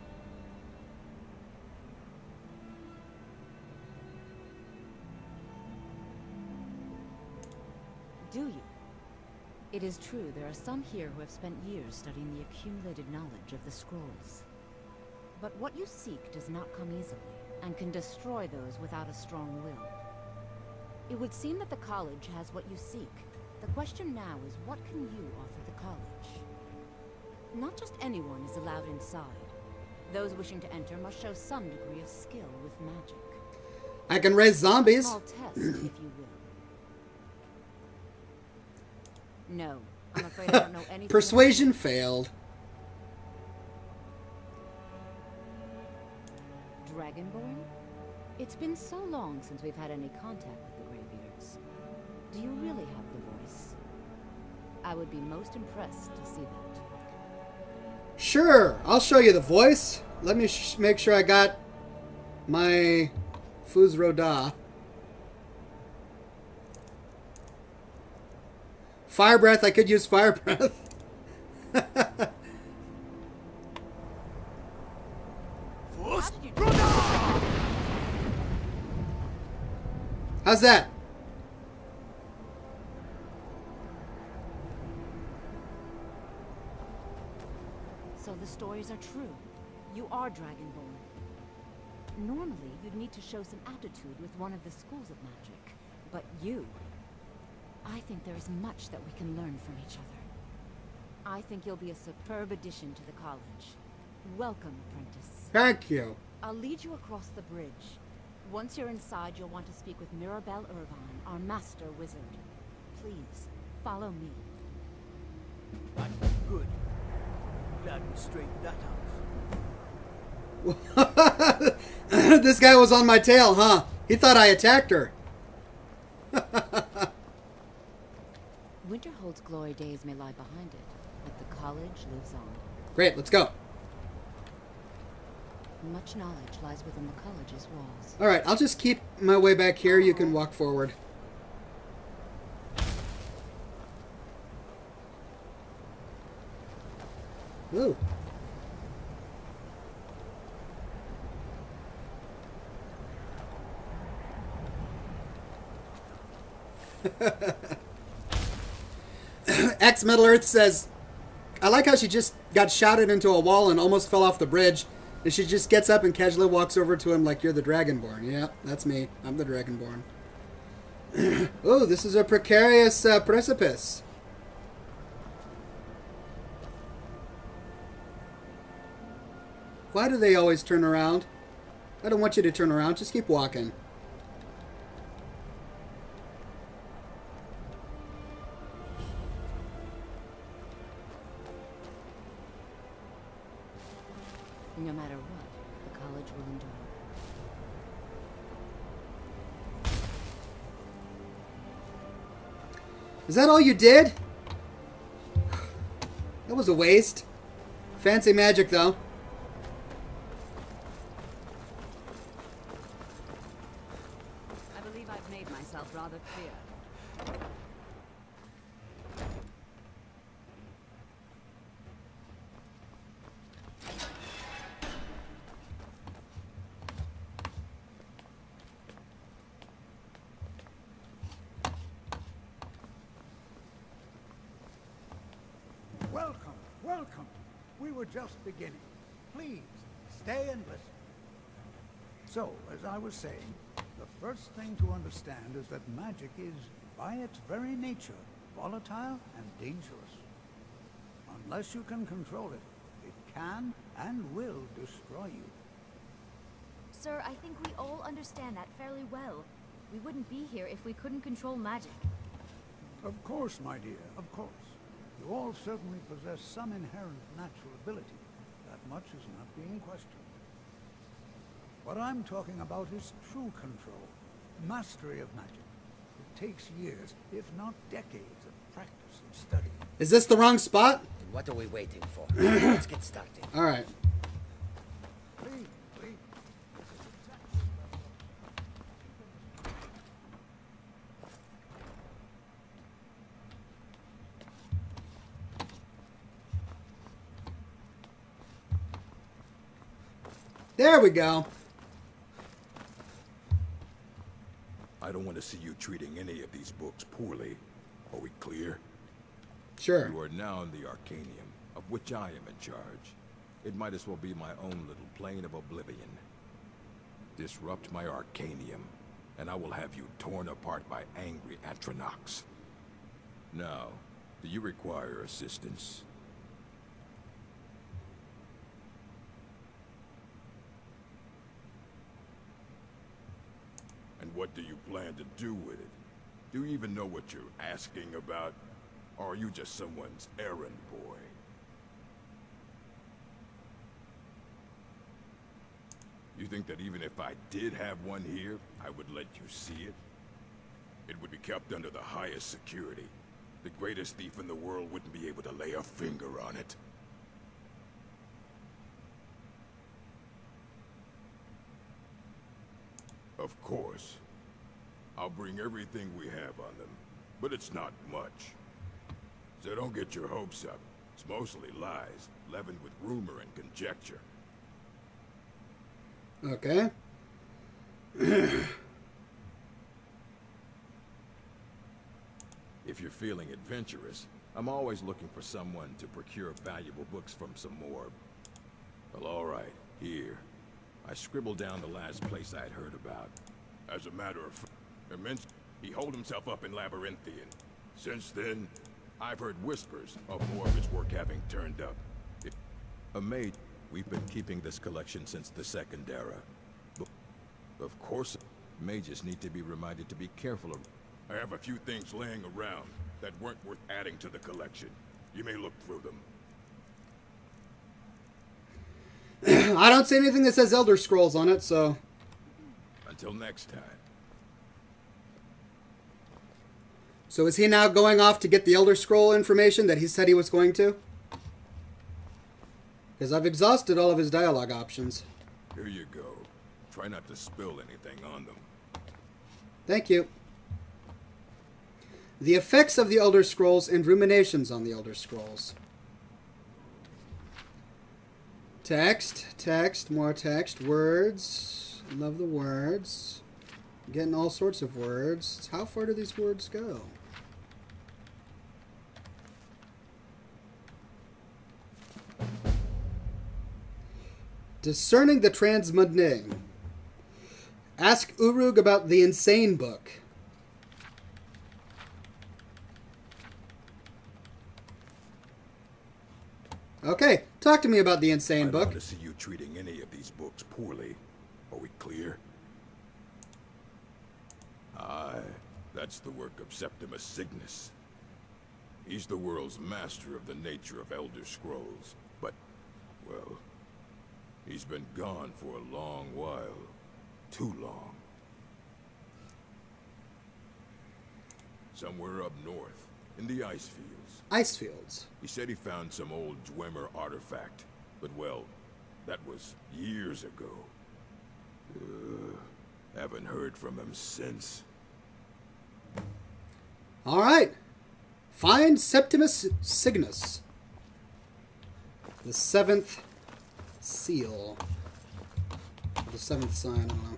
Do you? It is true there are some here who have spent years studying the accumulated knowledge of the scrolls. But what you seek does not come easily, and can destroy those without a strong will. It would seem that the college has what you seek. The question now is, what can you offer the college? Not just anyone is allowed inside. Those wishing to enter must show some degree of skill with magic. I can raise zombies. A small test, if you will. No, I'm afraid I don't know anything. Persuasion failed. Dragonborn? It's been so long since we've had any contact with the Greybeards. Do you really have the voice? I would be most impressed to see that. Sure, I'll show you the voice. Let me make sure I got my Fuz Roda. Fire breath, I could use fire breath. How's that? So the stories are true. You are Dragonborn. Normally, you'd need to show some aptitude with one of the schools of magic. But you... I think there is much that we can learn from each other. I think you'll be a superb addition to the college. Welcome, apprentice. Thank you. I'll lead you across the bridge. Once you're inside, you'll want to speak with Mirabelle Irvine, our master wizard. Please, follow me. Good. Glad we straightened that out. This guy was on my tail, huh? He thought I attacked her. Winterhold's glory days may lie behind it, but the college lives on. Great, let's go. Much knowledge lies within the college's walls. Alright, I'll just keep my way back here. You can walk forward. Ooh. X Metal Earth says, I like how she just got shouted into a wall and almost fell off the bridge. And she just gets up and casually walks over to him like, you're the Dragonborn. Yeah, that's me. I'm the Dragonborn. Oh, this is a precarious precipice. Why do they always turn around? I don't want you to turn around. Just keep walking. No matter what, the college will endure. Is that all you did? That was a waste. Fancy magic, though. I believe I've made myself rather clear. Welcome, welcome. We were just beginning. Please, stay and listen. So, as I was saying, the first thing to understand is that magic is, by its very nature, volatile and dangerous. Unless you can control it, it can and will destroy you. Sir, I think we all understand that fairly well. We wouldn't be here if we couldn't control magic. Of course, my dear, of course. You all certainly possess some inherent natural ability. That much is not being questioned. What I'm talking about is true control, mastery of magic. It takes years, if not decades, of practice and study. Is this the wrong spot? What are we waiting for? Let's get started. All right. Please, please. There we go. I don't want to see you treating any of these books poorly. Are we clear? Sure. You are now in the Arcanium, of which I am in charge. It might as well be my own little plane of oblivion. Disrupt my Arcanium, and I will have you torn apart by angry Atronachs. Now, do you require assistance? And what do you plan to do with it? Do you even know what you're asking about? Or are you just someone's errand boy? You think that even if I did have one here, I would let you see it? It would be kept under the highest security. The greatest thief in the world wouldn't be able to lay a finger on it. Of course. I'll bring everything we have on them, but it's not much. So don't get your hopes up. It's mostly lies, leavened with rumor and conjecture. Okay. If you're feeling adventurous, I'm always looking for someone to procure valuable books from some more. Well, all right, here. I scribbled down the last place I'd heard about. As a matter of fact, he holed himself up in Labyrinthian. Since then, I've heard whispers of more of his work having turned up. A mage, we've been keeping this collection since the Second Era. But of course, mages need to be reminded to be careful of. I have a few things laying around that weren't worth adding to the collection. You may look through them. I don't see anything that says Elder Scrolls on it, so... Until next time. So is he now going off to get the Elder Scroll information that he said he was going to? Because I've exhausted all of his dialogue options. Here you go. Try not to spill anything on them. Thank you. The effects of the Elder Scrolls and ruminations on the Elder Scrolls. Text, text, more text, words. Love the words. Getting all sorts of words. How far do these words go? Discerning the Transmundane. Ask Urug about the Insane Book. Okay, talk to me about the Insane I Book. don't want to see you treating any of these books poorly. Are we clear? Aye, that's the work of Septimus Signus. He's the world's master of the nature of Elder Scrolls, but, well, he's been gone for a long while. Too long. Somewhere up north, in the ice fields. Ice fields. He said he found some old Dwemer artifact, but well, that was years ago. Haven't heard from him since. All right. Find Septimus Signus. The seventh seal. Or the seventh sign, I don't know.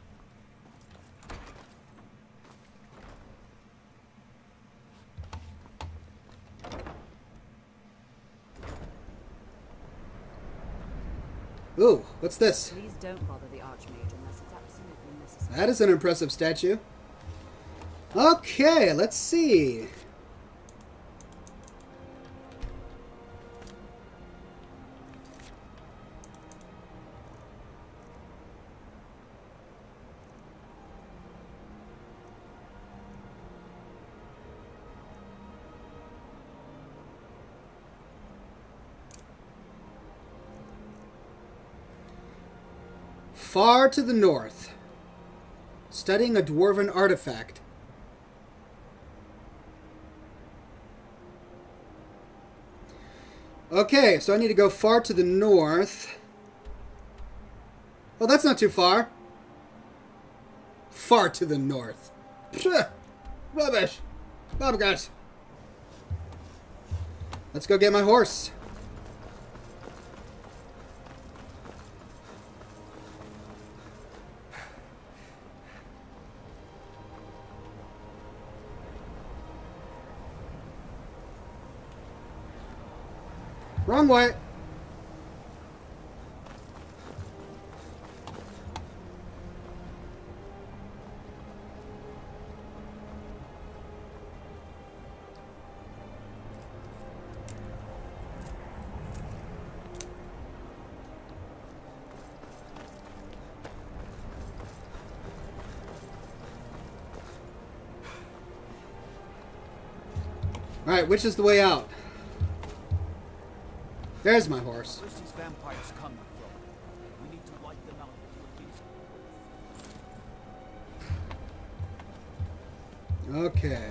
Ooh, what's this? Please don't bother the Archmage unless it's absolutely necessary. That is an impressive statue. Okay, let's see. Far to the north. Studying a dwarven artifact. Okay, so I need to go far to the north. Well, that's not too far. Far to the north. Psh, rubbish. Bobcat. Let's go get my horse. Wrong way. All right, which is the way out? There's my horse. Where's these vampires coming from? We need to wipe them out with these. Okay.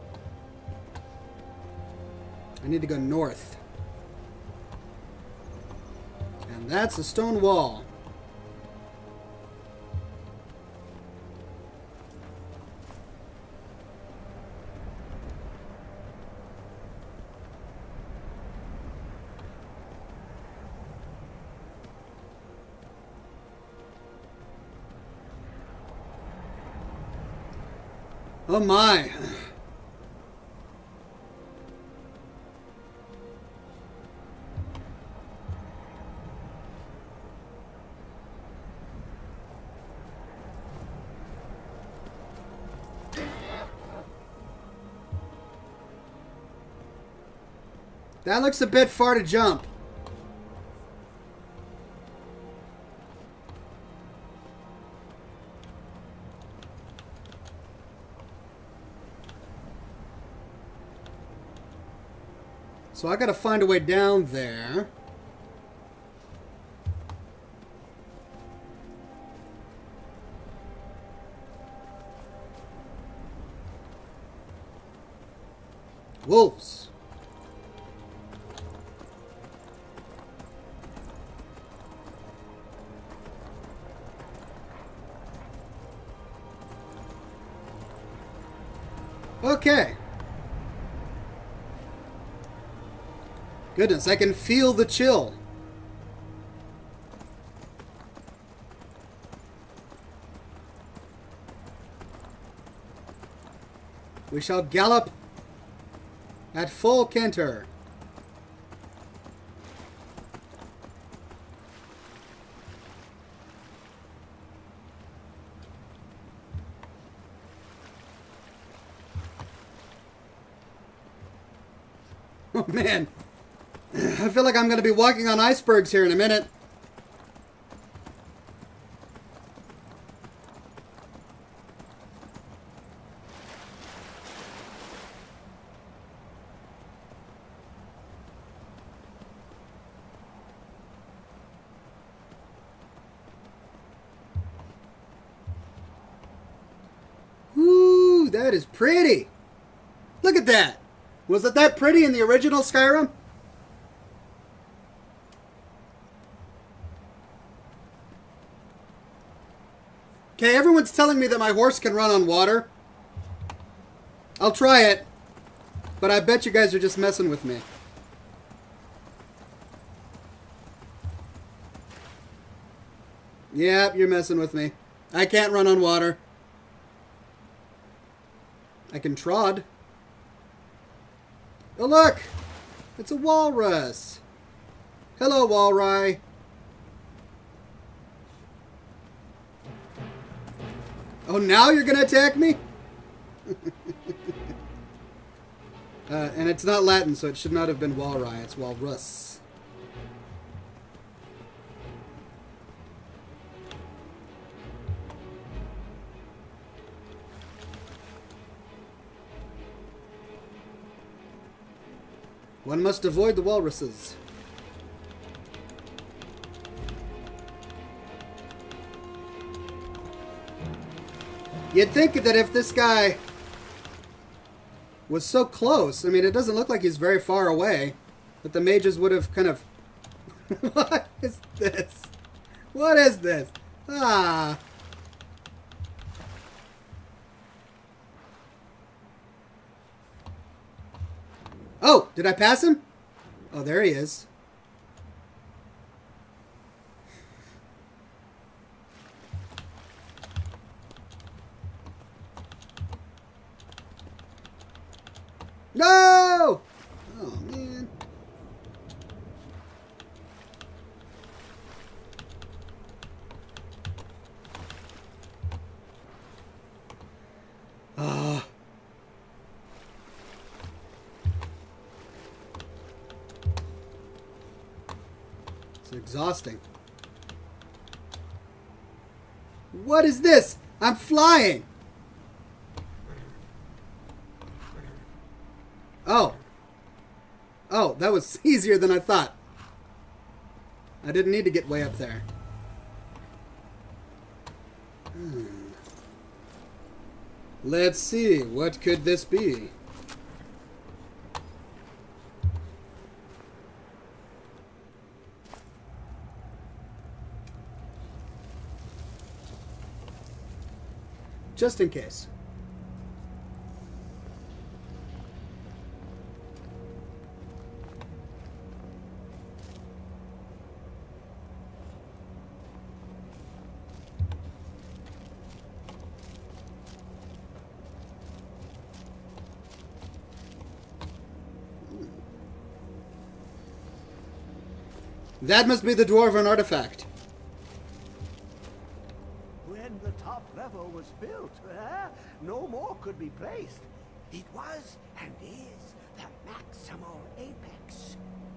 I need to go north. And that's a stone wall. Oh my. That looks a bit far to jump. So I gotta find a way down there. Wolves. Okay. Goodness, I can feel the chill. We shall gallop at full canter. Oh, man. I feel like I'm going to be walking on icebergs here in a minute. Ooh, that is pretty. Look at that. Was it that pretty in the original Skyrim? Okay, everyone's telling me that my horse can run on water. I'll try it, but I bet you guys are just messing with me. Yep, you're messing with me. I can't run on water. I can trod. Oh, look! It's a walrus. Hello, Walry. Oh, now you're gonna attack me? And it's not Latin, so it should not have been Walry. It's Walrus. One must avoid the walruses. You'd think that if this guy was so close, I mean, it doesn't look like he's very far away, that the mages would have kind of... What is this? What is this? Ah. Oh, did I pass him? Oh, there he is. No! Oh, man. Ah. It's exhausting. What is this? I'm flying! Oh. Oh, that was easier than I thought. I didn't need to get way up there. Let's see. What could this be? Just in case. That must be the Dwarven artifact. When the top level was built, no more could be placed. It was and is the maximal apex.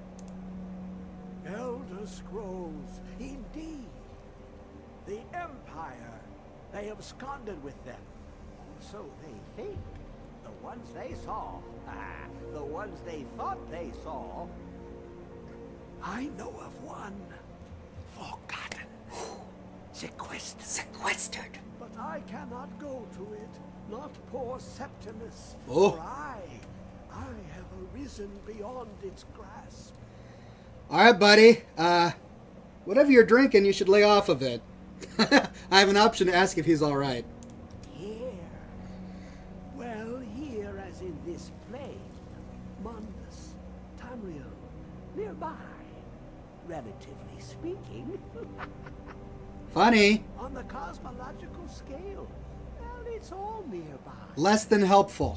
Elder Scrolls, indeed. The Empire, they absconded with them. So they think. The ones they saw, the ones they thought they saw. I know of one. Forgotten. Sequestered. Sequestered. But I cannot go to it. Not poor Septimus. Oh. For I have arisen beyond its grasp. Alright, buddy. Whatever you're drinking, you should lay off of it. I have an option to ask if he's alright. Here. Well, here as in this plane. Mundus. Tamriel. Nearby. Relatively speaking. Funny. On the cosmological scale, well, it's all nearby. Less than helpful.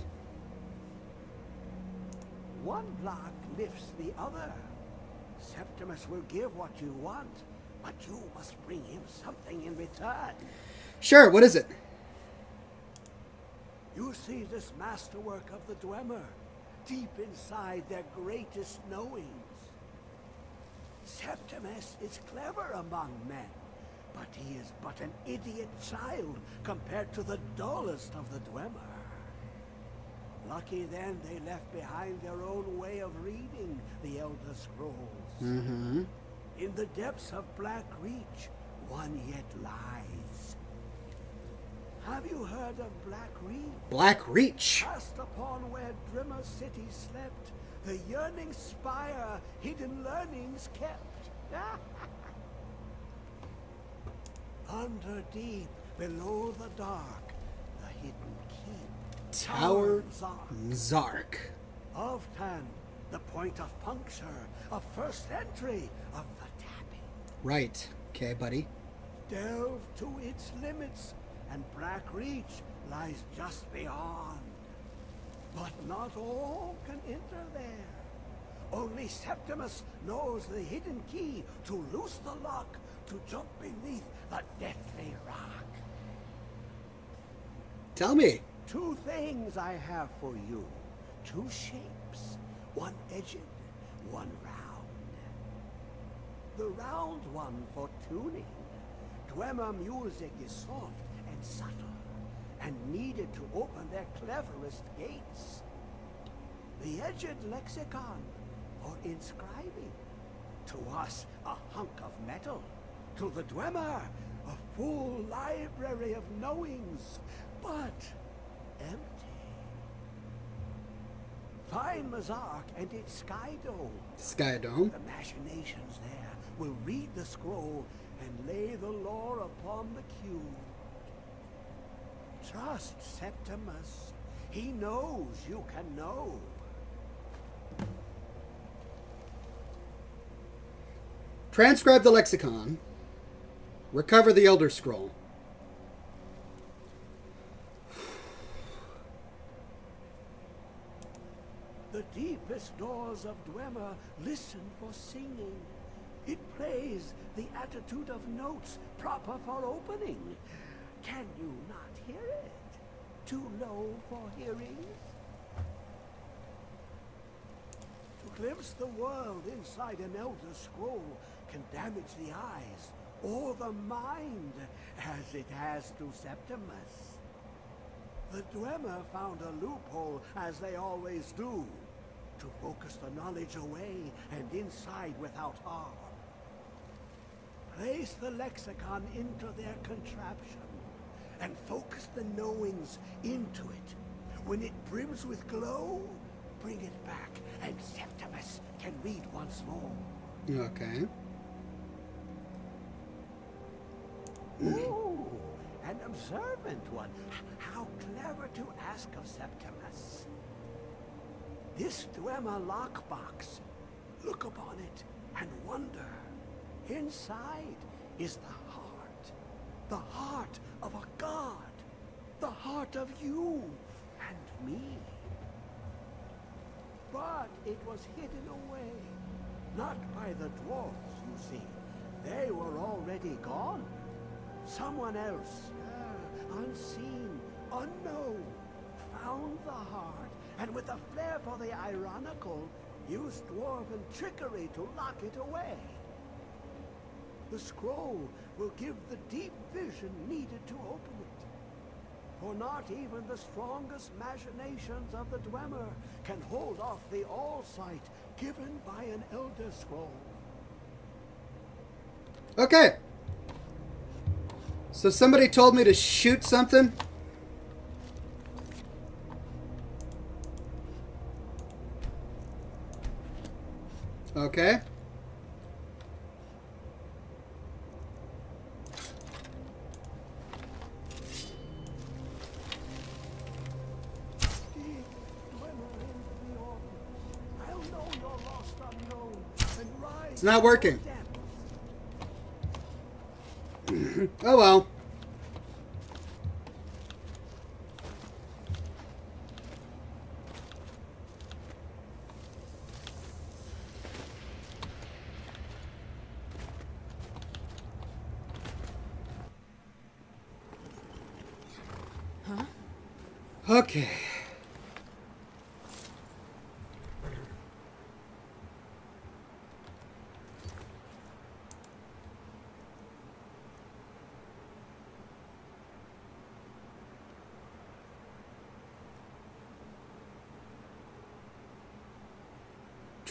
One block lifts the other. Septimus will give what you want, but you must bring him something in return. Sure, what is it? You see this masterwork of the Dwemer. deep inside their greatest knowings. Septimus is clever among men, but he is but an idiot child compared to the dullest of the Dwemer. Lucky then they left behind their own way of reading the Elder Scrolls. Mm-hmm. In the depths of Black Reach, one yet lies. Have you heard of Black Reach? Black Reach. Cast upon where Drimmer City slept, the yearning spire hidden learnings kept. Under deep, below the dark, the hidden keep. Tower Zark. Of Tan, the point of puncture, of first entry, of the tapping. Right. Okay, buddy. Delve to its limits, and Black Reach lies just beyond. But not all can enter there. Only Septimus knows the hidden key to loose the lock, to jump beneath the deathly rock. Tell me. 2 things I have for you. 2 shapes. One edged, one round. The round one for tuning. Dwemer music is soft and subtle, and needed to open their cleverest gates. The edged lexicon for inscribing. To us, a hunk of metal. To the Dwemer, a full library of knowings, but empty. Find Mazark and its Sky Dome. Sky Dome. The machinations there will read the scroll and lay the lore upon the cube. Trust Septimus. He knows you can know. Transcribe the lexicon. Recover the Elder Scroll. The deepest doors of Dwemer listen for singing. It plays the attitude of notes proper for opening. Can you not hear it? Too low for hearing? To glimpse the world inside an Elder Scroll can damage the eyes or the mind, as it has to Septimus. The Dwemer found a loophole, as they always do, to focus the knowledge away and inside without harm. Place the lexicon into their contraption, and focus the knowings into it. When it brims with glow, bring it back, and Septimus can read once more. Okay. Ooh, an observant one. How clever to ask of Septimus. This Dwemer lockbox. Look upon it and wonder. Inside is the heart of a god, the heart of you and me. But it was hidden away, not by the dwarves, you see. They were already gone. Someone else, unseen, unknown, found the heart, and with a flair for the ironical, used dwarven trickery to lock it away. The scroll will give the deep vision needed to open it. For not even the strongest machinations of the Dwemer can hold off the all-sight given by an Elder Scroll. Okay. So somebody told me to shoot something. Okay. It's not working. Oh well. Huh? Okay.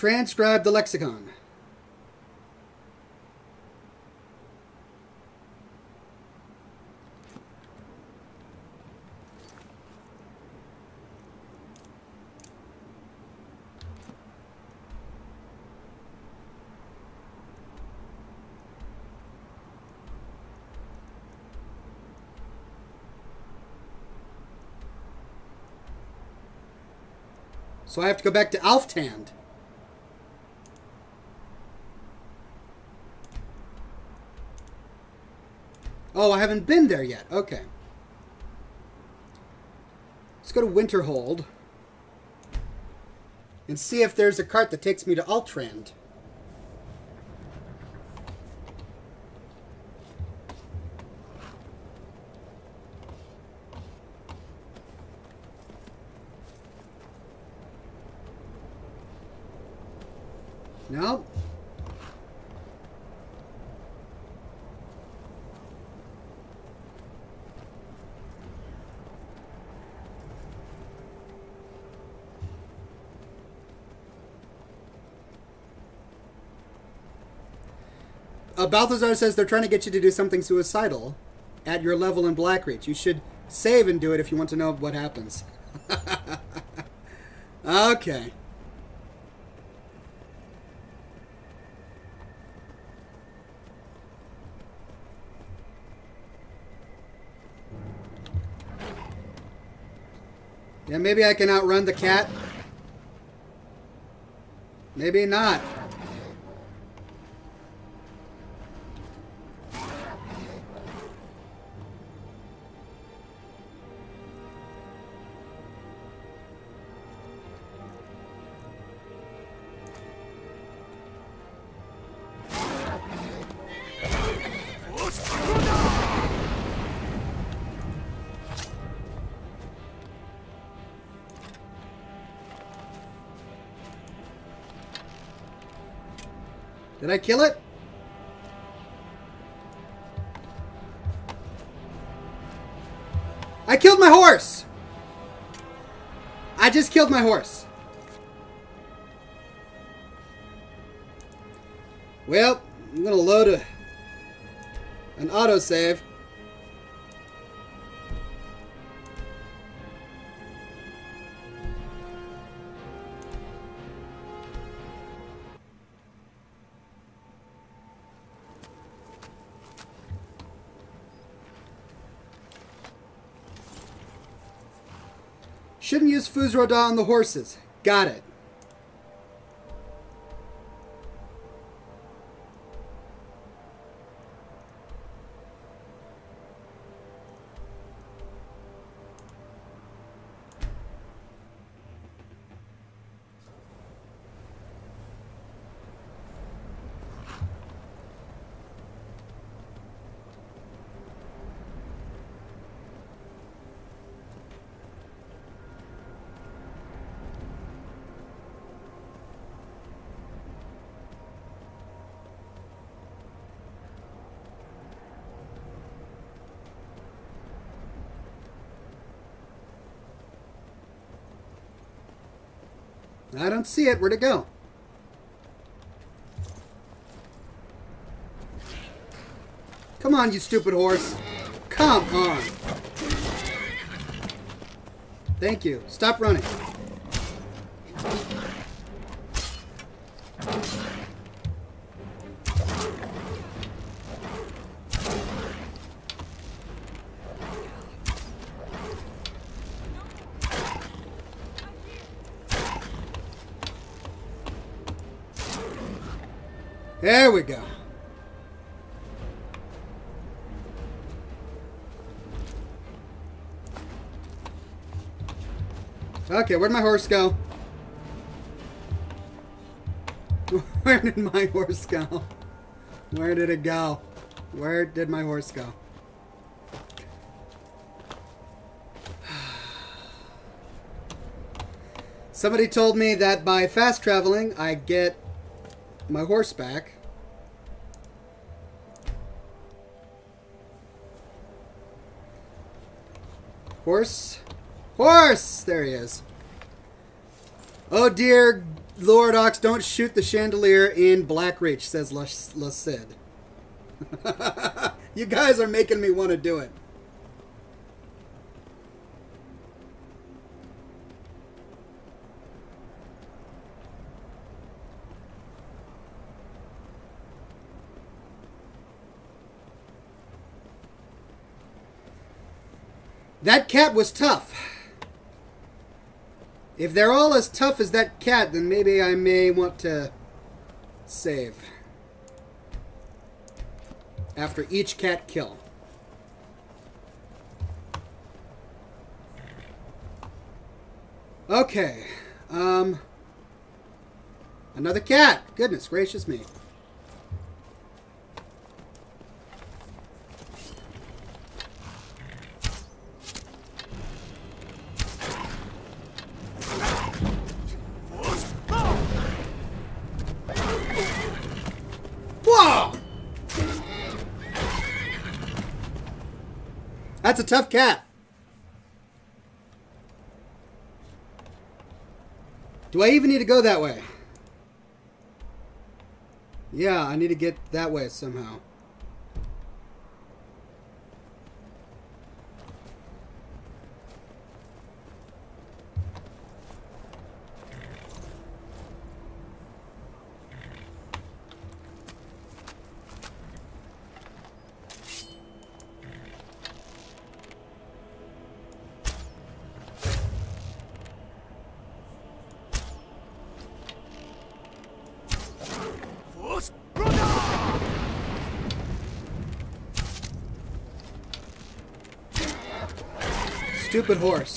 Transcribe the lexicon. So I have to go back to Alftand. Oh, I haven't been there yet. Okay. Let's go to Winterhold and see if there's a cart that takes me to Altrand. No. Balthazar says they're trying to get you to do something suicidal at your level in Blackreach. You should save and do it if you want to know what happens. Okay. Yeah, maybe I can outrun the cat. Maybe not. Did I kill it? I killed my horse! I just killed my horse. Well, I'm gonna load an autosave. Shouldn't use Fusroda on the horses. Got it. I don't see it. Where'd it go? Come on, you stupid horse. Come on. Thank you. Stop running. There we go. Okay, where'd my horse go? Where did my horse go? Where did it go? Where did my horse go? Somebody told me that by fast traveling, I get my horse back. Horse. Horse! There he is. Oh dear Lord Ox, don't shoot the chandelier in Blackreach, says La Cid. You guys are making me want to do it. That cat was tough. If they're all as tough as that cat, then maybe I may want to save after each cat kill. Okay. Another cat. Goodness gracious me. Whoa! That's a tough cat. Do I even need to go that way? Yeah, I need to get that way somehow. Stupid horse.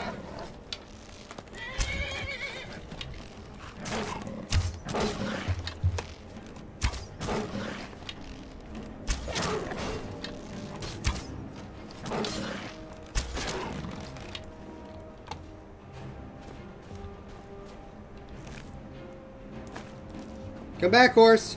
Come back, horse.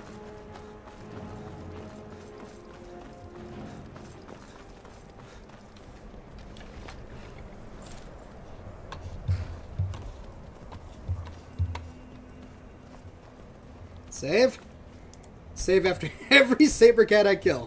Save? Save after every saber cat I kill.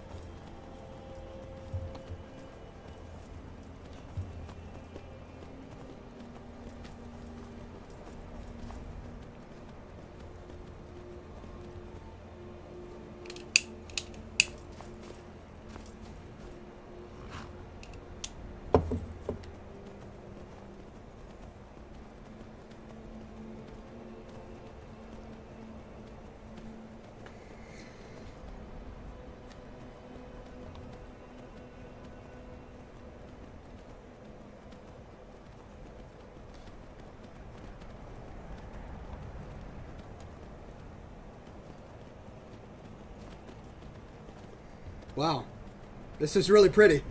Wow, this is really pretty.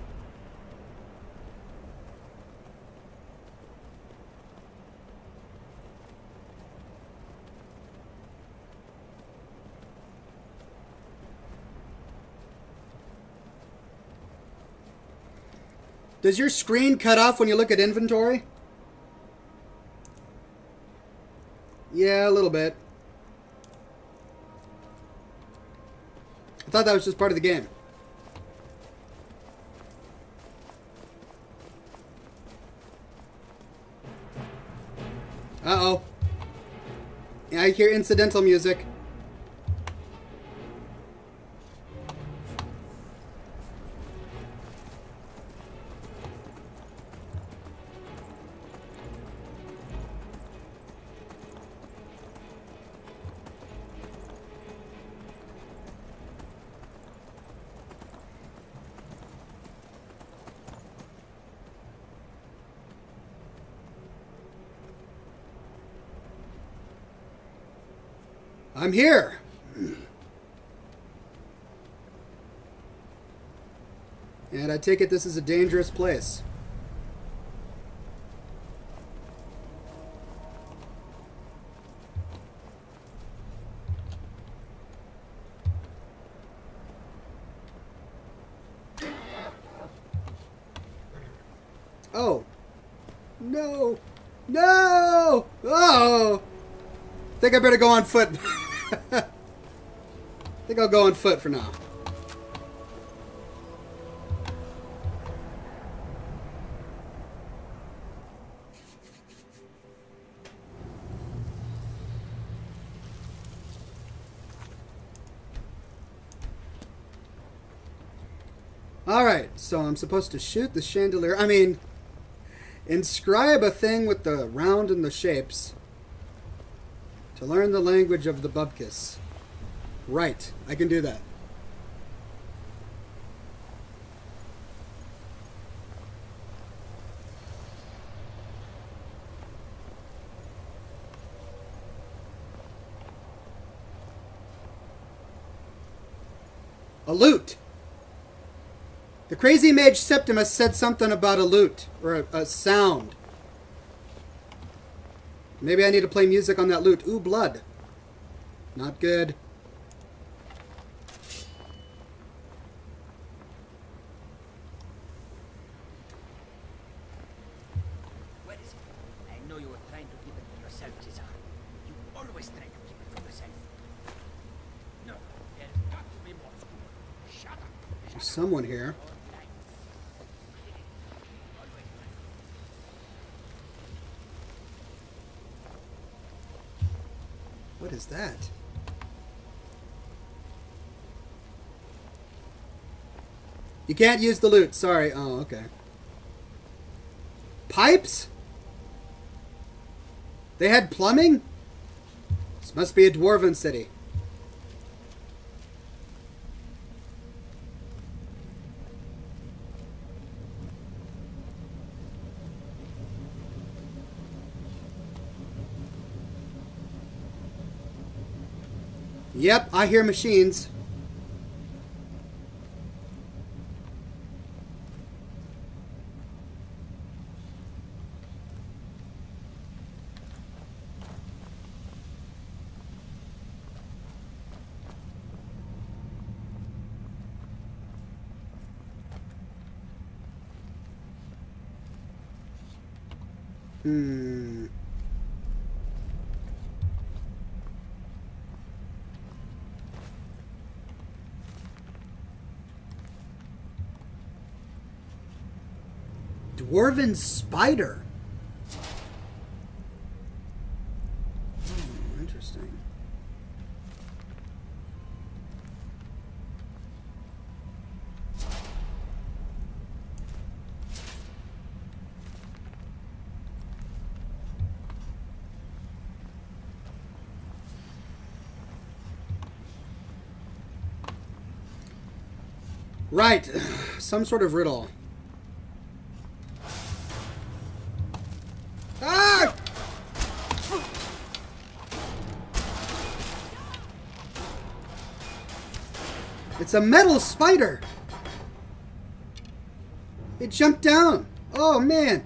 Does your screen cut off when you look at inventory? Yeah, a little bit. I thought that was just part of the game. Uh-oh. Yeah, I hear incidental music. I'm here. And I take it this is a dangerous place. Oh. No. No! Oh! think I better go on foot. I think I'll go on foot for now. Alright, so I'm supposed to shoot the chandelier. I mean, inscribe a thing with the round and the shapes to learn the language of the Bubkis. Right, I can do that. A lute! The crazy mage Septimus said something about a lute, or a sound. Maybe I need to play music on that lute. Ooh, blood. Not good. Where is it? I know you were trying to keep it for yourself, Cesar. You always try to keep it for yourself. No, there's got to be more school. Shut up. There's someone here. What is that? You can't use the lute. Sorry. Oh, okay. Pipes? They had plumbing? This must be a dwarven city. Yep, I hear machines. Dwarven spider. Oh, interesting. Right, some sort of riddle. Ah! It's a metal spider. It jumped down. Oh, man.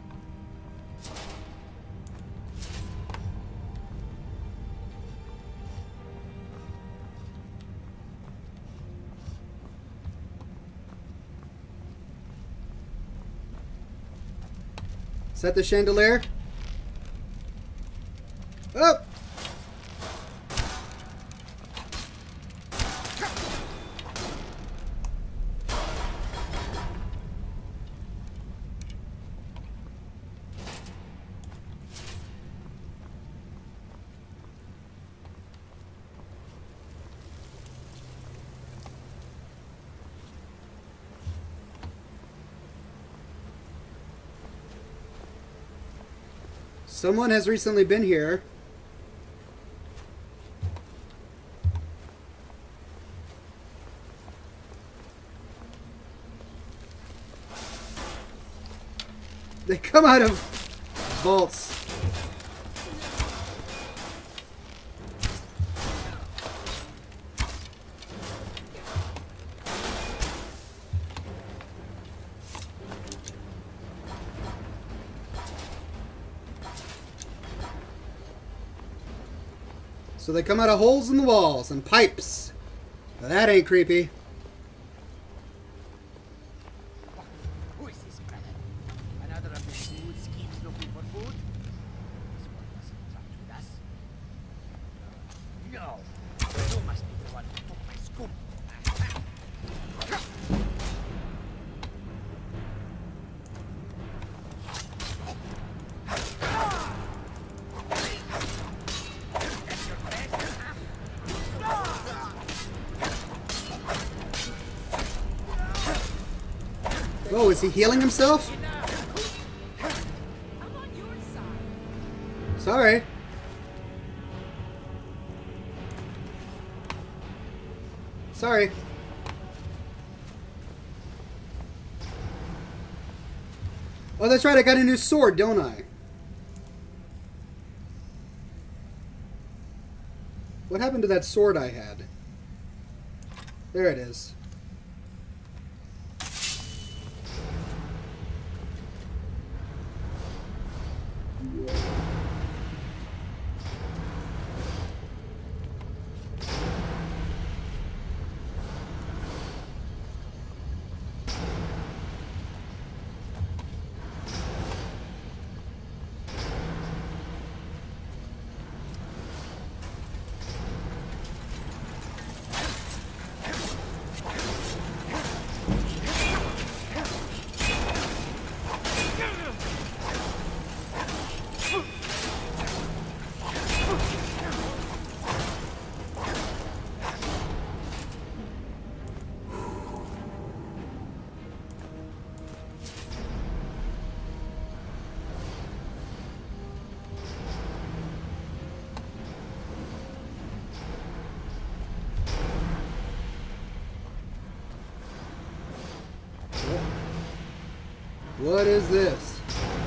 Is that the chandelier? Up! Someone has recently been here. They come out of vaults. So they come out of holes in the walls and pipes. Now that ain't creepy. Who is this, brother? Another of the food schemes looking for food? This one must have trapped with us. No, Oh, is he healing himself? I'm on your side. Sorry. Sorry. Oh, that's right. I got a new sword, don't I? What happened to that sword I had? There it is. What is this?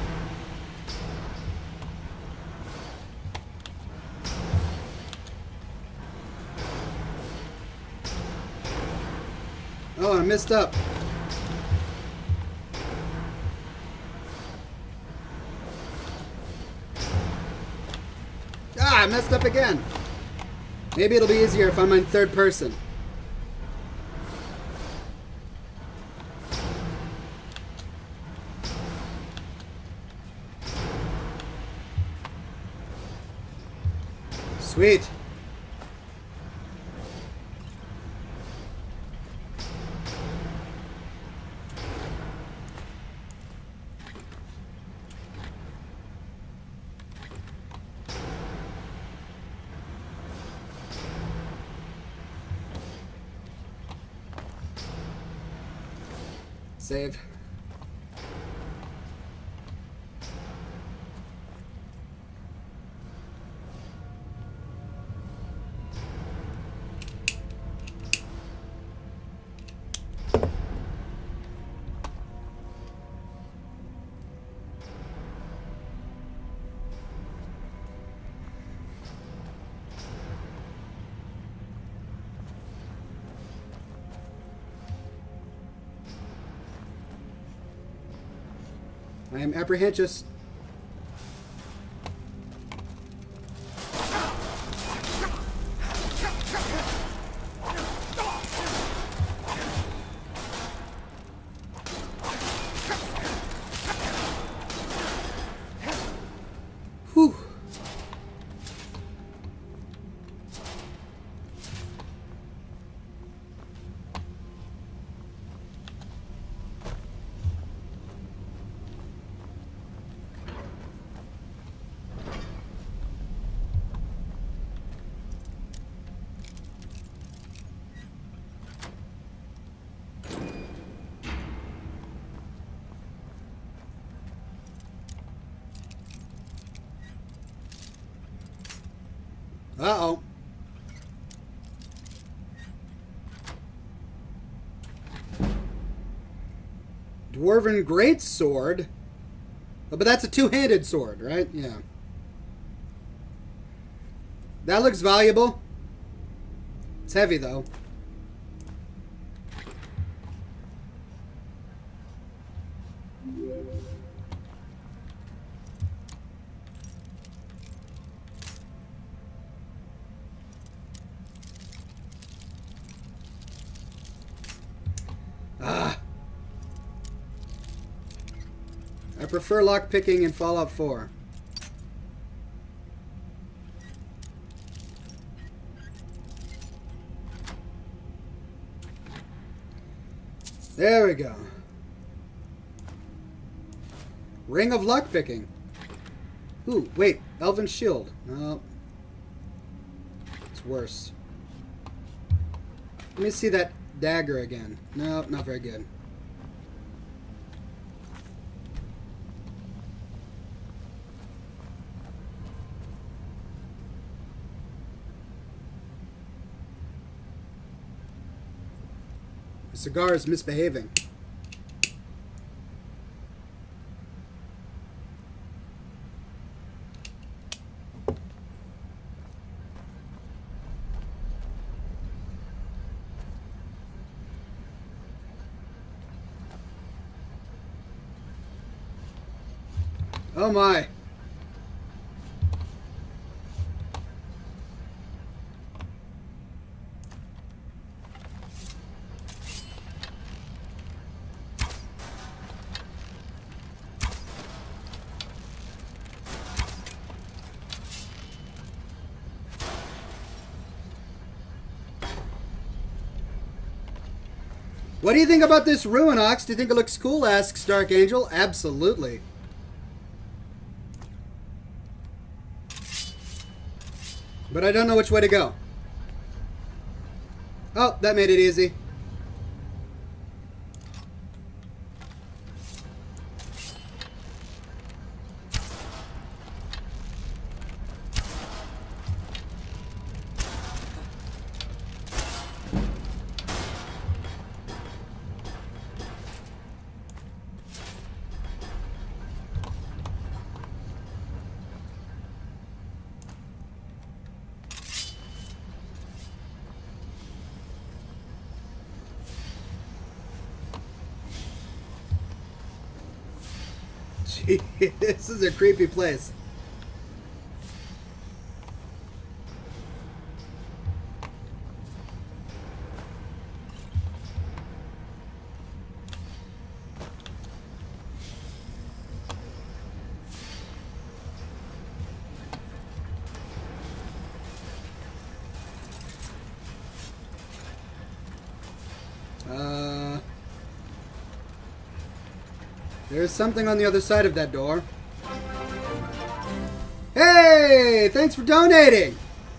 Oh, I messed up. Ah, I messed up again. Maybe it'll be easier if I'm in third person. Sweet. Save. I am apprehensive. Whew. Uh-oh. Dwarven Greatsword? Oh, but that's a two-handed sword, right? Yeah. That looks valuable. It's heavy, though. I prefer lockpicking in Fallout 4. There we go. Ring of lockpicking. Ooh, wait. Elven shield. No. It's worse. Let me see that dagger again. No, not very good. The cigar is misbehaving. Oh my. What do you think about this ruin, Ox? Do you think it looks cool? Asks Dark Angel. Absolutely. But I don't know which way to go. Oh, that made it easy. Gee, this is a creepy place. There's something on the other side of that door. Hey! Thanks for donating!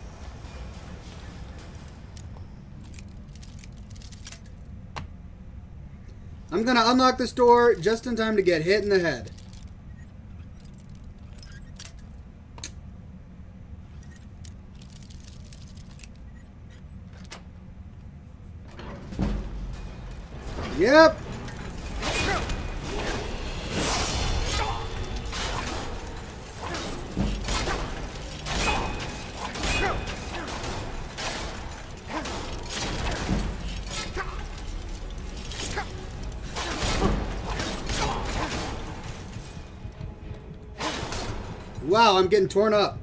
I'm gonna unlock this door just in time to get hit in the head. Yep. Wow, I'm getting torn up.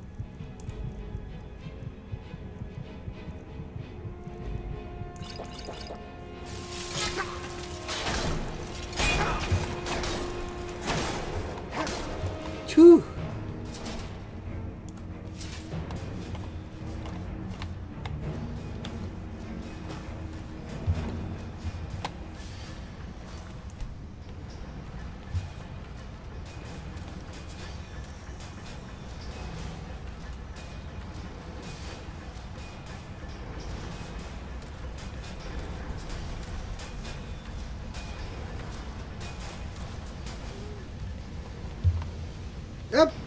Phew. Yep.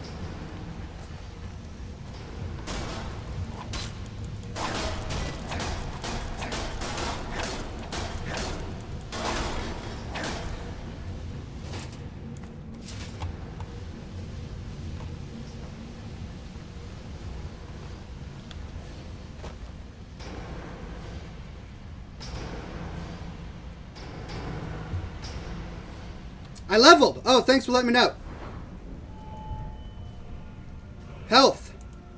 I leveled. Oh, thanks for letting me know. Health.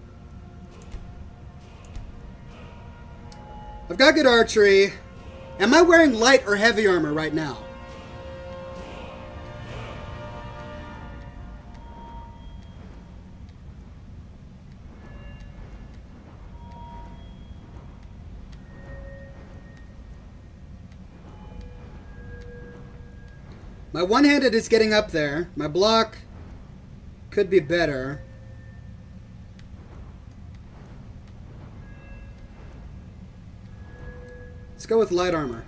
I've got good archery. Am I wearing light or heavy armor right now? My one-handed is getting up there. My block could be better. Let's go with light armor.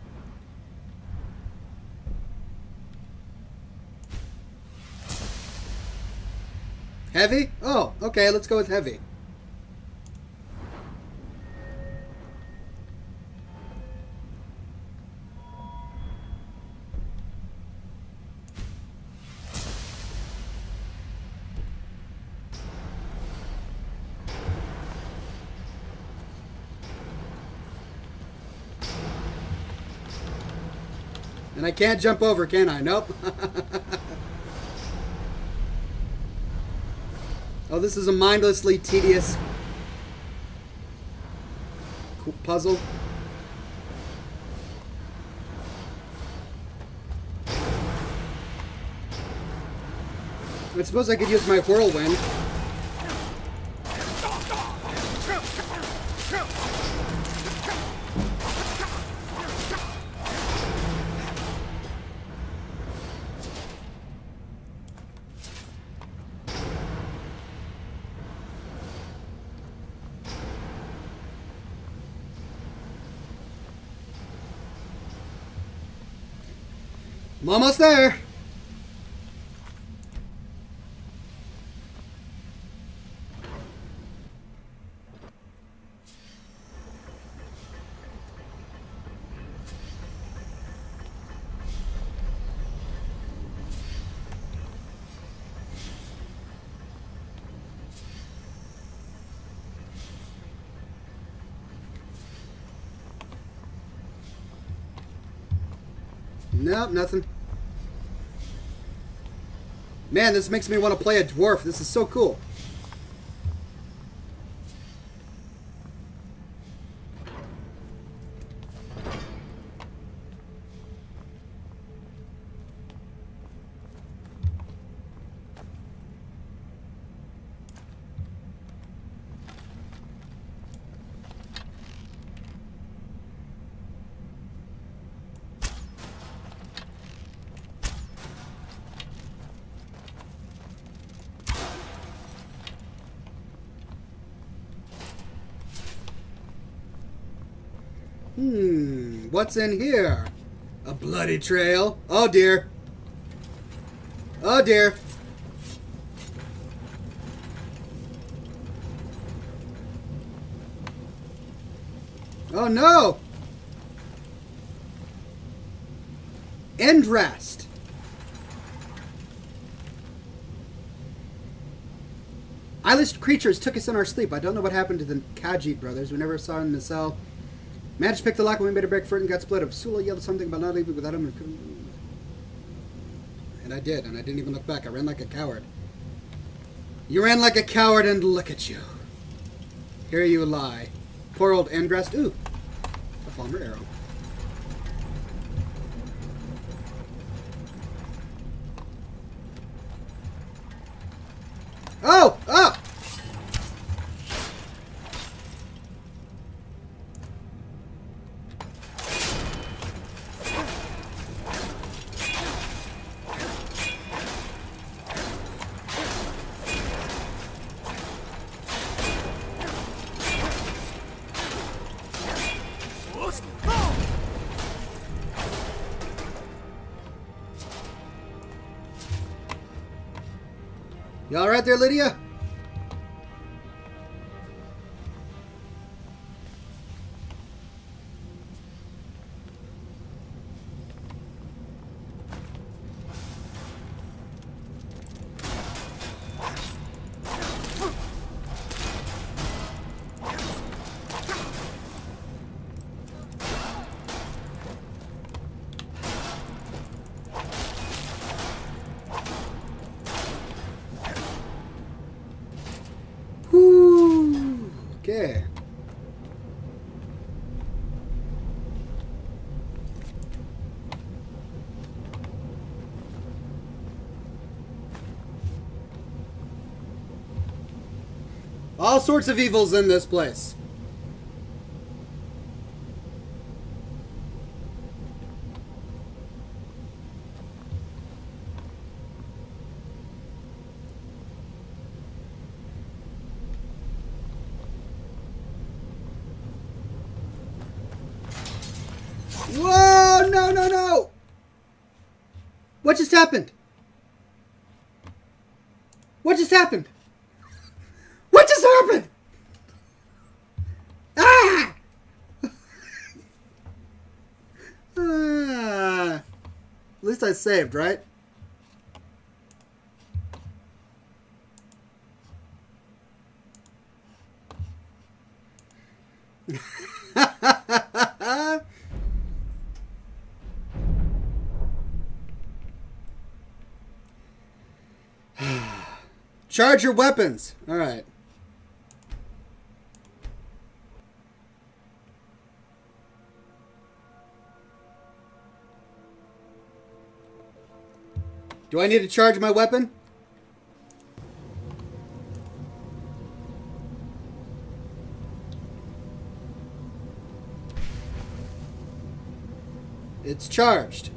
Heavy? Oh, okay, let's go with heavy. And I can't jump over, can I? Nope. Oh, this is a mindlessly tedious puzzle. I suppose I could use my whirlwind. I'm almost there. Nope, nothing. Man, this makes me want to play a dwarf. This is so cool. What's in here? A bloody trail. Oh dear. Oh dear. Oh no! End rest. Eyeless creatures took us in our sleep. I don't know what happened to the Khajiit brothers. We never saw them in the cell. Managed to pick the lock when we made a break for it and got split up. Sula yelled something about not leaving without him. And I did, and I didn't even look back. I ran like a coward. You ran like a coward, and look at you. Here you lie. Poor old Endrest. Ooh, a Falmer arrow. Oh! Oh! You all right there, Lydia? Okay. All sorts of evils in this place. Whoa! No, no, no! What just happened? What just happened? What just happened? Ah! At least I saved, right? Charge your weapons. All right. Do I need to charge my weapon? It's charged.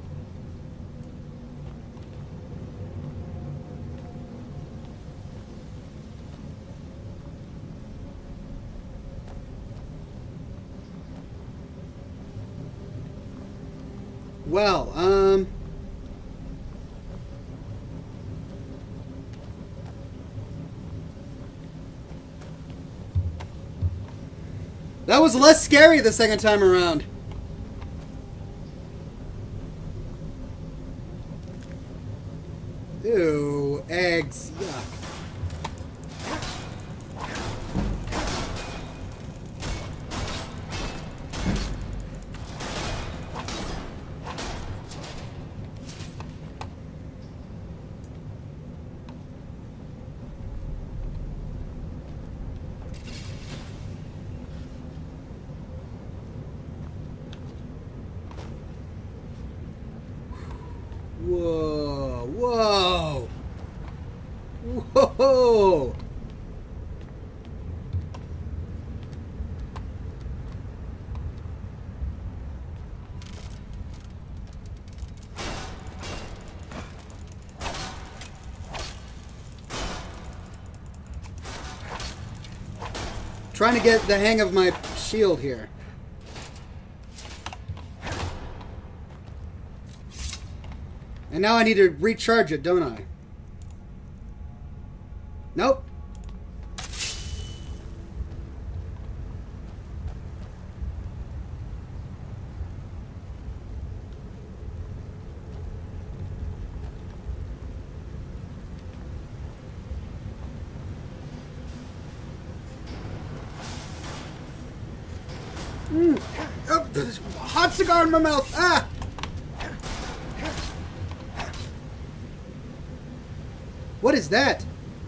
Well, that was less scary the second time around. Ew, eggs. Yuck. Whoa, whoa, whoa. Trying to get the hang of my shield here. And now I need to recharge it, don't I? Nope. Oh, there's a hot cigar in my mouth. Ah! What is that?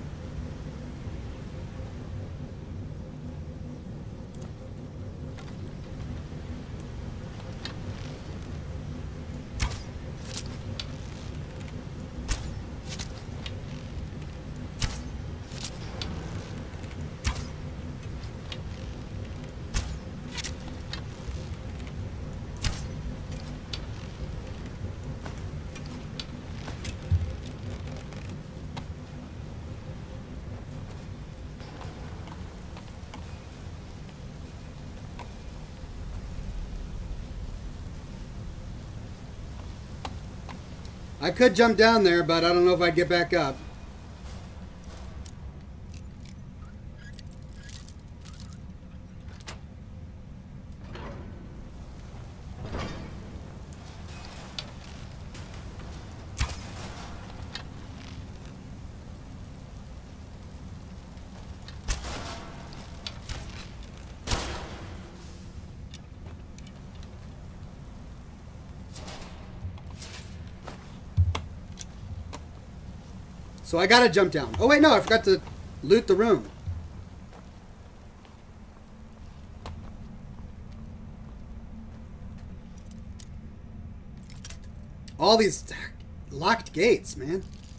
I could jump down there, but I don't know if I'd get back up. So I gotta jump down. Oh wait, no, I forgot to loot the room. All these locked gates, man.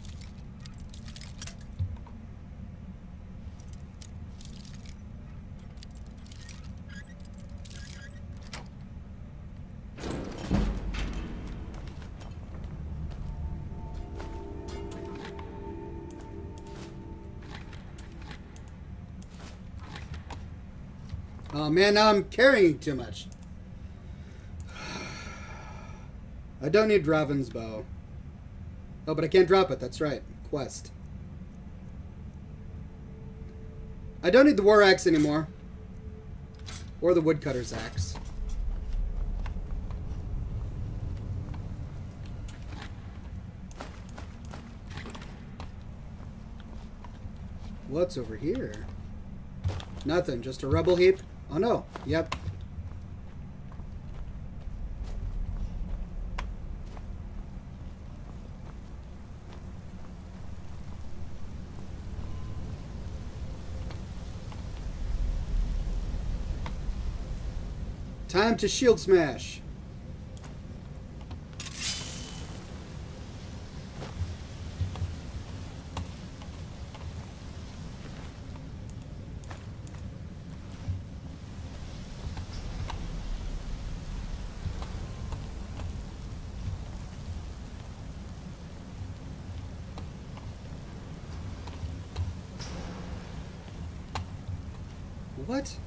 Oh man, now I'm carrying too much. I don't need Draven's bow. Oh, but I can't drop it, that's right. Quest. I don't need the war axe anymore. Or the woodcutter's axe. What's over here? Nothing, just a rubble heap. Oh no, yep. Time to shield smash. What?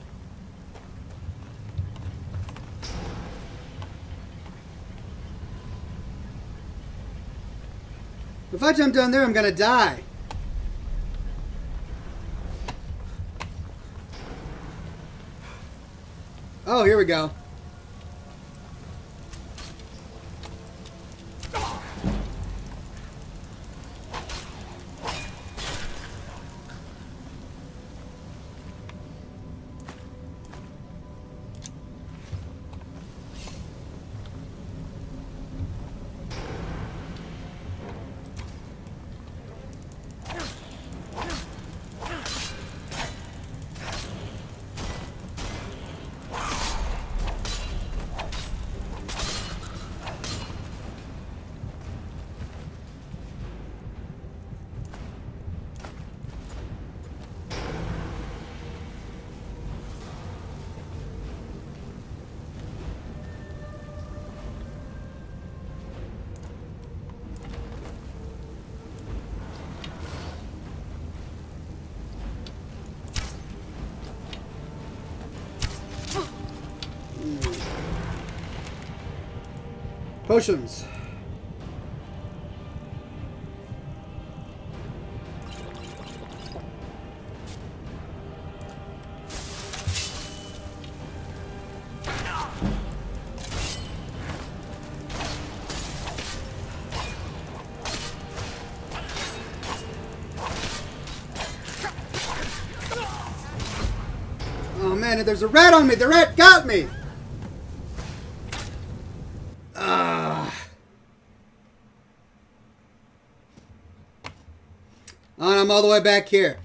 If I jump down there, I'm gonna die. Oh, here we go. Potions. Oh man, there's a rat on me! The rat got me! And I'm all the way back here.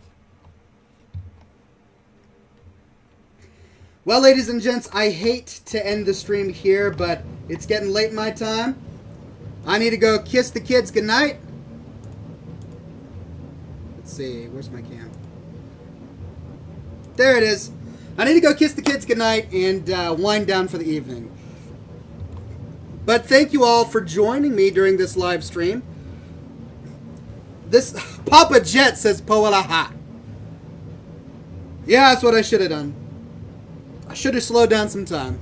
Well, ladies and gents, I hate to end the stream here, but it's getting late in my time. I need to go kiss the kids goodnight. Let's see, where's my cam? There it is. I need to go kiss the kids goodnight and wind down for the evening. But thank you all for joining me during this live stream. This Papa Jet says Poalaha. Yeah, that's what I should have done. I should have slowed down some time.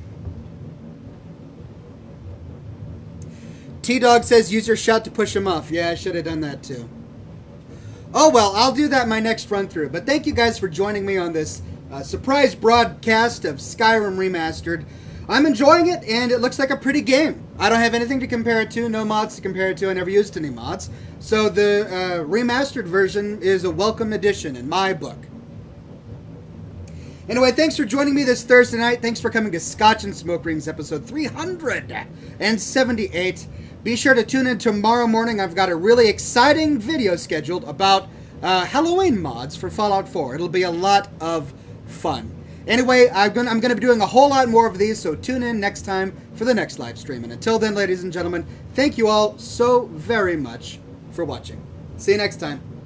T-Dog says use your shot to push him off. Yeah, I should have done that too. Oh well, I'll do that my next run through. But thank you guys for joining me on this surprise broadcast of Skyrim Remastered. I'm enjoying it, and it looks like a pretty game. I don't have anything to compare it to, no mods to compare it to. I never used any mods. So the remastered version is a welcome addition in my book. Anyway, thanks for joining me this Thursday night. Thanks for coming to Scotch and Smoke Rings episode 378. Be sure to tune in tomorrow morning. I've got a really exciting video scheduled about Halloween mods for Fallout 4. It'll be a lot of fun. Anyway, I'm going to be doing a whole lot more of these, so tune in next time for the next live stream. And until then, ladies and gentlemen, thank you all so very much for watching. See you next time.